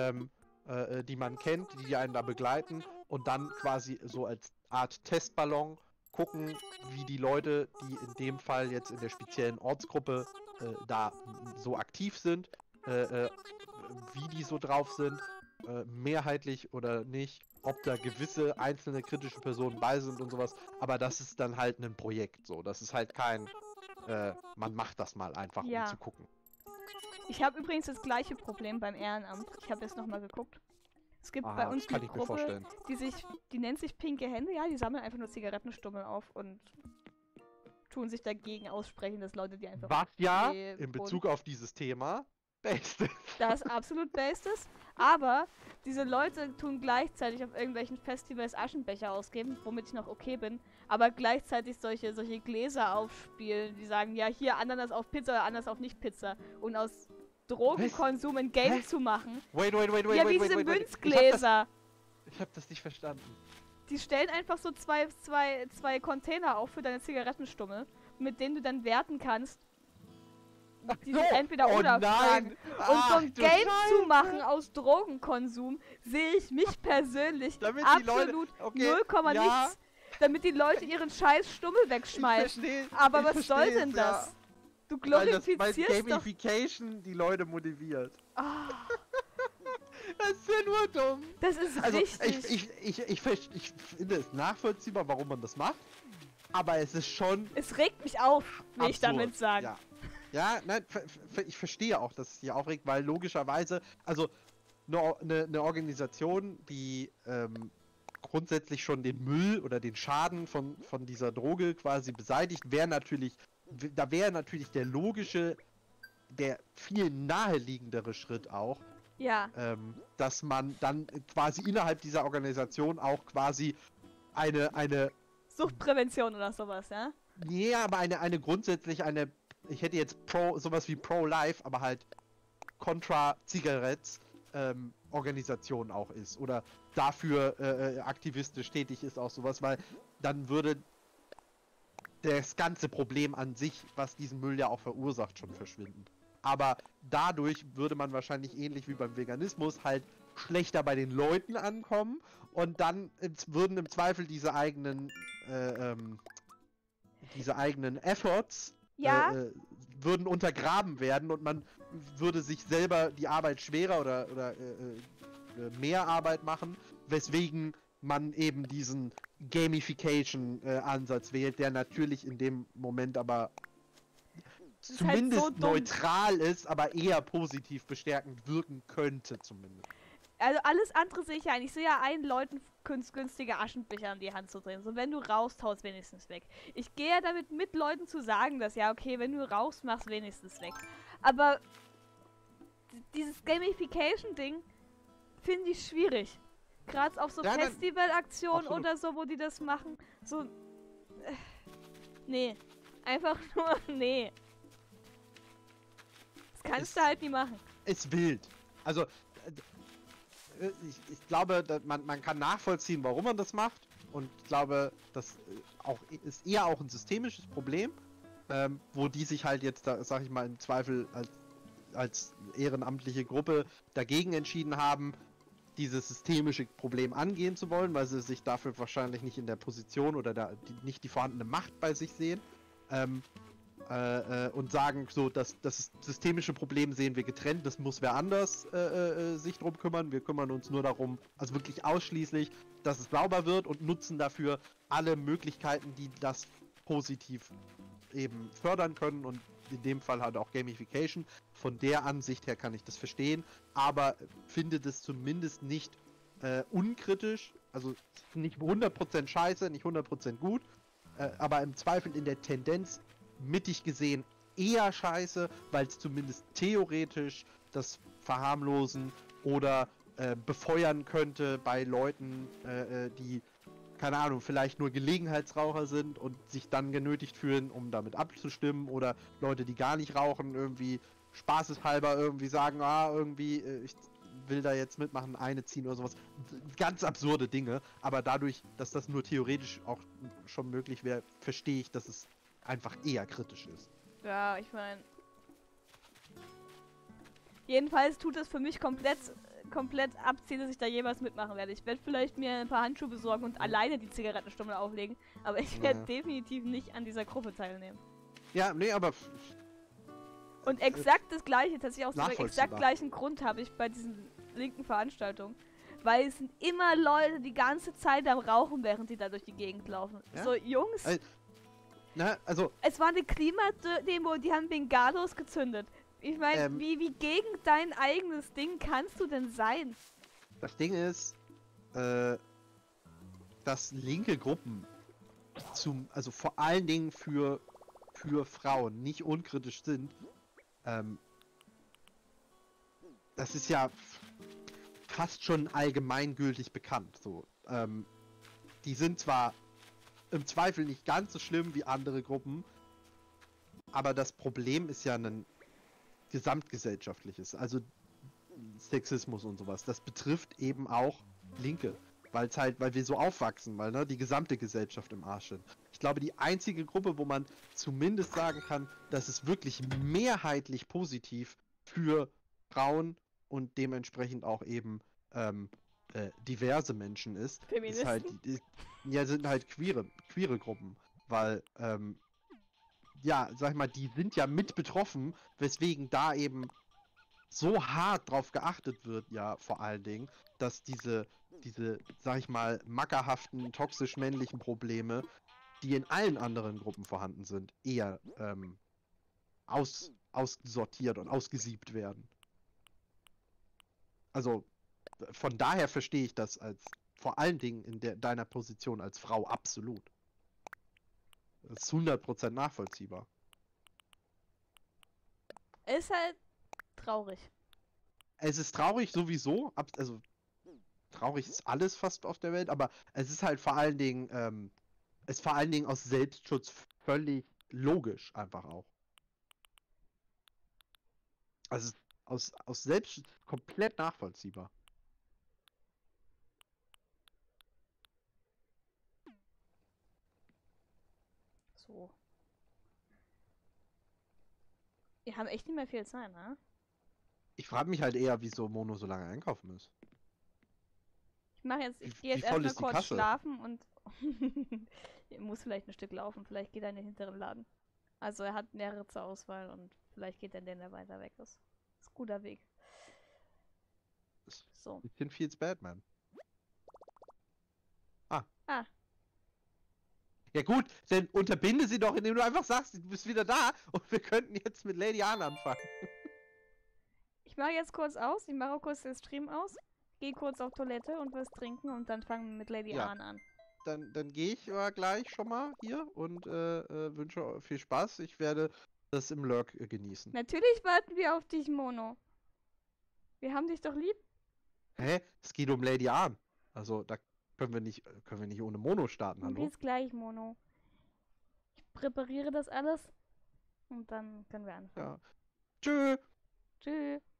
S3: die man kennt, die einen da begleiten und dann quasi so als Art Testballon gucken, wie die Leute, die in dem Fall jetzt in der speziellen Ortsgruppe da so aktiv sind, wie die so drauf sind, mehrheitlich oder nicht, ob da gewisse einzelne kritische Personen bei sind und sowas, aber das ist dann halt ein Projekt so, das ist halt kein, man macht das mal einfach,
S1: Ja.
S3: um zu gucken.
S1: Ich habe übrigens das gleiche Problem beim Ehrenamt. Ich habe jetzt nochmal geguckt. Es gibt bei uns
S3: kann
S1: eine
S3: ich mir
S1: Gruppe,
S3: vorstellen.
S1: die nennt sich Pinke Hände. Ja, die sammeln einfach nur Zigarettenstummel auf und tun sich dagegen aussprechen, dass Leute die einfach...
S3: Was ja,
S1: die
S3: in
S1: Boden-
S3: Bezug auf dieses Thema, beste.
S1: Das absolut best ist. Aber diese Leute tun gleichzeitig auf irgendwelchen Festivals Aschenbecher ausgeben, womit ich noch okay bin. Aber gleichzeitig solche Gläser aufspielen, die sagen, ja, hier Ananas auf Pizza oder Ananas auf Nicht-Pizza. Und aus Drogenkonsum ein Game
S3: Hä?
S1: zu machen.
S3: Wait,
S1: Ja, wie diese Münzgläser.
S3: Ich hab das nicht verstanden.
S1: Die stellen einfach so zwei Container auf für deine Zigarettenstummel, mit denen du dann werten kannst. Die sich entweder oder fragen. Und so ein Game zu machen aus Drogenkonsum, sehe ich mich persönlich
S3: Damit die Leute-
S1: absolut
S3: okay,
S1: 0,
S3: ja.
S1: nichts, damit die Leute ihren scheiß Stummel wegschmeißen. Aber
S3: ich
S1: was soll
S3: versteh
S1: denn
S3: es,
S1: das?
S3: ja.
S1: Du
S3: Weil
S1: glorifizierst doch...
S3: Gamification die Leute motiviert.
S1: Ah,
S3: Das ist ja nur dumm.
S1: das ist
S3: Also,
S1: richtig.
S3: ich finde es nachvollziehbar, warum man das macht. Aber es ist schon
S1: Es regt mich auf, will ich
S3: absurd.
S1: damit sagen.
S3: Ja, nein, ich verstehe auch, dass es hier aufregt, weil logischerweise, also eine Organisation, die grundsätzlich schon den Müll oder den Schaden von dieser Droge quasi beseitigt, wäre natürlich der logische, der viel naheliegendere Schritt auch,
S1: Ja.
S3: dass man dann quasi innerhalb dieser Organisation auch quasi eine
S1: Suchtprävention oder sowas, ja?
S3: nee, aber eine grundsätzlich ich hätte jetzt sowas wie Pro-Life, aber halt Contra-Zigarettes Organisation auch ist oder dafür aktivistisch tätig ist, auch sowas, weil dann würde das ganze Problem an sich, was diesen Müll ja auch verursacht, schon verschwinden. Aber dadurch würde man wahrscheinlich ähnlich wie beim Veganismus halt schlechter bei den Leuten ankommen und dann würden im Zweifel diese eigenen Efforts
S1: Ja,
S3: würden untergraben werden und man würde sich selber die Arbeit schwerer oder mehr Arbeit machen, weswegen man eben diesen Gamification-Ansatz wählt, der natürlich in dem Moment aber
S1: ist halt
S3: zumindest
S1: so dumm.
S3: neutral ist, aber eher positiv bestärkend wirken könnte zumindest.
S1: Also alles andere sehe ich ja ein. Ich sehe ja ein, Leuten günstige Aschenbecher in die Hand zu drehen. So, wenn du rauchst, haust wenigstens weg. Ich gehe ja damit mit Leuten zu sagen, dass ja, okay, wenn du rauchst, mach's wenigstens weg. Aber dieses Gamification-Ding finde ich schwierig. Gerade auf so
S3: Ja,
S1: Festivalaktionen
S3: absolut.
S1: oder so, wo die das machen. So. Nee. Einfach nur, nee. Das kannst du halt nie machen.
S3: Ist wild. Also, ich glaube, man kann nachvollziehen, warum man das macht. Und ich glaube, das ist eher auch ein systemisches Problem, wo die sich halt jetzt, da, sag ich mal, im Zweifel als ehrenamtliche Gruppe dagegen entschieden haben, dieses systemische Problem angehen zu wollen, weil sie sich dafür wahrscheinlich nicht in der Position oder nicht die vorhandene Macht bei sich sehen. Und sagen, so, das systemische Problem sehen wir getrennt, das muss wer anders sich drum kümmern. Wir kümmern uns nur darum, also wirklich ausschließlich, dass es sauber wird und nutzen dafür alle Möglichkeiten, die das positiv eben fördern können und in dem Fall halt auch Gamification. Von der Ansicht her kann ich das verstehen, aber finde das zumindest nicht unkritisch, also nicht 100% scheiße, nicht 100% gut, aber im Zweifel in der Tendenz mittig gesehen eher scheiße, weil es zumindest theoretisch das verharmlosen oder befeuern könnte bei Leuten, die, keine Ahnung, vielleicht nur Gelegenheitsraucher sind und sich dann genötigt fühlen, um damit abzustimmen, oder Leute, die gar nicht rauchen, irgendwie spaßeshalber irgendwie sagen, irgendwie, ich will da jetzt mitmachen, eine ziehen oder sowas. Ganz absurde Dinge, aber dadurch, dass das nur theoretisch auch schon möglich wäre, verstehe ich, dass es einfach eher kritisch ist.
S1: Ja, ich meine. Jedenfalls tut es für mich komplett abziehen, dass ich da jemals mitmachen werde. Ich werde vielleicht mir ein paar Handschuhe besorgen und alleine die Zigarettenstummel auflegen, aber ich werde definitiv nicht an dieser Gruppe teilnehmen.
S3: Ja, nee, aber
S1: Und exakt das gleiche, tatsächlich auch so
S3: nachvollziehbar.
S1: exakt gleichen Grund habe ich bei diesen linken Veranstaltungen. Weil es sind immer Leute die ganze Zeit am Rauchen, während die da durch die Gegend laufen.
S3: Ja?
S1: So, Jungs,
S3: also
S1: es war eine Klimademo, die haben Bengalos gezündet. Ich meine, wie gegen dein eigenes Ding kannst du denn sein?
S3: das Ding ist, dass linke Gruppen also vor allen Dingen für Frauen nicht unkritisch sind, das ist ja fast schon allgemeingültig bekannt. So, die sind zwar im Zweifel nicht ganz so schlimm wie andere Gruppen, aber das Problem ist ja ein gesamtgesellschaftliches, also Sexismus und sowas. Das betrifft eben auch Linke, weil wir so aufwachsen, weil die gesamte Gesellschaft im Arsch sind. Ich glaube, die einzige Gruppe, wo man zumindest sagen kann, dass es wirklich mehrheitlich positiv für Frauen und dementsprechend auch eben diverse Menschen ist halt, sind halt queere Gruppen, weil ja, sag ich mal, die sind ja mit betroffen, weswegen da eben so hart drauf geachtet wird, ja, vor allen Dingen, dass diese, sag ich mal, mackerhaften, toxisch-männlichen Probleme, die in allen anderen Gruppen vorhanden sind, eher aussortiert und ausgesiebt werden. Also, von daher verstehe ich das als vor allen Dingen in deiner Position als Frau absolut. Das ist 100% nachvollziehbar.
S1: Ist halt traurig.
S3: Es ist traurig sowieso, also traurig ist alles fast auf der Welt, aber es ist halt vor allen Dingen, aus Selbstschutz völlig logisch einfach auch. Also aus Selbstschutz komplett nachvollziehbar.
S1: So. Wir haben echt nicht mehr viel Zeit, ne?
S3: Ich frage mich halt eher, wieso Mono so lange einkaufen muss.
S1: Ich gehe jetzt
S3: Wie voll
S1: erstmal
S3: ist die
S1: kurz
S3: Kasse?
S1: schlafen und er muss vielleicht ein Stück laufen. Vielleicht geht er in den hinteren Laden. Also er hat mehrere zur Auswahl und vielleicht geht er in den, der weiter weg ist. Ist ein guter Weg. So.
S3: Bisschen feels bad, man.
S1: Ah,
S3: Ja gut, dann unterbinde sie doch, indem du einfach sagst, du bist wieder da und wir könnten jetzt mit Lady Anne anfangen.
S1: ich mache jetzt kurz aus. Ich mache auch kurz den Stream aus. Gehe kurz auf Toilette und was trinken und dann fangen wir mit Lady
S3: Ja.
S1: Anne an.
S3: Dann gehe ich aber gleich schon mal hier und wünsche viel Spaß. Ich werde das im Lurk genießen.
S1: Natürlich warten wir auf dich, Mono. Wir haben dich doch lieb.
S3: Hä? Es geht um Lady Anne. Also da können wir nicht ohne Mono starten, hallo?
S1: Bis gleich, Mono. Ich präpariere das alles und dann können wir anfangen.
S3: Ja. Tschö.
S1: Tschüss.